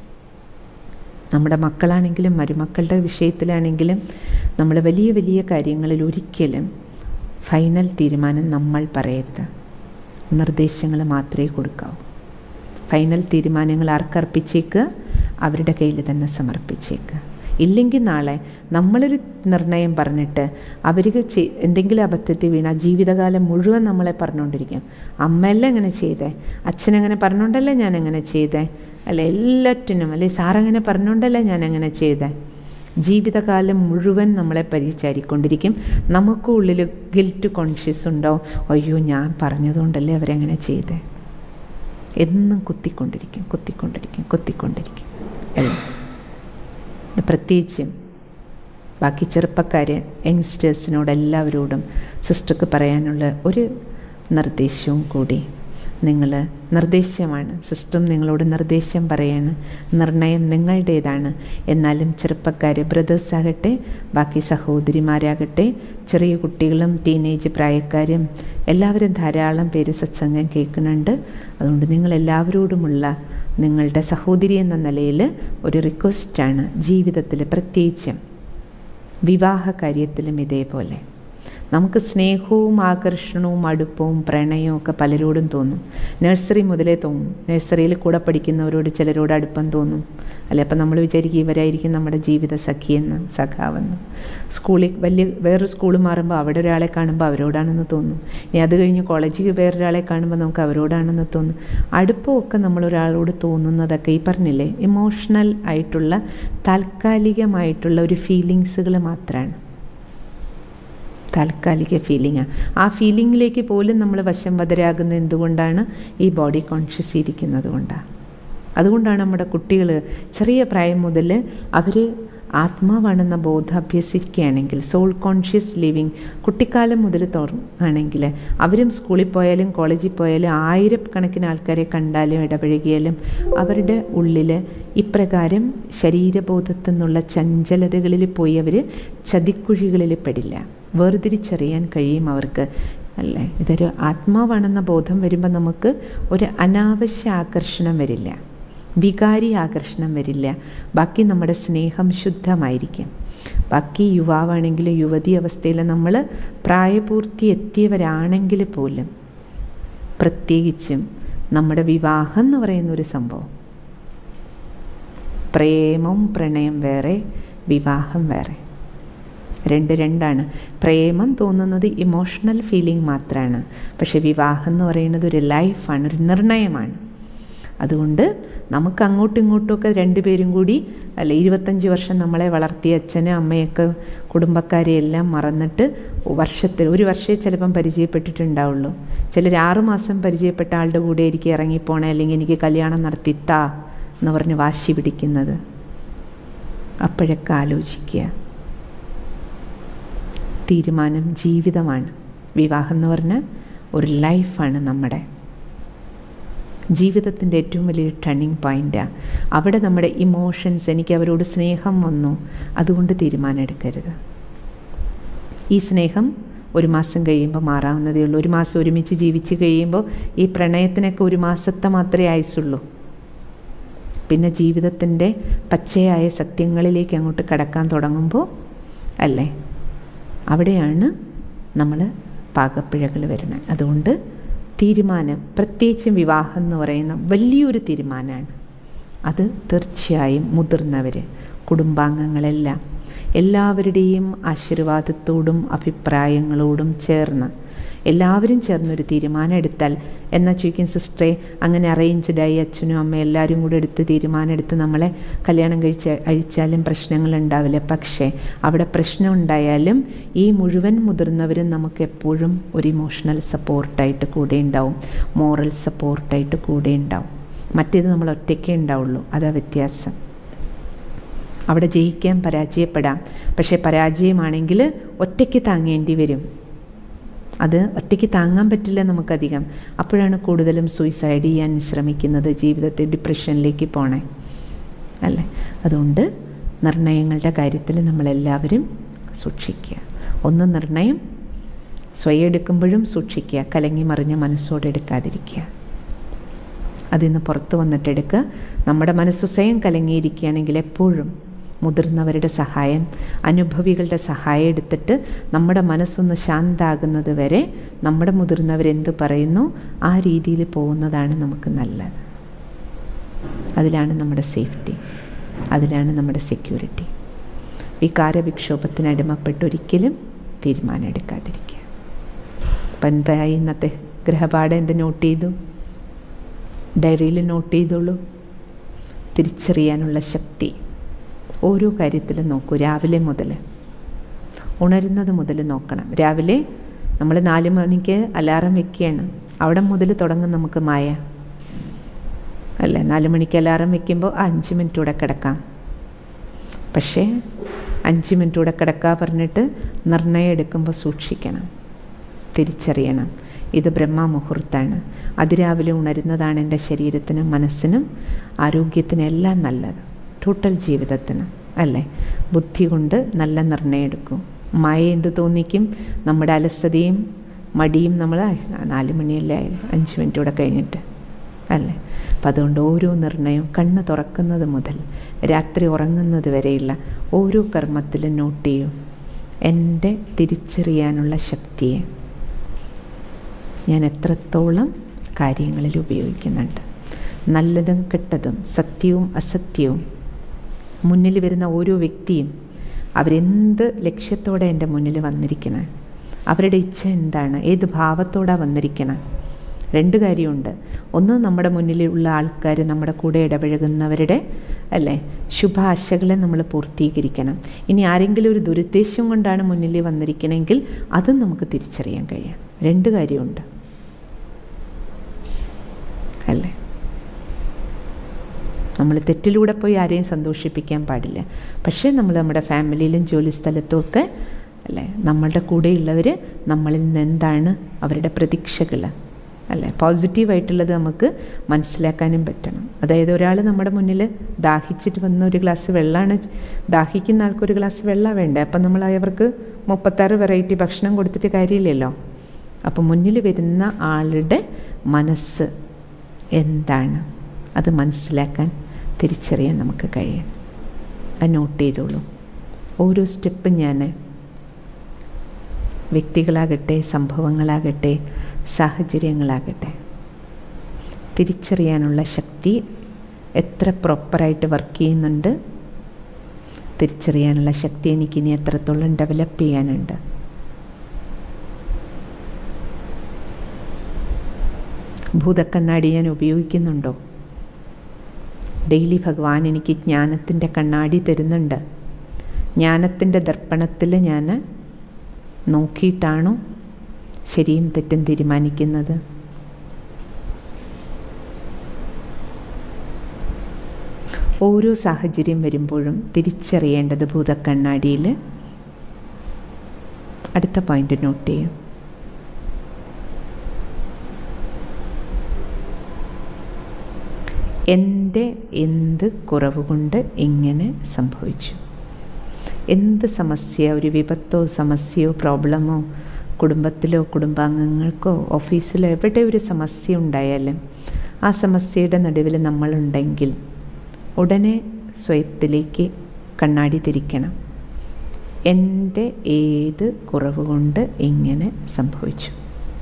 നമ്മുടെ മക്കളാണെങ്കിലും മരുമക്കളുടെ വിഷയത്തിലാണെങ്കിലും നമ്മൾ വലിയ വലിയ കാര്യങ്ങളിൽ ഒരിക്കലും ഫൈനൽ തീരുമാനം നമ്മൾ പറയരുത്, നിർദ്ദേശങ്ങൾ മാത്രമേ കൊടുക്കാവൂ. ഫൈനൽ തീരുമാനങ്ങൾ ആർക്കർപ്പിച്ചേക്കുക, അവരുടെ കയ്യിൽ തന്നെ സമർപ്പിച്ചേക്കുക. ഇല്ലെങ്കിൽ നാളെ നമ്മളൊരു നിർണയം പറഞ്ഞിട്ട് അവർക്ക് എന്തെങ്കിലും അബദ്ധത്തിൽ വീണാൽ ജീവിതകാലം മുഴുവൻ നമ്മളെ പറഞ്ഞുകൊണ്ടിരിക്കും, അമ്മയല്ലേ അങ്ങനെ ചെയ്തേ, അച്ഛനങ്ങനെ പറഞ്ഞുകൊണ്ടല്ലേ ഞാനങ്ങനെ ചെയ്തേ, അല്ലെ എല്ലാറ്റിനും, അല്ലെ സാറങ്ങനെ പറഞ്ഞുകൊണ്ടല്ലേ ഞാനങ്ങനെ ചെയ്തേ. ജീവിതകാലം മുഴുവൻ നമ്മളെ പരിചാരിക്കൊണ്ടിരിക്കും. നമുക്കുള്ളിൽ ഗിൽറ്റ് കോൺഷ്യസ് ഉണ്ടോ, അയ്യോ ഞാൻ പറഞ്ഞതുകൊണ്ടല്ലേ അവരങ്ങനെ ചെയ്തേ, എന്നും കുത്തിക്കൊണ്ടിരിക്കും കുത്തിക്കൊണ്ടിരിക്കും കുത്തിക്കൊണ്ടിരിക്കും അല്ലേ. പ്രത്യേകിച്ചും ബാക്കി ചെറുപ്പക്കാർ യങ്സ്റ്റേഴ്സിനോട് എല്ലാവരോടും സിസ്റ്റർക്ക് പറയാനുള്ള ഒരു നിർദ്ദേശവും കൂടി, നിങ്ങൾ നിർദ്ദേശമാണ്, സിസ്റ്റം നിങ്ങളോട് നിർദ്ദേശം പറയാണ്, നിർണയം നിങ്ങളുടേതാണ്. എന്നാലും ചെറുപ്പക്കാർ, ബ്രദേഴ്സ് ആകട്ടെ, ബാക്കി സഹോദരിമാരാകട്ടെ, ചെറിയ കുട്ടികളും ടീനേജ് പ്രായക്കാരും എല്ലാവരും ധാരാളം പേര് സത്സംഗം കേൾക്കുന്നുണ്ട്. അതുകൊണ്ട് നിങ്ങളെല്ലാവരോടുമുള്ള നിങ്ങളുടെ സഹോദരി എന്ന നിലയിൽ ഒരു റിക്വസ്റ്റാണ്, ജീവിതത്തിൽ പ്രത്യേകിച്ചും വിവാഹ കാര്യത്തിലും ഇതേപോലെ നമുക്ക് സ്നേഹവും ആകർഷണവും അടുപ്പവും പ്രണയവും ഒക്കെ പലരോടും തോന്നും. നഴ്സറി മുതലേ തോന്നും. നഴ്സറിയിൽ കൂടെ പഠിക്കുന്നവരോട് ചിലരോട് അടുപ്പം തോന്നും, അല്ലെ. അപ്പം നമ്മൾ വിചാരിക്കും ഇവരായിരിക്കും നമ്മുടെ ജീവിത സഖിയെന്ന്, സഖാവെന്ന്. സ്കൂളിൽ വലിയ വേറൊരു സ്കൂൾ മാറുമ്പോൾ അവിടെ ഒരാളെ കാണുമ്പോൾ അവരോടാണെന്ന് തോന്നും. ഇനി അത് കഴിഞ്ഞ് കോളേജിൽ വേറൊരാളെ കാണുമ്പോൾ നമുക്ക് അവരോടാണെന്ന് തോന്നും. അടുപ്പമൊക്കെ നമ്മളൊരാളോട് തോന്നുന്നതൊക്കെ ഈ പറഞ്ഞില്ലേ, ഇമോഷണൽ ആയിട്ടുള്ള താൽക്കാലികമായിട്ടുള്ള ഒരു ഫീലിങ്സുകൾ മാത്രമാണ്. താൽക്കാലിക ഫീലിംഗാണ്. ആ ഫീലിങ്ങിലേക്ക് പോലും നമ്മൾ വശംവദരാകുന്നത് എന്തുകൊണ്ടാണ്? ഈ ബോഡി കോൺഷ്യസ് ഇരിക്കുന്നത് കൊണ്ടാണ്. അതുകൊണ്ടാണ് നമ്മുടെ കുട്ടികൾ ചെറിയ പ്രായം മുതൽ അവർ ആത്മാവാണെന്ന ബോധം അഭ്യസിക്കുകയാണെങ്കിൽ, സോൾ കോൺഷ്യസ് ലിവിങ് കുട്ടിക്കാലം മുതൽ തുടങ്ങുകയാണെങ്കിൽ, അവരും സ്കൂളിൽ പോയാലും കോളേജിൽ പോയാലും ആയിരക്കണക്കിന് ആൾക്കാരെ കണ്ടാലും ഇടപഴകിയാലും അവരുടെ ഉള്ളിൽ ഇപ്രകാരം ശരീരബോധത്തിൽ നിന്നുള്ള ചഞ്ചലതകളിൽ പോയി അവർ ചതിക്കുഴികളിൽ പെടില്ല. വേർതിരിച്ചറിയാൻ കഴിയും അവർക്ക്, അല്ലേ? ഇതൊരു ആത്മാവാണെന്ന ബോധം വരുമ്പോൾ നമുക്ക് ഒരു അനാവശ്യ ആകർഷണം വരില്ല, വികാരി ആകർഷണം വരില്ല. ബാക്കി നമ്മുടെ സ്നേഹം ശുദ്ധമായിരിക്കും. ബാക്കി യുവാവാണെങ്കിൽ യുവതി അവസ്ഥയിൽ നമ്മൾ പ്രായപൂർത്തി എത്തിയവരാണെങ്കിൽ പോലും, പ്രത്യേകിച്ചും നമ്മുടെ വിവാഹം എന്ന് പറയുന്നൊരു സംഭവം, പ്രേമവും പ്രണയം വേറെ, വിവാഹം വേറെ, രണ്ട് രണ്ടാണ്. പ്രേമം തോന്നുന്നത് ഇമോഷണൽ ഫീലിംഗ് മാത്രമാണ്. പക്ഷെ വിവാഹം എന്ന് പറയുന്നത് ഒരു ലൈഫാണ്, ഒരു നിർണയമാണ്. അതുകൊണ്ട് നമുക്ക് അങ്ങോട്ടും ഇങ്ങോട്ടുമൊക്കെ രണ്ടുപേരും കൂടി, അല്ല, ഇരുപത്തഞ്ച് വർഷം നമ്മളെ വളർത്തിയ അച്ഛനും അമ്മയൊക്കെ കുടുംബക്കാരെയെല്ലാം മറന്നിട്ട് വർഷത്തിൽ ഒരു വർഷമേ ചിലപ്പം പരിചയപ്പെട്ടിട്ടുണ്ടാവുള്ളൂ. ചിലർ ആറുമാസം പരിചയപ്പെട്ട ആളുടെ കൂടെ എനിക്ക് ഇറങ്ങിപ്പോണേ, അല്ലെങ്കിൽ എനിക്ക് കല്യാണം നടത്തിത്താ എന്ന് പറഞ്ഞ് വാശി പിടിക്കുന്നത്. അപ്പോഴൊക്കെ ആലോചിക്കുക, തീരുമാനം ജീവിതമാണ്. വിവാഹം എന്ന് പറഞ്ഞാൽ ഒരു ലൈഫാണ്. നമ്മുടെ ജീവിതത്തിൻ്റെ ഏറ്റവും വലിയൊരു ടേണിംഗ് പോയിൻ്റാണ്. അവിടെ നമ്മുടെ ഇമോഷൻസ്, എനിക്ക് അവരോട് സ്നേഹം വന്നു, അതുകൊണ്ട് തീരുമാനം എടുക്കരുത്. ഈ സ്നേഹം ഒരു മാസം കഴിയുമ്പോൾ മാറാവുന്നതേ ഉള്ളൂ. ഒരു മാസം ഒരുമിച്ച് ജീവിച്ച് കഴിയുമ്പോൾ ഈ പ്രണയത്തിനൊക്കെ ഒരു മാസത്തെ മാത്രമേ ആയുസുള്ളൂ. പിന്നെ ജീവിതത്തിൻ്റെ പച്ചയായ സത്യങ്ങളിലേക്ക് അങ്ങോട്ട് കടക്കാൻ തുടങ്ങുമ്പോൾ, അല്ലേ, അവിടെയാണ് നമ്മൾ പാകപ്പിഴകൾ വരുന്നത്. അതുകൊണ്ട് തീരുമാനം, പ്രത്യേകിച്ചും വിവാഹം എന്ന് പറയുന്ന വലിയൊരു തീരുമാനമാണ്. അത് തീർച്ചയായും മുതിർന്നവർ, കുടുംബാംഗങ്ങളെല്ലാം എല്ലാവരുടെയും ആശീർവാദത്തോടും അഭിപ്രായങ്ങളോടും ചേർന്ന് എല്ലാവരും ചേർന്നൊരു തീരുമാനം എടുത്താൽ, എന്നാൽ ചോദിക്കും സിസ്റ്ററെ അങ്ങനെ അറേഞ്ച്ഡായി അച്ഛനും അമ്മയും എല്ലാവരും കൂടെ എടുത്ത് തീരുമാനം എടുത്ത് നമ്മളെ കല്യാണം കഴിച്ച് അഴിച്ചാലും പ്രശ്നങ്ങളുണ്ടാവില്ല. പക്ഷേ അവിടെ പ്രശ്നം ഉണ്ടായാലും ഈ മുഴുവൻ മുതിർന്നവരും നമുക്ക് എപ്പോഴും ഒരു ഇമോഷണൽ സപ്പോർട്ടായിട്ട് കൂടെ ഉണ്ടാവും, മോറൽ സപ്പോർട്ടായിട്ട് കൂടെ ഉണ്ടാവും. മറ്റേത് നമ്മൾ ഒറ്റയ്ക്കേ ഉണ്ടാവുള്ളൂ. അതാ വ്യത്യാസം. അവിടെ ജയിക്കാൻ പരാജയപ്പെടാം, പക്ഷേ പരാജയമാണെങ്കിൽ ഒറ്റയ്ക്ക് താങ്ങേണ്ടി വരും. അത് ഒറ്റയ്ക്ക് താങ്ങാൻ പറ്റില്ല നമുക്കധികം. അപ്പോഴാണ് കൂടുതലും സൂയിസൈഡ് ചെയ്യാൻ ശ്രമിക്കുന്നത്, ജീവിതത്തിൽ ഡിപ്രഷനിലേക്ക് പോണേ, അല്ലേ? അതുകൊണ്ട് നിർണയങ്ങളുടെ കാര്യത്തിൽ നമ്മളെല്ലാവരും സൂക്ഷിക്കുക. ഒന്ന് നിർണയം സ്വയം എടുക്കുമ്പോഴും സൂക്ഷിക്കുക, കലങ്ങി മറിഞ്ഞ മനസ്സോടെ എടുക്കാതിരിക്കുക. അതിൽ നിന്ന് പുറത്ത് വന്നിട്ടെടുക്കുക. നമ്മുടെ മനസ്സ് സ്വയം കലങ്ങിയിരിക്കുകയാണെങ്കിൽ എപ്പോഴും മുതിർന്നവരുടെ സഹായം, അനുഭവികളുടെ സഹായം എടുത്തിട്ട് നമ്മുടെ മനസ്സൊന്ന് ശാന്താകുന്നത് വരെ നമ്മുടെ മുതിർന്നവരെന്ത് പറയുന്നു ആ രീതിയിൽ പോകുന്നതാണ് നമുക്ക് നല്ലത്. അതിലാണ് നമ്മുടെ സേഫ്റ്റി, അതിലാണ് നമ്മുടെ സെക്യൂരിറ്റി. വികാരവിക്ഷോഭത്തിന് അടിമപ്പെട്ട് ഒരിക്കലും തീരുമാനം എടുക്കാതിരിക്കുക. അപ്പം എന്തായി ഇന്നത്തെ ഗ്രഹപാഠം? എന്ത് നോട്ട് ചെയ്തു? ഡയറിയിൽ നോട്ട് ചെയ്തോളൂ. തിരിച്ചറിയാനുള്ള ശക്തി ഓരോ കാര്യത്തിലും നോക്കൂ. രാവിലെ മുതൽ, ഉണരുന്നത് മുതൽ നോക്കണം. രാവിലെ നമ്മൾ നാല് മണിക്ക് അലാറം വെക്കുകയാണ്, അവിടെ മുതൽ തുടങ്ങും നമുക്ക് മായ, അല്ലേ? നാല് മണിക്ക് അലാറം വെക്കുമ്പോൾ അഞ്ച് മിനിറ്റ് കൂടെ കിടക്കാം. പക്ഷേ അഞ്ച് മിനിറ്റ് കൂടെ കിടക്കുക പറഞ്ഞിട്ട് നിർണയം എടുക്കുമ്പോൾ സൂക്ഷിക്കണം, തിരിച്ചറിയണം ഇത് ബ്രഹ്മമുഹൂർത്താണ്. അതിരാവിലെ ഉണരുന്നതാണ് എൻ്റെ ശരീരത്തിനും മനസ്സിനും ആരോഗ്യത്തിനും എല്ലാം നല്ലത്, ടോട്ടൽ ജീവിതത്തിന്, അല്ലേ? ബുദ്ധി കൊണ്ട് നല്ല നിർണയം എടുക്കും. മായ എന്ത് തോന്നിക്കും? നമ്മുടെ അലസതയും മടിയും നമ്മൾ നാല് മണിയല്ലേ അഞ്ച് മിനിറ്റ് കൂടെ കഴിഞ്ഞിട്ട്, അല്ലേ? അപ്പം അതുകൊണ്ട് ഓരോ നിർണയവും കണ്ണ് തുറക്കുന്നത് മുതൽ രാത്രി ഉറങ്ങുന്നത് വരെയുള്ള ഓരോ കർമ്മത്തിലും നോട്ട് ചെയ്യും. എൻ്റെ തിരിച്ചറിയാനുള്ള ശക്തിയെ ഞാൻ എത്രത്തോളം കാര്യങ്ങളിൽ ഉപയോഗിക്കുന്നുണ്ട്. നല്ലതും കെട്ടതും സത്യവും അസത്യവും മുന്നിൽ വരുന്ന ഓരോ വ്യക്തിയും അവരെന്ത് ലക്ഷ്യത്തോടെ എൻ്റെ മുന്നിൽ വന്നിരിക്കണം, അവരുടെ ഇച്ഛ എന്താണ്, ഏത് ഭാവത്തോടാണ് വന്നിരിക്കണം, രണ്ട് കാര്യമുണ്ട്. ഒന്ന്, നമ്മുടെ മുന്നിലുള്ള ആൾക്കാർ, നമ്മുടെ കൂടെ ഇടപഴകുന്നവരുടെ അല്ലേ ശുഭാശകളെ നമ്മൾ പൂർത്തീകരിക്കണം. ഇനി ആരെങ്കിലും ഒരു ദുരുദ്ദേശം കൊണ്ടാണ് മുന്നിൽ വന്നിരിക്കണമെങ്കിൽ അതും നമുക്ക് തിരിച്ചറിയാൻ കഴിയണം. രണ്ട് കാര്യമുണ്ട് അല്ലേ. നമ്മൾ തെറ്റിലൂടെ പോയി ആരെയും സന്തോഷിപ്പിക്കാൻ പാടില്ല. പക്ഷേ നമ്മൾ നമ്മുടെ ഫാമിലിയിലും ജോലി സ്ഥലത്തും ഒക്കെ അല്ലേ നമ്മളുടെ കൂടെയുള്ളവർ നമ്മളിൽ നിന്ന് എന്താണ് അവരുടെ പ്രതീക്ഷകൾ അല്ലേ പോസിറ്റീവായിട്ടുള്ളത് നമുക്ക് മനസ്സിലാക്കാനും പറ്റണം. അതായത് ഒരാൾ നമ്മുടെ മുന്നിൽ ദാഹിച്ചിട്ട് വന്ന ഒരു ഗ്ലാസ് വെള്ളമാണ്, ദാഹിക്കുന്ന ആൾക്കൊരു ഗ്ലാസ് വെള്ളം വേണ്ടേ. അപ്പം നമ്മൾ അവർക്ക് മുപ്പത്താറ് വെറൈറ്റി ഭക്ഷണം കൊടുത്തിട്ട് കാര്യമില്ലല്ലോ. അപ്പം മുന്നിൽ വരുന്ന ആളുടെ മനസ്സ് എന്താണ് അത് മനസ്സിലാക്കാൻ, തിരിച്ചറിയാൻ നമുക്ക് കഴിയും. അത് നോട്ട് ചെയ്തോളൂ. ഓരോ സ്റ്റെപ്പും ഞാൻ വ്യക്തികളാകട്ടെ, സംഭവങ്ങളാകട്ടെ, സാഹചര്യങ്ങളാകട്ടെ, തിരിച്ചറിയാനുള്ള ശക്തി എത്ര പ്രോപ്പറായിട്ട് വർക്ക് ചെയ്യുന്നുണ്ട്, തിരിച്ചറിയാനുള്ള ശക്തി എനിക്കിനി എത്രത്തോളം ഡെവലപ്പ് ചെയ്യാനുണ്ട്. ഭൂതക്കണ്ണാടി ഞാൻ ഉപയോഗിക്കുന്നുണ്ടോ? ഡെയിലി ഭഗവാൻ എനിക്ക് ജ്ഞാനത്തിൻ്റെ കണ്ണാടി തരുന്നുണ്ട്. ജ്ഞാനത്തിൻ്റെ ദർപ്പണത്തിൽ ഞാൻ നോക്കിയിട്ടാണോ ശരിയും തെറ്റും തീരുമാനിക്കുന്നത്? ഓരോ സാഹചര്യം വരുമ്പോഴും തിരിച്ചറിയേണ്ടത് ഭൂതക്കണ്ണാടിയിൽ. അടുത്ത പോയിന്റ് നോട്ട് ചെയ്യും. എൻ്റെ എന്ത് കുറവ് കൊണ്ട് ഇങ്ങനെ സംഭവിച്ചു? എന്ത് സമസ്യ, ഒരു വിപത്തോ സമസ്യയോ പ്രോബ്ലമോ കുടുംബത്തിലോ കുടുംബാംഗങ്ങൾക്കോ ഓഫീസിലോ എവിടെ ഒരു സമസ്യ ഉണ്ടായാലും ആ സമസ്യയുടെ നടുവിൽ നമ്മളുണ്ടെങ്കിൽ ഉടനെ സ്വയത്തിലേക്ക് കണ്ണാടി തിരിക്കണം. എൻ്റെ ഏത് കുറവ് കൊണ്ട് ഇങ്ങനെ സംഭവിച്ചു?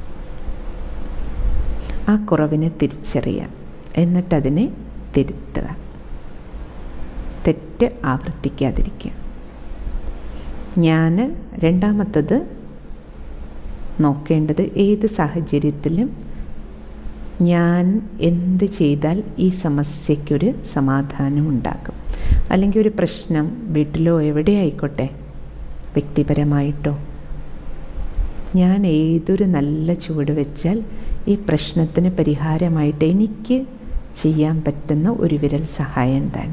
ആ കുറവിനെ തിരിച്ചറിയാം, എന്നിട്ടതിനെ തിരുത്തുക, തെറ്റ് ആവർത്തിക്കാതിരിക്കുക. ഞാൻ രണ്ടാമത്തത് നോക്കേണ്ടത് ഏത് സാഹചര്യത്തിലും ഞാൻ എന്ത് ചെയ്താൽ ഈ സമസ്യയ്ക്കൊരു സമാധാനം ഉണ്ടാകും. അല്ലെങ്കിൽ ഒരു പ്രശ്നം വീട്ടിലോ എവിടെ ആയിക്കോട്ടെ, വ്യക്തിപരമായിട്ടോ, ഞാൻ ഏതൊരു നല്ല ചുവട് വെച്ചാൽ ഈ പ്രശ്നത്തിന് പരിഹാരമായിട്ട് എനിക്ക് ചെയ്യാൻ പറ്റുന്ന ഒരു വിരൽ സഹായം എന്താണ്?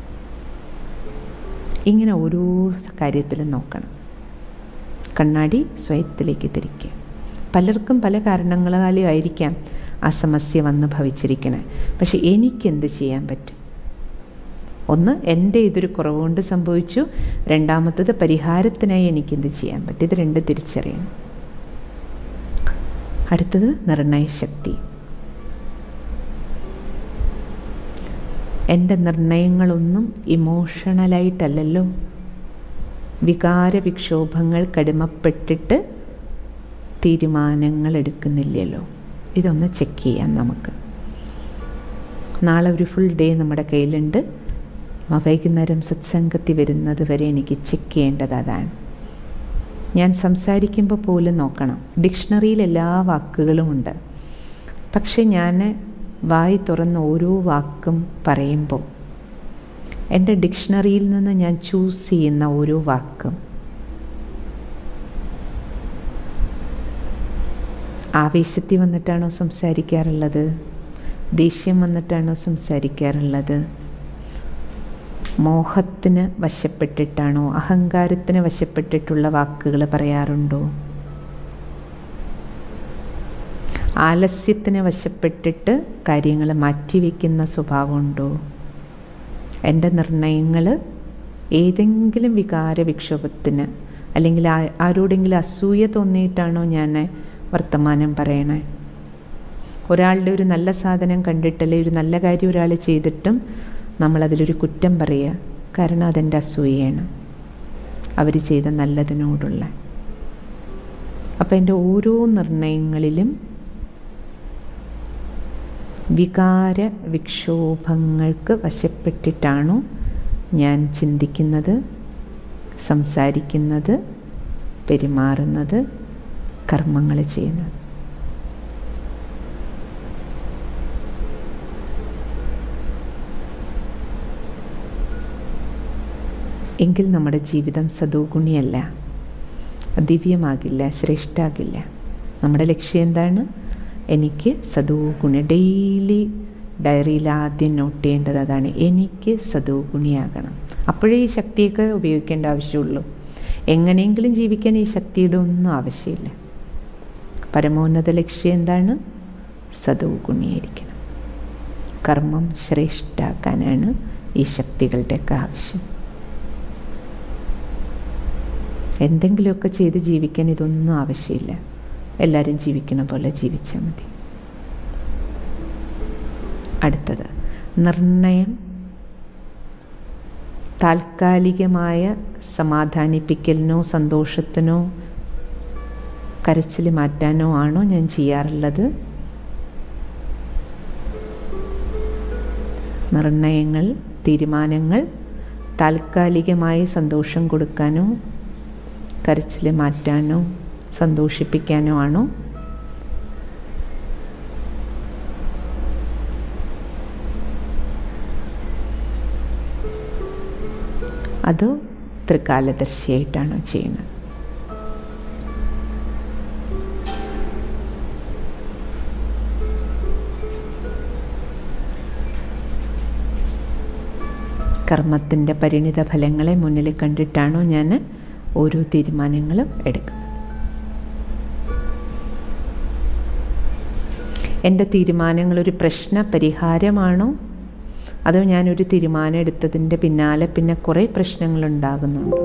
ഇങ്ങനെ ഓരോ കാര്യത്തിലും നോക്കണം. കണ്ണാടി സ്വയത്തിലേക്ക് തിരിക്കുക. പലർക്കും പല കാരണങ്ങളാലും ആയിരിക്കാം ആ സമസ്യ വന്ന് ഭവിച്ചിരിക്കണേ. പക്ഷെ എനിക്കെന്ത് ചെയ്യാൻ പറ്റും? ഒന്ന്, എൻ്റെ ഇതൊരു കുറവുകൊണ്ട് സംഭവിച്ചു. രണ്ടാമത്തത്, പരിഹാരത്തിനായി എനിക്കെന്ത് ചെയ്യാൻ പറ്റും? ഇത് രണ്ട് തിരിച്ചറിയണം. അടുത്തത് നിർണയശക്തി. എൻ്റെ നിർണയങ്ങളൊന്നും ഇമോഷണലായിട്ടല്ലല്ലോ, വികാര വിക്ഷോഭങ്ങൾ കടിമപ്പെട്ടിട്ട് തീരുമാനങ്ങൾ എടുക്കുന്നില്ലല്ലോ. ഇതൊന്ന് ചെക്ക് ചെയ്യാം നമുക്ക്. നാളെ ഒരു ഫുൾ ഡേ നമ്മുടെ കയ്യിലുണ്ട്. വൈകുന്നേരം സത്സംഗത്തിൽ വരുന്നത് വരെ എനിക്ക് ചെക്ക് ചെയ്യേണ്ടത് അതാണ്. ഞാൻ സംസാരിക്കുമ്പോൾ പോലും നോക്കണം. ഡിക്ഷണറിയിൽ എല്ലാ വാക്കുകളും ഉണ്ട്. പക്ഷെ ഞാൻ വായി തുറന്ന് ഓരോ വാക്കും പറയുമ്പോൾ എൻ്റെ ഡിക്ഷണറിയിൽ നിന്ന് ഞാൻ ചൂസ് ചെയ്യുന്ന ഓരോ വാക്കും ആവേശത്തിൽ വന്നിട്ടാണോ സംസാരിക്കാറുള്ളത്? ദേഷ്യം വന്നിട്ടാണോ സംസാരിക്കാറുള്ളത്? മോഹത്തിന് വശപ്പെട്ടിട്ടാണോ, അഹങ്കാരത്തിന് വശപ്പെട്ടിട്ടുള്ള വാക്കുകൾ പറയാറുണ്ടോ? ആലസ്യത്തിന് വശപ്പെട്ടിട്ട് കാര്യങ്ങൾ മാറ്റിവെക്കുന്ന സ്വഭാവമുണ്ടോ? എൻ്റെ നിർണയങ്ങൾ ഏതെങ്കിലും വികാര വിക്ഷോഭത്തിന് അല്ലെങ്കിൽ ആരോടെങ്കിലും അസൂയ തോന്നിയിട്ടാണോ ഞാൻ വർത്തമാനം പറയണേ? ഒരാളുടെ ഒരു നല്ല സാധനം കണ്ടിട്ടല്ലേ, ഒരു നല്ല കാര്യം ഒരാൾ ചെയ്തിട്ടും നമ്മളതിലൊരു കുറ്റം പറയുക. കാരണം അതെൻ്റെ അസൂയയാണ്, അവർ ചെയ്ത നല്ലതിനോടുള്ള. അപ്പം എൻ്റെ ഓരോ നിർണയങ്ങളിലും വികാര വിക്ഷോഭങ്ങൾക്ക് വശപ്പെട്ടിട്ടാണോ ഞാൻ ചിന്തിക്കുന്നത്, സംസാരിക്കുന്നത്, പെരുമാറുന്നത്, കർമ്മങ്ങൾ ചെയ്യുന്നത്? എങ്കിൽ നമ്മുടെ ജീവിതം സദോഗുണിയല്ല, ദിവ്യമാകില്ല, ശ്രേഷ്ഠാകില്ല. നമ്മുടെ ലക്ഷ്യം എന്താണ്? എനിക്ക് സദോഗുണി. ഡെയിലി ഡയറിയിൽ ആദ്യം നോട്ട് ചെയ്യേണ്ടത് അതാണ്, എനിക്ക് സദോഗുണിയാകണം. അപ്പോഴേ ഈ ശക്തിയൊക്കെ ഉപയോഗിക്കേണ്ട ആവശ്യമുള്ളൂ. എങ്ങനെയെങ്കിലും ജീവിക്കാൻ ഈ ശക്തിയുടെ ഒന്നും ആവശ്യമില്ല. പരമോന്നത ലക്ഷ്യം എന്താണ്? സദോഗുണിയായിരിക്കണം. കർമ്മം ശ്രേഷ്ഠാക്കാനാണ് ഈ ശക്തികളുടെയൊക്കെ ആവശ്യം. എന്തെങ്കിലുമൊക്കെ ചെയ്ത് ജീവിക്കാൻ ഇതൊന്നും ആവശ്യമില്ല. എല്ലാവരും ജീവിക്കണ പോലെ ജീവിച്ചാൽ മതി. അടുത്തത് നിർണയം. താൽക്കാലികമായ സമാധാനിപ്പിക്കലിനോ സന്തോഷത്തിനോ കരച്ചിൽ മാറ്റാനോ ആണോ ഞാൻ ചെയ്യാറുള്ളത്? നിർണയങ്ങൾ, തീരുമാനങ്ങൾ താൽക്കാലികമായി സന്തോഷം കൊടുക്കാനോ കരച്ചിൽ മാറ്റാനോ സന്തോഷിപ്പിക്കാനോ ആണോ? അതോ ത്രികാലദർശിയായിട്ടാണോ ചെയ്യുന്നത്? കർമ്മത്തിൻ്റെ പരിണിത ഫലങ്ങളെ മുന്നിൽ കണ്ടിട്ടാണോ ഞാൻ ഓരോ തീരുമാനങ്ങളും എടുക്കുന്നത്? എൻ്റെ തീരുമാനങ്ങളൊരു പ്രശ്ന പരിഹാരമാണോ, അതോ ഞാനൊരു തീരുമാനം എടുത്തതിൻ്റെ പിന്നാലെ പിന്നെ കുറേ പ്രശ്നങ്ങളുണ്ടാകുന്നുണ്ടോ?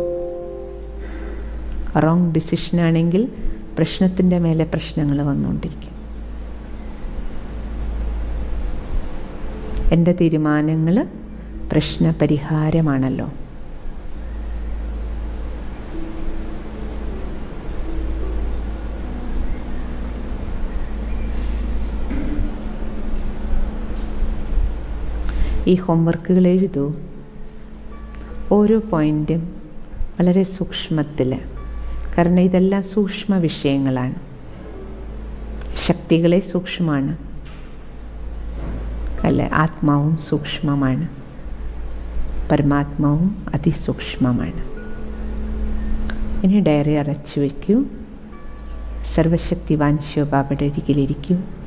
റോങ് ഡിസിഷനാണെങ്കിൽ പ്രശ്നത്തിൻ്റെ മേലെ പ്രശ്നങ്ങൾ വന്നുകൊണ്ടിരിക്കും. എൻ്റെ തീരുമാനങ്ങൾ പ്രശ്ന പരിഹാരമാണല്ലോ. ഈ ഹോംവർക്കുകൾ എഴുതൂ. ഓരോ പോയിൻറ്റും വളരെ സൂക്ഷ്മത്തിൽ, കാരണം ഇതെല്ലാം സൂക്ഷ്മ വിഷയങ്ങളാണ്. ശക്തികളെ സൂക്ഷ്മമാണ് അല്ലേ? ആത്മാവും സൂക്ഷ്മമാണ്, പരമാത്മാവും അതിസൂക്ഷ്മമാണ്. ഇനി ഡയറി അടച്ചു വയ്ക്കൂ. സർവശക്തിവാൻ ശിവബാബയുടെ അരികിലിരിക്കൂ.